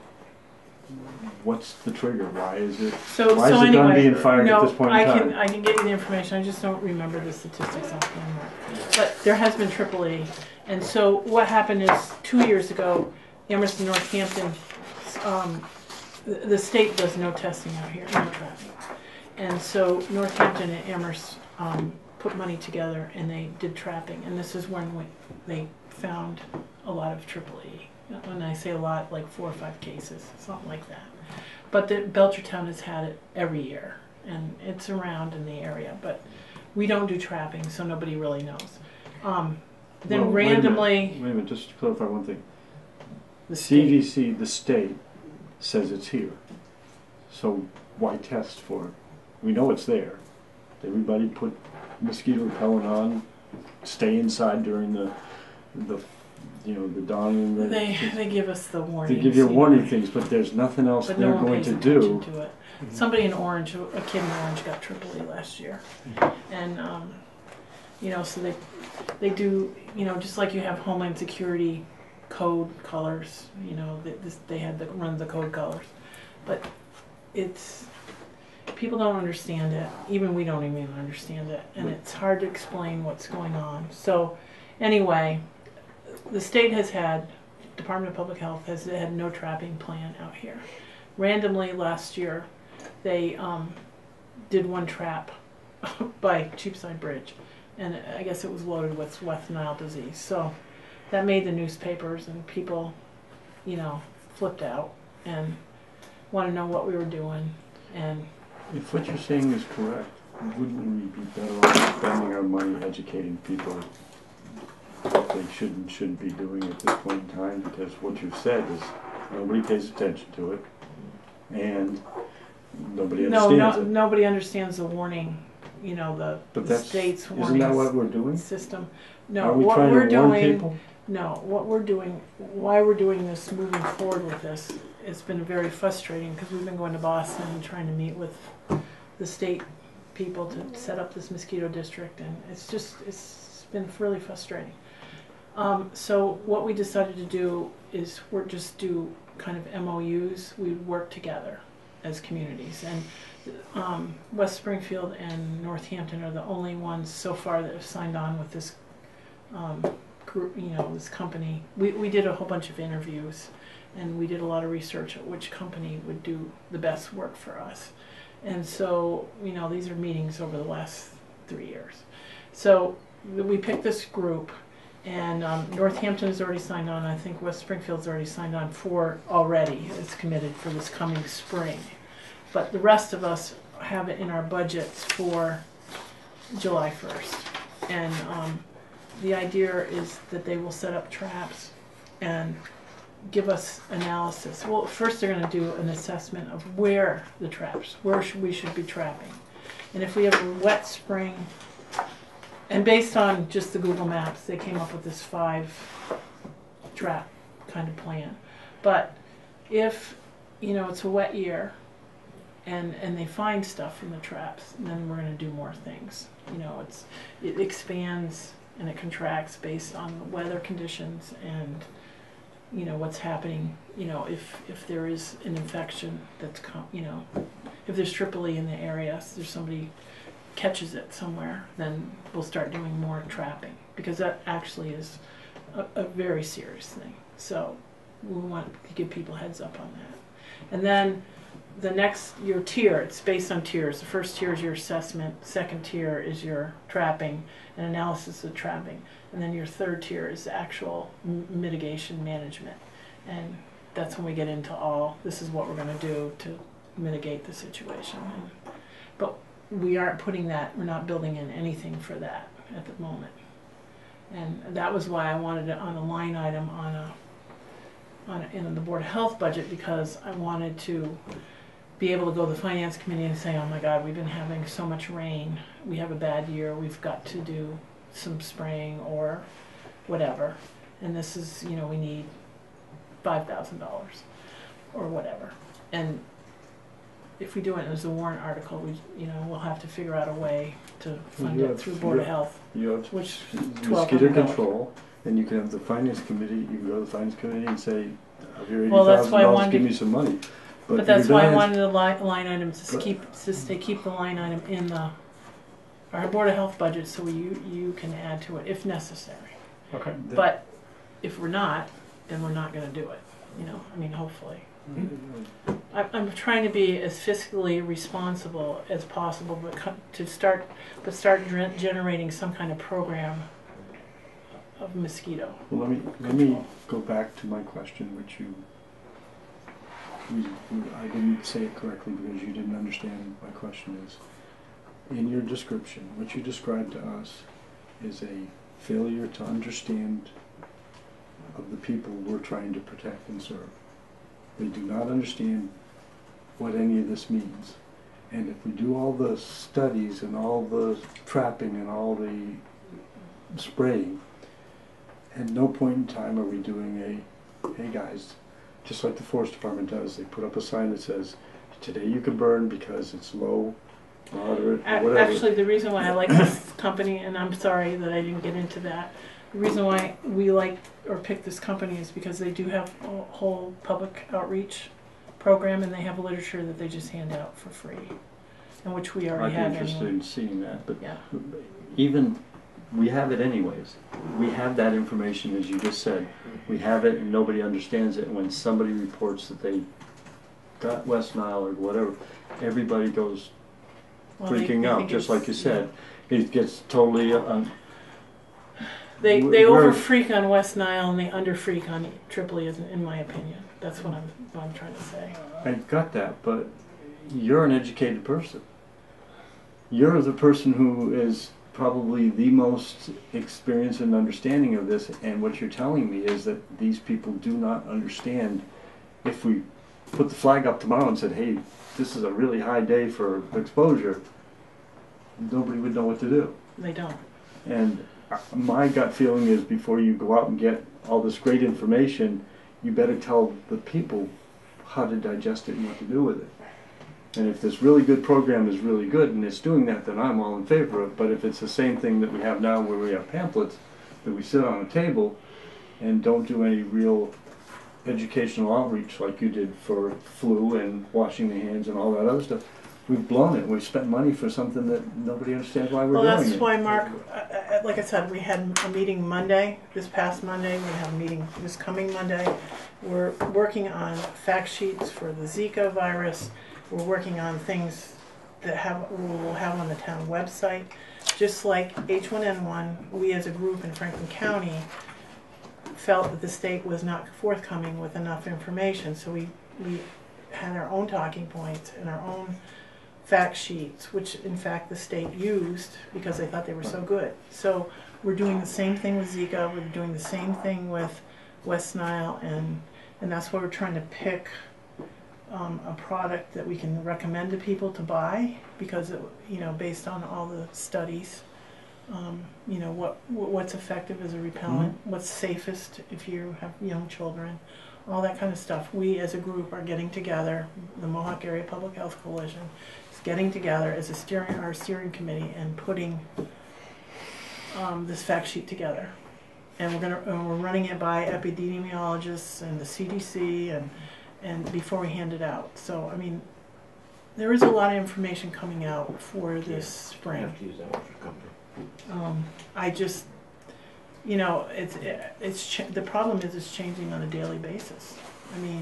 what's the trigger? Why is it, So, why so is the gun anyway, being fired no, at this point in I time? can I can get you the information. I just don't remember the statistics offhand. But there has been Triple E, and so what happened is two years ago, Amherst and Northampton, um, the, the state does no testing out here, no traffic, and so Northampton and Amherst um, put money together and they did trapping, and this is when we, they found a lot of Triple E. When I say a lot, like four or five cases, something like that. But the Belchertown has had it every year, and it's around in the area, but we don't do trapping, so nobody really knows. Um, then Well, wait a minute, randomly, Wait a minute, just to clarify one thing. the C D state, C, the state, says it's here. So why test for it? We know it's there. Everybody put mosquito repellent on, stay inside during the, the, you know, the dawn and the. they they give us the warning. They give you warning things, but there's nothing else but they're no one going pays to attention do. to it. Somebody in Orange, a kid in Orange, got Triple E last year, and um, you know, so they they do, you know, just like you have Homeland Security code colors, you know, they, this, they had to run the code colors, but it's, people don't understand it. Even we don't even understand it, and it's hard to explain what's going on. So, anyway, the state has had, Department of Public Health has had no trapping plan out here. Randomly last year, they um, did one trap by Cheapside Bridge, and I guess it was loaded with West Nile disease. So that made the newspapers, and people, you know, flipped out and want to know what we were doing. And If what you're saying is correct, wouldn't we be better off spending our money educating people what they should and shouldn't be doing at this point in time? Because what you've said is nobody pays attention to it, and nobody no, understands no, it. nobody understands the warning. You know, the, But the that's, state's isn't warning that what we're doing? system. No, Are we what trying we're to warn doing. people? No, what we're doing, why we're doing this, moving forward with this, it's been very frustrating because we've been going to Boston and trying to meet with the state people to set up this mosquito district, and it's just, it's been really frustrating. Um, so what we decided to do is we're just do kind of M O Us. We work together as communities, and um, West Springfield and Northampton are the only ones so far that have signed on with this um, group, you know, this company. We, we did a whole bunch of interviews, and we did a lot of research at which company would do the best work for us. And so, you know, these are meetings over the last three years. So we picked this group, and um, Northampton has already signed on. I think West Springfield's already signed on for already. It's committed for this coming spring. But the rest of us have it in our budgets for July first. And um, the idea is that they will set up traps and give us analysis. Well, first they're going to do an assessment of where the traps, where should we should be trapping. And if we have a wet spring, and based on just the Google Maps, they came up with this five trap kind of plan. But if, you know, it's a wet year, and and they find stuff in the traps, then we're going to do more things. You know, it's it expands and it contracts based on the weather conditions and, you know, what's happening. You know, if if there is an infection that's com you know, if there's Tripoli in the area, so there's somebody catches it somewhere, then we'll start doing more trapping, because that actually is a, a very serious thing. So we want to give people heads up on that. And then the next, your tier, it's based on tiers. The first tier is your assessment, second tier is your trapping and analysis of trapping, and then your third tier is actual mitigation management. And that's when we get into all, this is what we're going to do to mitigate the situation. And, but we aren't putting that, we're not building in anything for that at the moment. And that was why I wanted it on a line item on a, on a, in the Board of Health budget, because I wanted to be able to go to the Finance Committee and say, oh my God, we've been having so much rain, we have a bad year, we've got to do some spraying or whatever. And this is, you know, we need five thousand dollars or whatever. And if we do it as a warrant article, we, you know, we'll have to figure out a way to fund You it have- through you Board of have- Health, You have which mosquito twelve hundred dollars. control, and you can have the finance committee, you can go to the finance committee and say, of your eighty Well, that's thousand why I dollars, wanted give to- me some money. But that's you're why I gonna- wanted the line, line item to But- keep, to stay, keep the line item in the, our Board of Health budget, so you, you can add to it if necessary. Okay. the- But if we're not, then we're not gonna do it, you know, I mean, hopefully. I'm, I'm trying to be as fiscally responsible as possible, but co- to start, but start dre- generating some kind of program of mosquito. Well, let me, let me go back to my question, which you, we, we, I didn't say it correctly because you didn't understand my question is. In your description, what you described to us is a failure to understand of the people we're trying to protect and serve. They do not understand what any of this means. And if we do all the studies and all the trapping and all the spraying, at no point in time are we doing a, hey guys, just like the Forest Department does, they put up a sign that says, today you can burn because it's low, moderate, A- whatever. Actually, the reason why I like this company, and I'm sorry that I didn't get into that, the reason why we like or picked this company is because they do have a whole public outreach program, and they have literature that they just hand out for free, and which we already I'd have be interested anyway. in seeing that, but Yeah. even, we have it anyways. We have that information, as you just said. We have it and nobody understands it. And when somebody reports that they got West Nile or whatever, everybody goes Well, they- freaking they out, think just it's- like you said. It gets totally, uh, They We're- they we're- over freak on West Nile and they under freak on Tripoli, in in my opinion. That's what I'm what I'm trying to say. I got that, but you're an educated person. You're the person who is probably the most experienced and understanding of this, and what you're telling me is that these people do not understand. If we put the flag up tomorrow and said, hey, this is a really high day for exposure, nobody would know what to do. They don't. And my gut feeling is before you go out and get all this great information, you better tell the people how to digest it and what to do with it. And if this really good program is really good and it's doing that, then I'm all in favor of it. But if it's the same thing that we have now where we have pamphlets that we sit on a table and don't do any real educational outreach like you did for flu and washing the hands and all that other stuff, we've blown it. We've spent money for something that nobody understands why we're Well, doing that's it. why, Mark, uh, uh, like I said, we had a meeting Monday, this past Monday. We have a meeting this coming Monday. We're working on fact sheets for the Zika virus. We're working on things that have we'll have on the town website. Just like H one N one, we as a group in Franklin County felt that the state was not forthcoming with enough information, so we, we had our own talking points and our own fact sheets, which in fact the state used because they thought they were so good. So we're doing the same thing with Zika, we're doing the same thing with West Nile, and, and that's why we're trying to pick um, a product that we can recommend to people to buy, because it, you know, based on all the studies, um, you know, what what's effective as a repellent, mm-hmm. what's safest if you have young children, all that kind of stuff. We as a group are getting together, the Mohawk Area Public Health Coalition is getting together as a steering, our steering committee, and putting um, this fact sheet together. And we're gonna and we're running it by epidemiologists and the C D C and and before we hand it out. So I mean, there is a lot of information coming out for this spring. You have to use that one for comfort. Um, I just, you know, it's it's ch the problem is it's changing on a daily basis. I mean,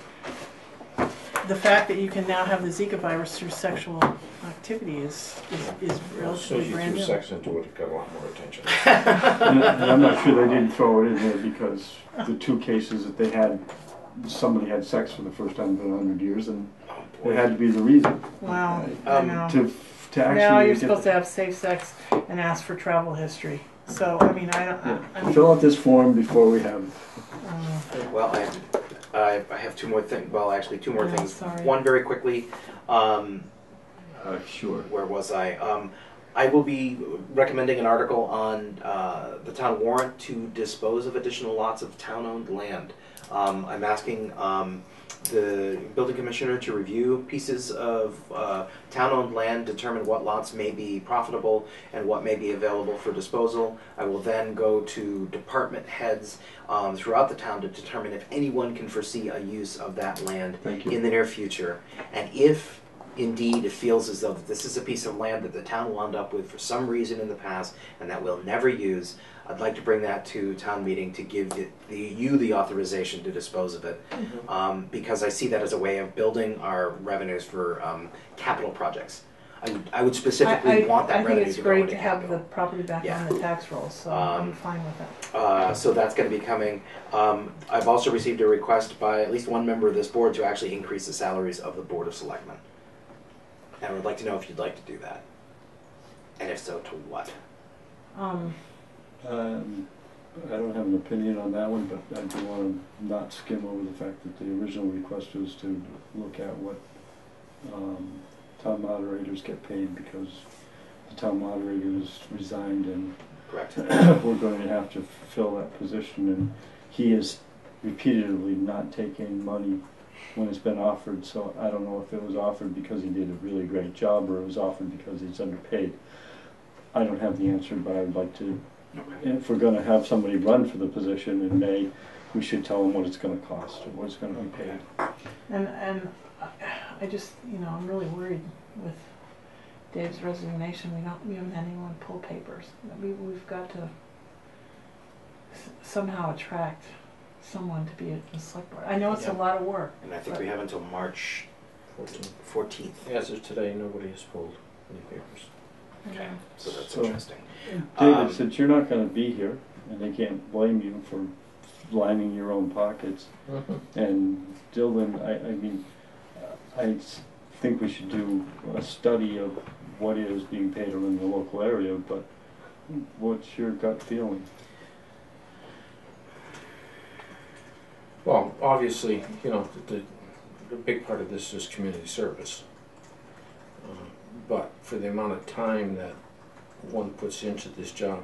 the fact that you can now have the Zika virus through sexual activity is is, is relatively brand new. As soon as you threw sex into it, it got a lot more attention. and, and I'm not sure they didn't throw it in there because the two cases that they had, somebody had sex for the first time in a hundred years, and it had to be the reason. Wow, uh, I know. To, to actually now you're get supposed to have safe sex and ask for travel history. So I mean, I don't. Yeah. I mean, fill out this form before we have it. uh, Well, I, I, I have two more things. Well, actually, two more Yeah, things. sorry. One very quickly. Um, Uh, sure. where was I? Um, I will be recommending an article on uh, the town warrant to dispose of additional lots of town-owned land. Um, I'm asking um, the building commissioner to review pieces of uh, town-owned land, determine what lots may be profitable and what may be available for disposal. I will then go to department heads um, throughout the town to determine if anyone can foresee a use of that land Thank you. in the near future. And if indeed it feels as though this is a piece of land that the town will end up with for some reason in the past and that we'll never use, I'd like to bring that to town meeting to give the, the, you the authorization to dispose of it, mm-hmm. um, because I see that as a way of building our revenues for um, capital projects. I would, I would specifically I, I, want that I think revenue it's to go great into to have capital. the property back Yeah. on the tax rolls, so Um, I'm fine with that. Uh, so that's going to be coming. Um, I've also received a request by at least one member of this board to actually increase the salaries of the Board of Selectmen. And I would like to know if you'd like to do that. And if so, to what? Um, Um, I don't have an opinion on that one, but I do want to not skim over the fact that the original request was to look at what um, town moderators get paid, because the town moderator has resigned and Correct. we're going to have to fill that position, and he is repeatedly not taking money when it's been offered, so I don't know if it was offered because he did a really great job or it was offered because he's underpaid. I don't have the answer, but I would like to, if we're going to have somebody run for the position in May, we should tell them what it's going to cost or what it's going to be paid. and and I just, you know, I'm really worried with Dave's resignation. We don't, we haven't had anyone pull papers. We we've got to s somehow attract someone to be at the select board. I know it's Yeah. a lot of work. And I think we have until March fourteenth. As of today, nobody has pulled any papers. Okay, so that's So- interesting. David, Um, since you're not going to be here, and they can't blame you for lining your own pockets, Mm-hmm. and Dylan, I, I mean, I s- think we should do a study of what is being paid in the local area, but what's your gut feeling? Well, obviously, you know, the, the, the big part of this is community service. Uh, but for the amount of time that one puts into this job,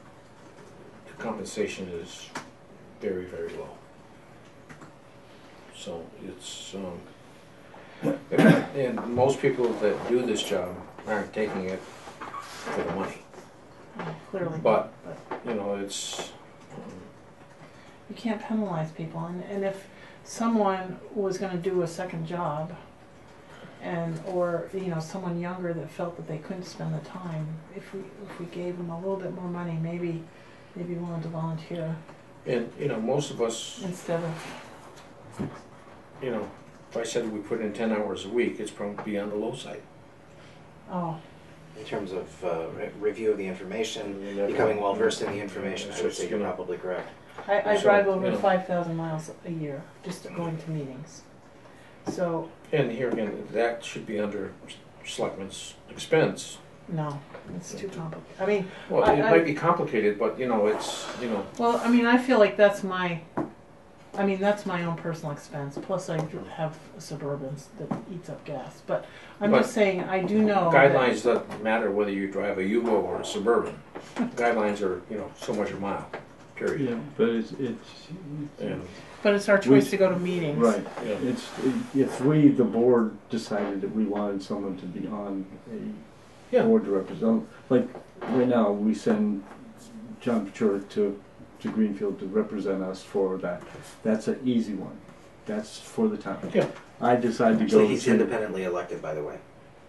the compensation is very, very low. So it's, um, and most people that do this job aren't taking it for the money. Oh, clearly. But, you know, it's, um, You can't penalize people, and, and if someone was gonna do a second job, and, or, you know, someone younger that felt that they couldn't spend the time, if we, if we gave them a little bit more money, maybe, maybe willing to volunteer and, you know, most of us, instead of, you know, if I said we put in ten hours a week, it's probably on the low side. oh, In terms of uh, re- review of the information, And that- becoming well versed in the information, I So would it's say you're gonna- probably correct. I, I So, drive you over know. five thousand miles a year, just going to meetings. So, And here again, that should be under selectmen's expense. no, it's too complicated. I mean, Well, I- it I- might be complicated, but, you know, it's, you know, well, I mean, I feel like that's my, I mean, that's my own personal expense, plus I do have a Suburban that eats up gas, but I'm But just saying, I do know that- guidelines doesn't matter whether you drive a Yugo or a Suburban. Guidelines are, you know, so much a mile, period. Yeah, but it's, it's, And, but it's our choice to go to meetings. right, yeah. it's, if we, the board, decided that we wanted someone to be on a Yeah. board to represent, like, right now, we send John Pachurk to, to Greenfield to represent us for that. That's an easy one, that's for the town. Yeah. I decided to Actually, go he's to, independently elected, by the way,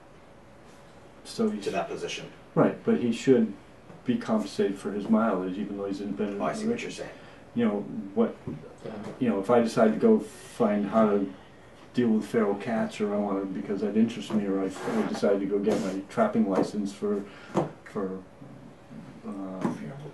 so to he's, that position. right, but he should be compensated for his mileage, even though he's independent. Oh, I see what you're saying. You know, what, you know, if I decide to go find how to deal with feral cats, or I want to, because that interests me, or I, I decide to go get my trapping license for, for, uh,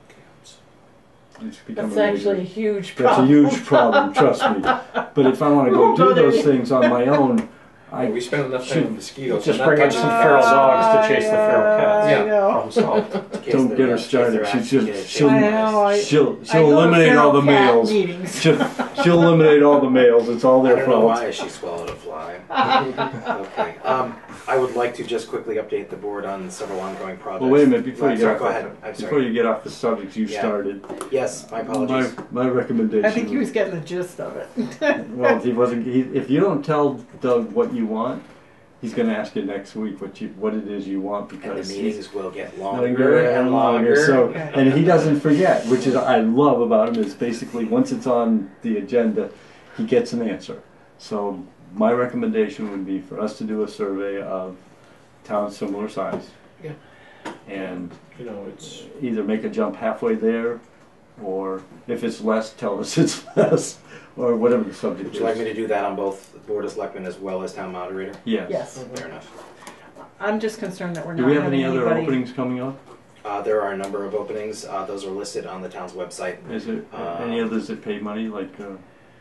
it's become That's a major- actually a huge That's a problem. huge problem, trust me. But if I want to go Won't go do there those yet. things on my own, I, we spend enough time should- with mosquitoes. Just and not bring in touching some the feral cats. dogs to chase the feral cats. I Yeah. know. Problem solved. In case Don't they're- get her in case started. they're She's actually just- getting she'll- I chased. know, I, she'll, I she'll go to eliminate all the feral cat males. meetings. She'll, she'll eliminate all the males, it's all I their don't know fault. why she swallowed a fly. Okay. Um, I would like to just quickly update the board on several ongoing projects. Well, wait a minute, before I'm you sorry, get go off, ahead. the, I'm before sorry. you get off the subject you Yeah. started, Yes, my apologies. my, my recommendation. I think he was getting the gist of it. Well, he wasn't. He, if you don't tell Doug what you want, he's going to ask you next week what you what it is you want, And because the he's meetings will get longer longer and longer. So, Okay. and he doesn't forget, which is I love about him. Is basically once it's on the agenda, he gets an answer. So my recommendation would be for us to do a survey of towns similar size. Yeah. And You know, it's, either make a jump halfway there, or if it's less, tell us it's less, or whatever the subject Would is. you like me to do that on both Board of Selectmen as well as Town Moderator? Yes. Yes. Fair enough. I'm just concerned that we're Do not we have having any other anybody. openings coming up? Uh, there are a number of openings. Uh, those are listed on the town's website. Is there Uh, any others that pay money, like, uh,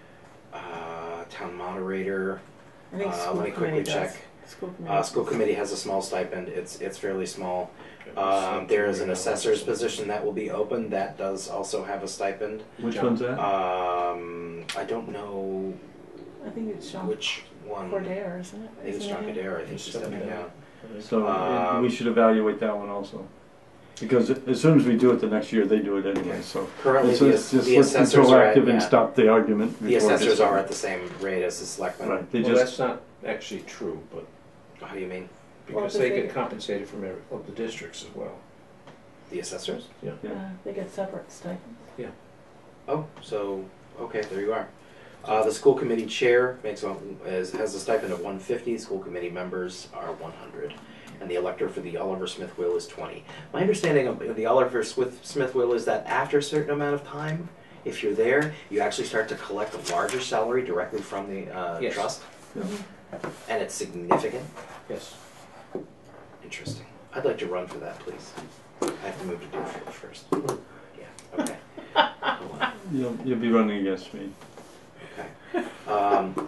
Uh, Town Moderator. I think Uh, school let me quickly committee check. does. School committee. Uh, school committee has a small stipend. It's it's fairly small. Um, there is an assessor's position that will be open. That does also have a stipend. which John. one's that? Um, I don't know I think it's Sean which one. Cordero, isn't it? I think it's Isn't John it him? Cadero. I think she's stepping down. So um, uh, we should evaluate that one also. Because as soon as we do it the next year, they do it anyway, so. Currently, Let's the, let's just the let's be assessors are at, proactive and yeah, stop the argument. the before it gets assessors are started. at the same rate as the selectmen. Right, they well, just, that's not actually true, but, How do you mean? Well, because but they they- get compensated from every, of the districts as well. The assessors? yeah. Uh, they get separate stipends. Oh, so okay, there you are. Uh, the school committee chair makes one, is, has a stipend of one fifty. School committee members are one hundred, and the elector for the Oliver Smith Will is twenty. My understanding of the Oliver Smith Smith Will is that after a certain amount of time, if you're there, you actually start to collect a larger salary directly from the uh, Yes. trust, Yeah. and it's significant. Yes. Interesting. I'd like to run for that, please. I have to move to Deerfield first. Yeah. Okay. Hold on. You'll, you'll be running against me. Okay. Um,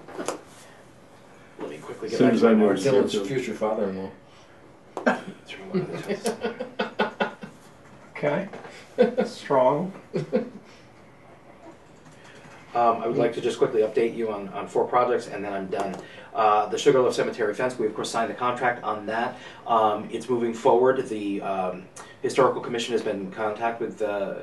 let me quickly get Soon back as to my I know notes. it's Dylan's future father-in-law. Through one of these. Okay. Strong. Um, I would like to just quickly update you on, on four projects, and then I'm done. Uh, the Sugarloaf Cemetery fence, we of course signed the contract on that. Um, it's moving forward. The um, Historical Commission has been in contact with uh,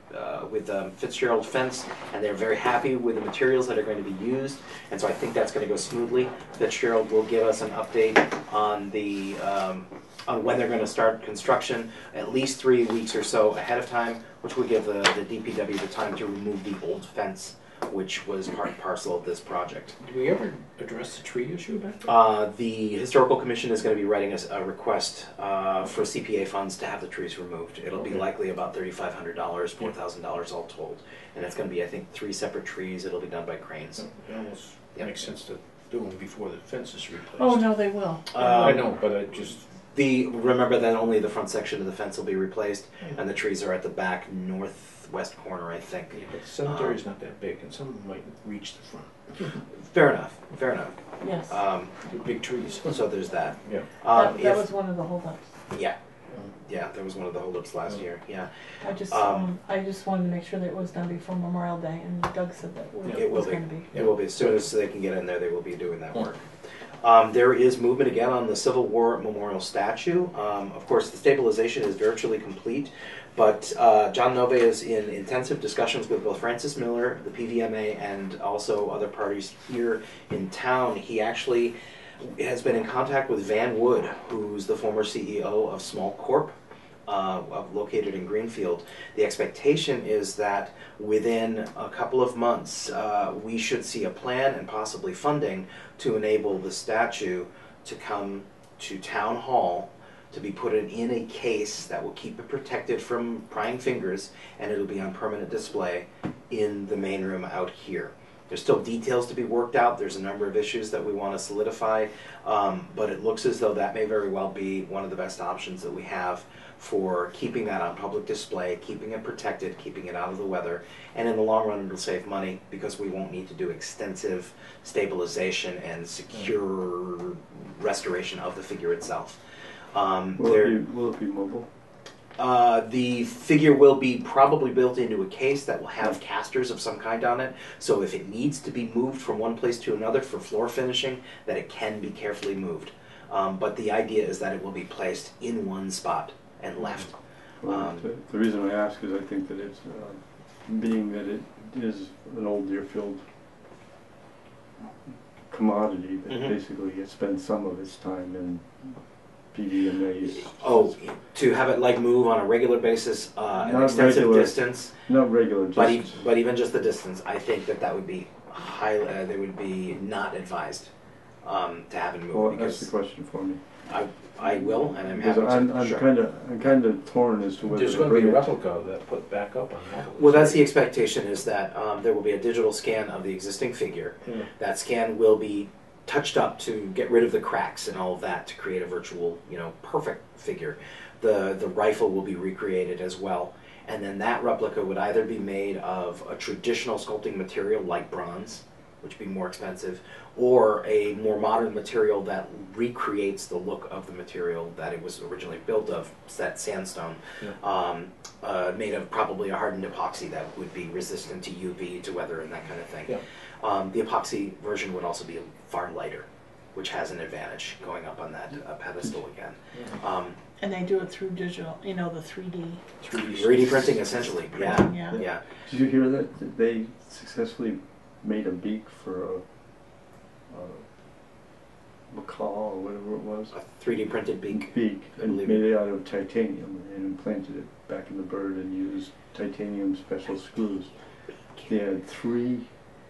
uh, with um, Fitzgerald Fence, and they're very happy with the materials that are going to be used, and so I think that's going to go smoothly. Fitzgerald will give us an update on the um, on when they're going to start construction, at least three weeks or so ahead of time, which will give the, the D P W the time to remove the old fence, which was part and parcel of this project. Did we ever address the tree issue back there? Uh, the Historical Commission is going to be writing a, a request uh, for C P A funds to have the trees removed. It'll be Okay. likely about thirty-five hundred dollars, four thousand dollars all told. And it's going to be, I think, three separate trees. It'll be done by cranes. It almost Yep. makes sense to do them before the fence is replaced. Oh, no, they will. Uh, I know, but I just, The Remember that only the front section of the fence will be replaced, and the trees are at the back northwest corner, I think. yeah, but the cemetery's not that big, and some of them might reach the front. Fair enough, fair enough. Yes. Um, They're big trees. so there's that. Yeah. Um, That, that if- was one of the holdups. Yeah, yeah, that was one of the holdups last year, yeah. I just, Um, um, I just wanted to make sure that it was done before Memorial Day, and Doug said that It it will was be. gonna be. It will be, as soon as they can get in there, they will be doing that work. Um, there is movement again on the Civil War Memorial statue. Um, of course, the stabilization is virtually complete, but uh, John Nove is in intensive discussions with both Francis Miller, the P V M A, and also other parties here in town. He actually has been in contact with Van Wood, who's the former C E O of Small Corp, uh, located in Greenfield. The expectation is that within a couple of months, uh, we should see a plan and possibly funding to enable the statue to come to Town Hall, to be put in, in a case that will keep it protected from prying fingers, and it'll be on permanent display in the main room out here. There's still details to be worked out. There's a number of issues that we want to solidify, um, but it looks as though that may very well be one of the best options that we have for keeping that on public display, keeping it protected, keeping it out of the weather, and in the long run it'll save money because we won't need to do extensive stabilization and secure restoration of the figure itself. Um, Will there- it be, will it be mobile? Uh, the figure will be probably built into a case that will have casters of some kind on it, so if it needs to be moved from one place to another for floor finishing, that it can be carefully moved. Um, but the idea is that it will be placed in one spot and left. Well, Um, the, the reason I ask is I think that it's, uh, being that it is an old Deerfield commodity, that Mhm. basically it spends some of its time in P V M As. Oh, to have it like move on a regular basis, uh, an Not extensive regular. distance, Not regular, but, e- just, but even just the distance, I think that that would be highly, uh, they would be not advised um, to have it move well, that's the because question for me. I, I will and I'm Because happy to. I'm, I'm sure. kinda, I'm kinda torn as to whether There's to gonna be bring a it. replica of that put back up on that. Well, that's the expectation, is that um, there will be a digital scan of the existing figure. Yeah. That scan will be touched up to get rid of the cracks and all of that to create a virtual, you know, perfect figure. The the rifle will be recreated as well, and then that replica would either be made of a traditional sculpting material like bronze, which would be more expensive, or a more modern material that recreates the look of the material that it was originally built of, that sandstone, Yeah. um, uh, made of probably a hardened epoxy that would be resistant to U V, to weather, and that kind of thing. Yeah. Um, the epoxy version would also be far lighter, which has an advantage going up on that uh, pedestal again. Um, And they do it through digital, you know, the three D. three D printing, essentially. Yeah, Printing, yeah. yeah. Did you hear that? That they successfully made a beak for a, a macaw or whatever it was? A three D printed beak. Beak, I and believe made it out of titanium and implanted it back in the bird and used titanium special screws. They had three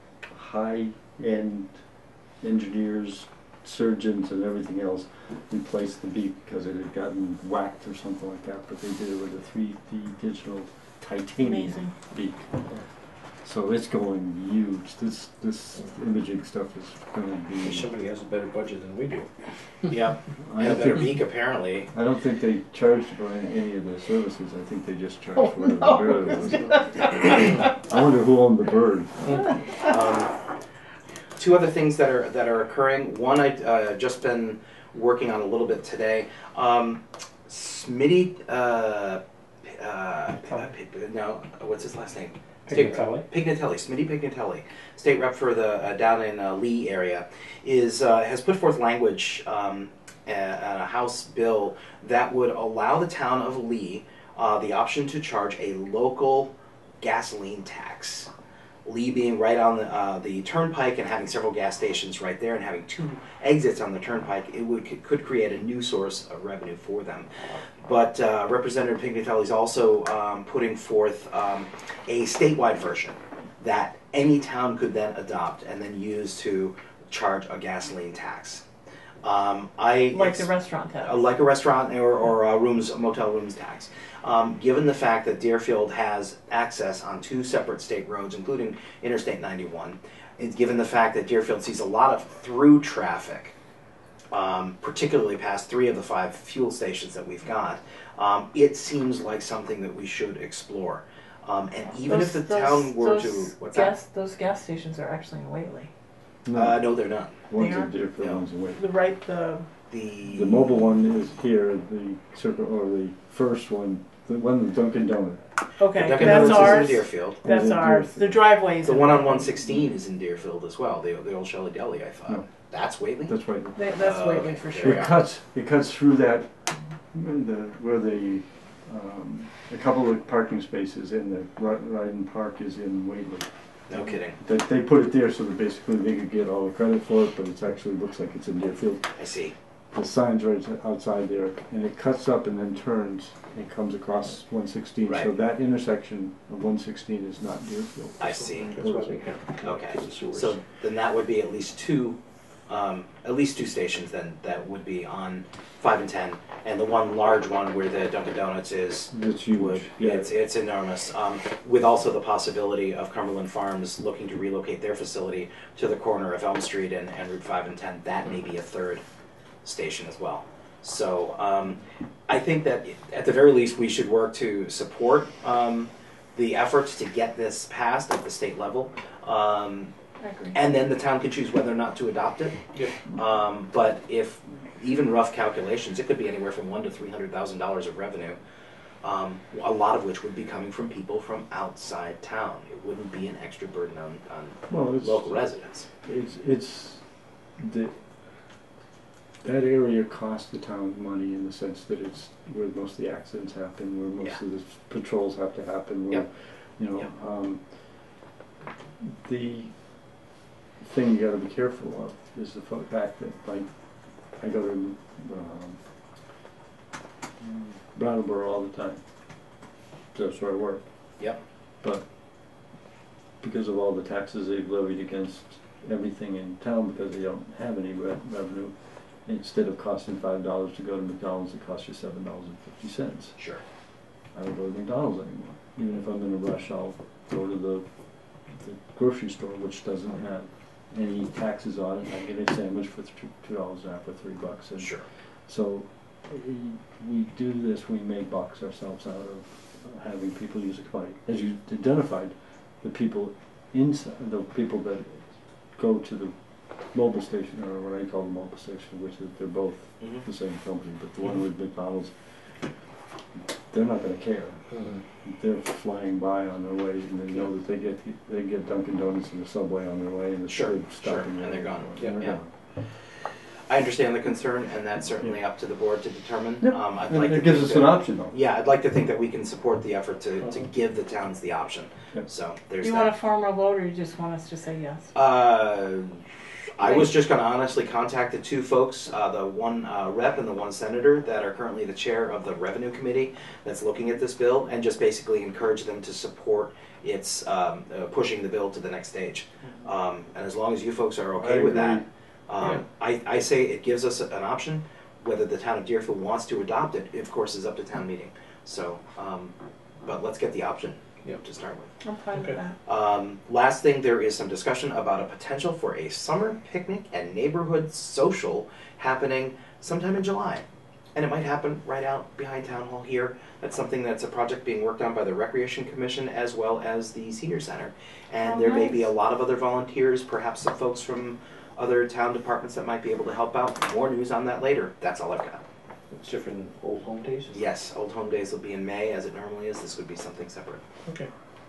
high-end engineers, surgeons, and everything else replace the beak because it had gotten whacked or something like that, but they did it with a three D digital titanium Amazing. beak. So it's going huge. This this imaging stuff is going to be. Somebody has a better budget than we do. Yeah. I And a don't better think, beak, apparently. I don't think they charged for any, any of their services. I think they just charged Oh, for whatever no. bird it was. I wonder who owned the bird. Um, two other things that are that are occurring. One, I uh, just been working on a little bit today. Um, Smitty, uh, uh, no, what's his last name? State- Pignatelli? Pignatelli, Smitty Pignatelli, state rep for the uh, down in uh, Lee area, is uh, has put forth language um, a, a House bill that would allow the town of Lee uh, the option to charge a local gasoline tax. Lee being right on the uh, the turnpike and having several gas stations right there and having two exits on the turnpike, it would could create a new source of revenue for them. But uh, Representative Pignatelli is also um, putting forth um, a statewide version that any town could then adopt and then use to charge a gasoline tax. Um, I Like the restaurant tax. uh, like a restaurant or, or a rooms, a motel rooms tax. Um, given the fact that Deerfield has access on two separate state roads, including Interstate ninety-one, and given the fact that Deerfield sees a lot of through traffic, um, particularly past three of the five fuel stations that we've got, um, it seems like something that we should explore. Um, and even Those- if the those- town were those to, what's gas, Those gas stations are actually in Whately. No, that? Uh, no, they're not. one's they a are? Deerfield, No. one's away. The right, the, The The mobile one is here, the circle, or the first one, the one with Dunkin' Donuts. okay, Dunkin' that's Donuts is in ours. Deerfield. That's in ours. Deerfield. The driveways. The one on one sixteen is in Deerfield as well. The, the old Shelley Deli, I thought. No. That's Whately? That's right. They, that's Oh, Whately okay. for There sure. we It are. cuts, it cuts through that, the, where the, um, a couple of parking spaces in the, right, right in Park is in Whately. No kidding. They, they put it there so that basically they could get all the credit for it, but it actually looks like it's in Deerfield. I see. The sign's right outside there, and it cuts up and then turns and comes across one sixteen. So Right. that intersection of one sixteen is not Deerfield. I see. That's why we have Okay. to the sewers. So then that would be at least two, um, at least two stations then that would be on five and ten, and the one large one where the Dunkin' Donuts is. It's Would, huge, yeah. it's, it's enormous, um, with also the possibility of Cumberland Farms looking to relocate their facility to the corner of Elm Street and, and Route five and ten. That may be a third station as well. So um, I think that at the very least we should work to support um, the efforts to get this passed at the state level. Um, I agree. and then the town can choose whether or not to adopt it. Yep. Um, but if even rough calculations, it could be anywhere from one to three hundred thousand dollars of revenue. Um, a lot of which would be coming from people from outside town. It wouldn't be an extra burden on, on Well, it's, local residents. it's, it's, the, that area costs the town money in the sense that it's where most of the accidents happen, where most Yeah. of the patrols have to happen, where, Yep. you know, Yep. um, the thing you gotta be careful of is the fo- fact that, like, I go to, um, Brattleboro all the time. That's where I work. Yep. But because of all the taxes they've levied against everything in town, because they don't have any re- revenue, instead of costing five dollars to go to McDonald's, it costs you seven dollars and fifty cents. Sure. I don't go to McDonald's anymore. Even if I'm in a rush, I'll go to the, the grocery store, which doesn't have any taxes on it. I get a sandwich for two, two dollars and a half for three bucks. And Sure. so we, we do this, we make bucks ourselves out of having people use it. Like, as you identified, the people inside, the people that go to the mobile station, or what I call the mobile station, which is, they're both Mhm. the same company, but the one with McDonald's, they're not gonna care. Mhm. They're flying by on their way, and they know that they get, they get Dunkin' Donuts and the Subway on their way, and the Sure, they're sure, stopping. and they're gone. Yeah, they're Yeah. gone. I understand the concern, and that's certainly up to the board to determine. Yep. Um, I'd And like to it gives think us an that- option, though. Yeah, I'd like to think that we can support the effort to, to Uh-huh. give the towns the option. Yep. So Do there's you want a that. formal vote, or you just want us to say yes? Uh, I was just going to honestly contact the two folks, uh, the one uh, rep and the one senator that are currently the chair of the revenue committee that's looking at this bill, and just basically encourage them to support its um, uh, pushing the bill to the next stage. Um, and as long as you folks are okay I with that, agree. um, I, I say it gives us an option. Whether the town of Deerfield wants to adopt it, of course, is up to town meeting. So, um, but let's get the option Yep. to start with. I'm fine Okay. with that. Um, last thing, there is some discussion about a potential for a summer picnic and neighborhood social happening sometime in July. And it might happen right out behind Town Hall here. That's something that's a project being worked on by the Recreation Commission as well as the Senior Center. And Oh, there may nice. be a lot of other volunteers, perhaps some folks from other town departments that might be able to help out. More news on that later. That's all I've got. It's different than old home days? Yes, Old Home Days will be in May as it normally is. This would be something separate. Okay.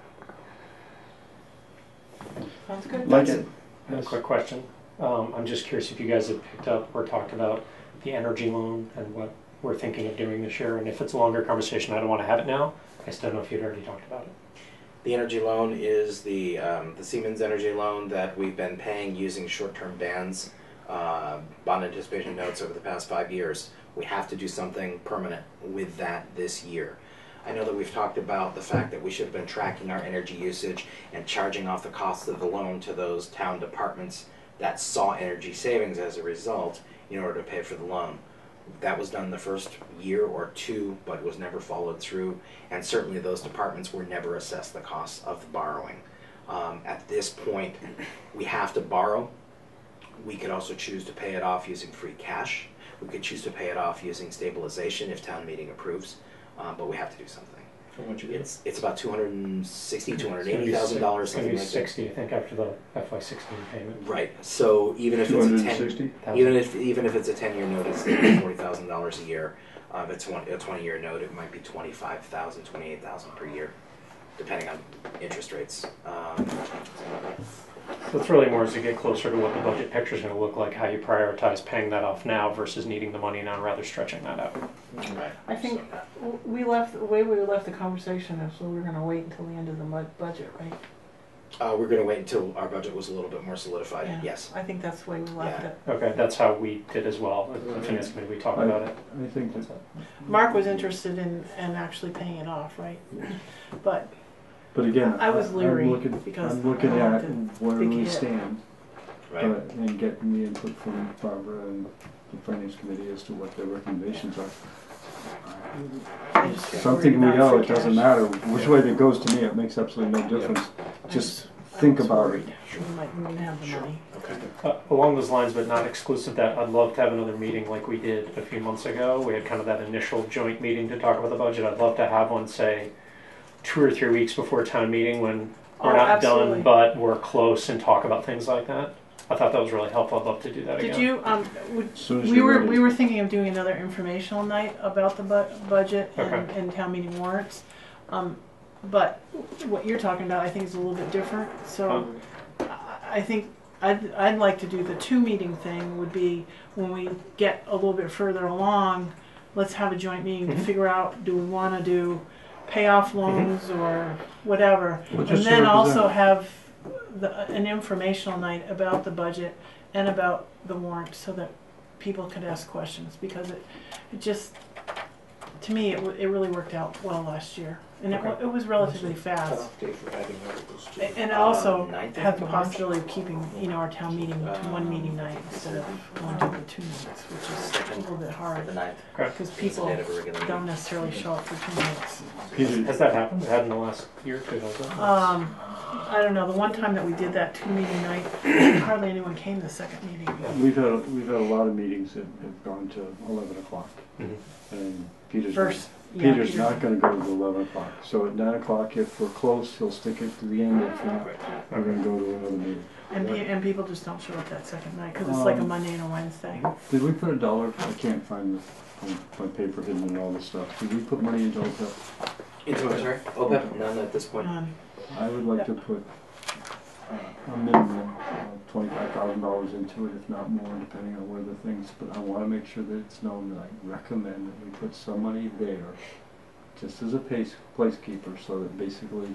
Sounds good. Like That's it. I have a quick question. Um, I'm just curious if you guys have picked up or talked about the energy loan and what we're thinking of doing this year. And if it's a longer conversation, I don't want to have it now. I just don't know if you'd already talked about it. The energy loan is the um, the Siemens energy loan that we've been paying using short-term bands, uh, bond anticipation notes over the past five years. We have to do something permanent with that this year. I know that we've talked about the fact that we should have been tracking our energy usage and charging off the cost of the loan to those town departments that saw energy savings as a result in order to pay for the loan. That was done the first year or two, but was never followed through, and certainly those departments were never assessed the costs of the borrowing. Um, at this point, we have to borrow. We could also choose to pay it off using free cash. We could choose to pay it off using stabilization if town meeting approves, uh, but we have to do something. How much you get? It's it's about two hundred sixty, two hundred It's gonna eighty be thousand dollars, It's gonna something be like that. sixty, I think, after the F Y sixteen payment. Right. So even if Two it's a hundred and ten, sixty? even if even if it's a ten-year note, it's forty thousand dollars a year. Uh, if it's one, a twenty-year note, it might be twenty-five thousand, twenty-eight thousand per year, depending on interest rates. Um, So it's really more as you get closer to what the budget picture is going to look like, how you prioritize paying that off now versus needing the money now, rather stretching that out. right. I think uh, we left, the way we left the conversation is we were gonna wait until the end of the mud budget, right? Uh, we're going to wait until our budget was a little bit more solidified. Yeah. Yes. I think that's the way we left Yeah. it. Okay, that's how we did as well. At the finance committee, we talked I- about it. I think that, Mark was interested in, in actually paying it off, right? But but again, I was I'm leery looking, because I'm looking I at wanted where big we hit. stand, Right. but, and getting the input from Barbara and the finance committee as to what their recommendations are. I just get Something worried we about know, free it doesn't cash. matter which way it goes to me, it makes absolutely no difference. I Just I think was about it. worried. We might not have the Sure. money. Okay. Uh, along those lines, but not exclusive that, I'd love to have another meeting like we did a few months ago. We had kind of that initial joint meeting to talk about the budget. I'd love to have one, say, two or three weeks before town meeting when we're Oh, not absolutely. done, but we're close, and talk about things like that. I thought that was really helpful. I'd love to do that again. Did you, um, would, As soon as we you're were, ready. we were thinking of doing another informational night about the bu- budget and, Okay. and town meeting warrants. Um, but what you're talking about, I think is a little bit different, so Um, I, I think I'd, I'd like to do the two meeting thing would be when we get a little bit further along, let's have a joint meeting to Mhm. figure out, do we wanna do payoff loans or whatever? Well, And just to then also represent. have the, an informational night about the budget and about the warrant so that people could ask questions, because it, it just, to me, it, w- it really worked out well last year. And it, wa- it was relatively fast. Cutoff date for adding articles to. A- And it also Um, ninth of had the March? possibility of keeping, you know, our town meeting to one meeting night instead of going to the two nights, which is a little bit The hard, ninth. because is the people date of a regular meeting. don't necessarily show up for two nights. Peter, Has that happened? It had in the last year or two, has it? Um, I don't know, the one time that we did that two meeting night, hardly anyone came the second meeting. we've had, we've had a lot of meetings that have gone to eleven o'clock, Mhm. and Peter's. First, yeah, Peter's Peter- not gonna go to the eleven o'clock, so at nine o'clock, if we're close, he'll stick it to the end, if not, we're gonna go to another meeting. And, pe- and people just don't show up that second night, because it's like a Um, Monday and a Wednesday. Did we put a dollar, I can't find the, my paper hidden in all this stuff, did we put money into O P E P? Into what, sorry? O P E P? None at this point. Um, I would like to put uh, a minimum of twenty-five thousand dollars into it, if not more, depending on where the things, but I wanna make sure that it's known that I recommend that we put some money there, just as a pace, placekeeper, so that basically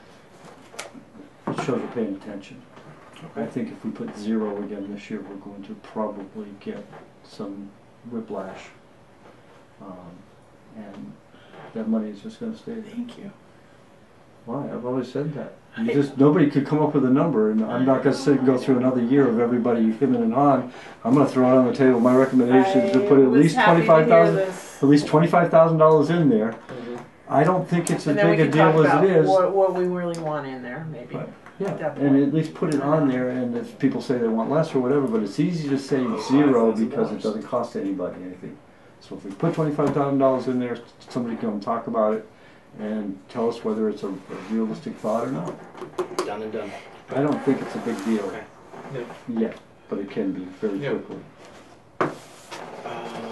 it shows we're paying attention. I think if we put zero again this year, we're going to probably get some whiplash. Um, and that money is just gonna stay there. Thank you. Why? I've always said that. You just, nobody could come up with a number, and I'm not gonna sit and go through another year of everybody hemming and hawing. I'm gonna throw it on the table. My recommendation is to put at least twenty-five thousand, at least twenty-five thousand dollars in there. Mhm. I don't think it's as And then we big a can talk deal as about it is. what, what we really want in there, maybe. But, yeah, at that and point. at least put it on there, and if people say they want less or whatever, but it's easy to say zero because it doesn't cost anybody anything. So if we put twenty-five thousand dollars in there, somebody can come talk about it and tell us whether it's a, a realistic thought or not. Done and done. I don't think it's a big deal Okay. yet, but it can be very Yeah. quickly. Um,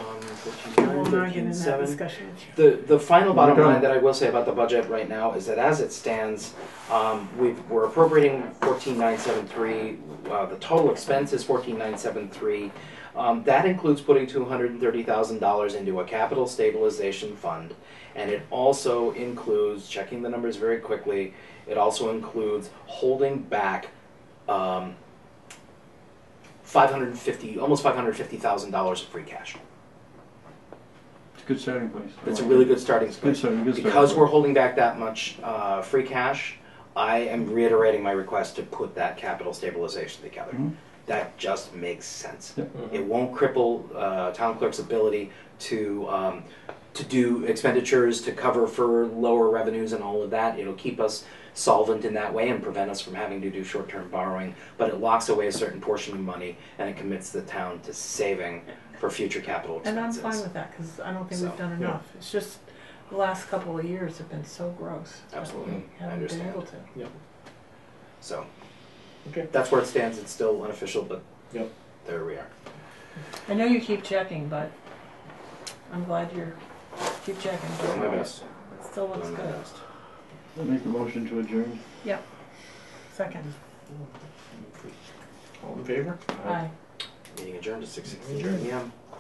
fourteen I will nine, not get thirteen in that seven. discussion with you. The, the final bottom We're done. line that I will say about the budget right now is that as it stands, um, we've, we're appropriating fourteen nine seven three. Uh, the total expense is fourteen nine seven three. Um, that includes putting two hundred thirty thousand dollars into a capital stabilization fund. And it also includes, checking the numbers very quickly, it also includes holding back um, five hundred fifty, almost five hundred fifty thousand dollars of free cash. It's a good starting place. I It's a like really it. good starting Good point. starting, good starting Because point. we're holding back that much uh, free cash, I am reiterating my request to put that capital stabilization together. Mhm. That just makes sense. Yep. It won't cripple uh, town clerk's ability to um, to do expenditures to cover for lower revenues and all of that. It'll keep us solvent in that way and prevent us from having to do short-term borrowing. But it locks away a certain portion of money and it commits the town to saving for future capital And I'm expenses. fine with that, because I don't think So, we've done yeah. enough. It's just, the last couple of years have been so gross. that Absolutely. we I haven't understand. been able to. So Okay. that's where it stands. It's still unofficial, but Yep. there we are. I know you keep checking, but I'm glad you're, keep checking. Doing my best. It still looks Doing my good. best. I'll make a motion to adjourn. Second. All in favor? Aye. Meeting adjourned at six sixty p m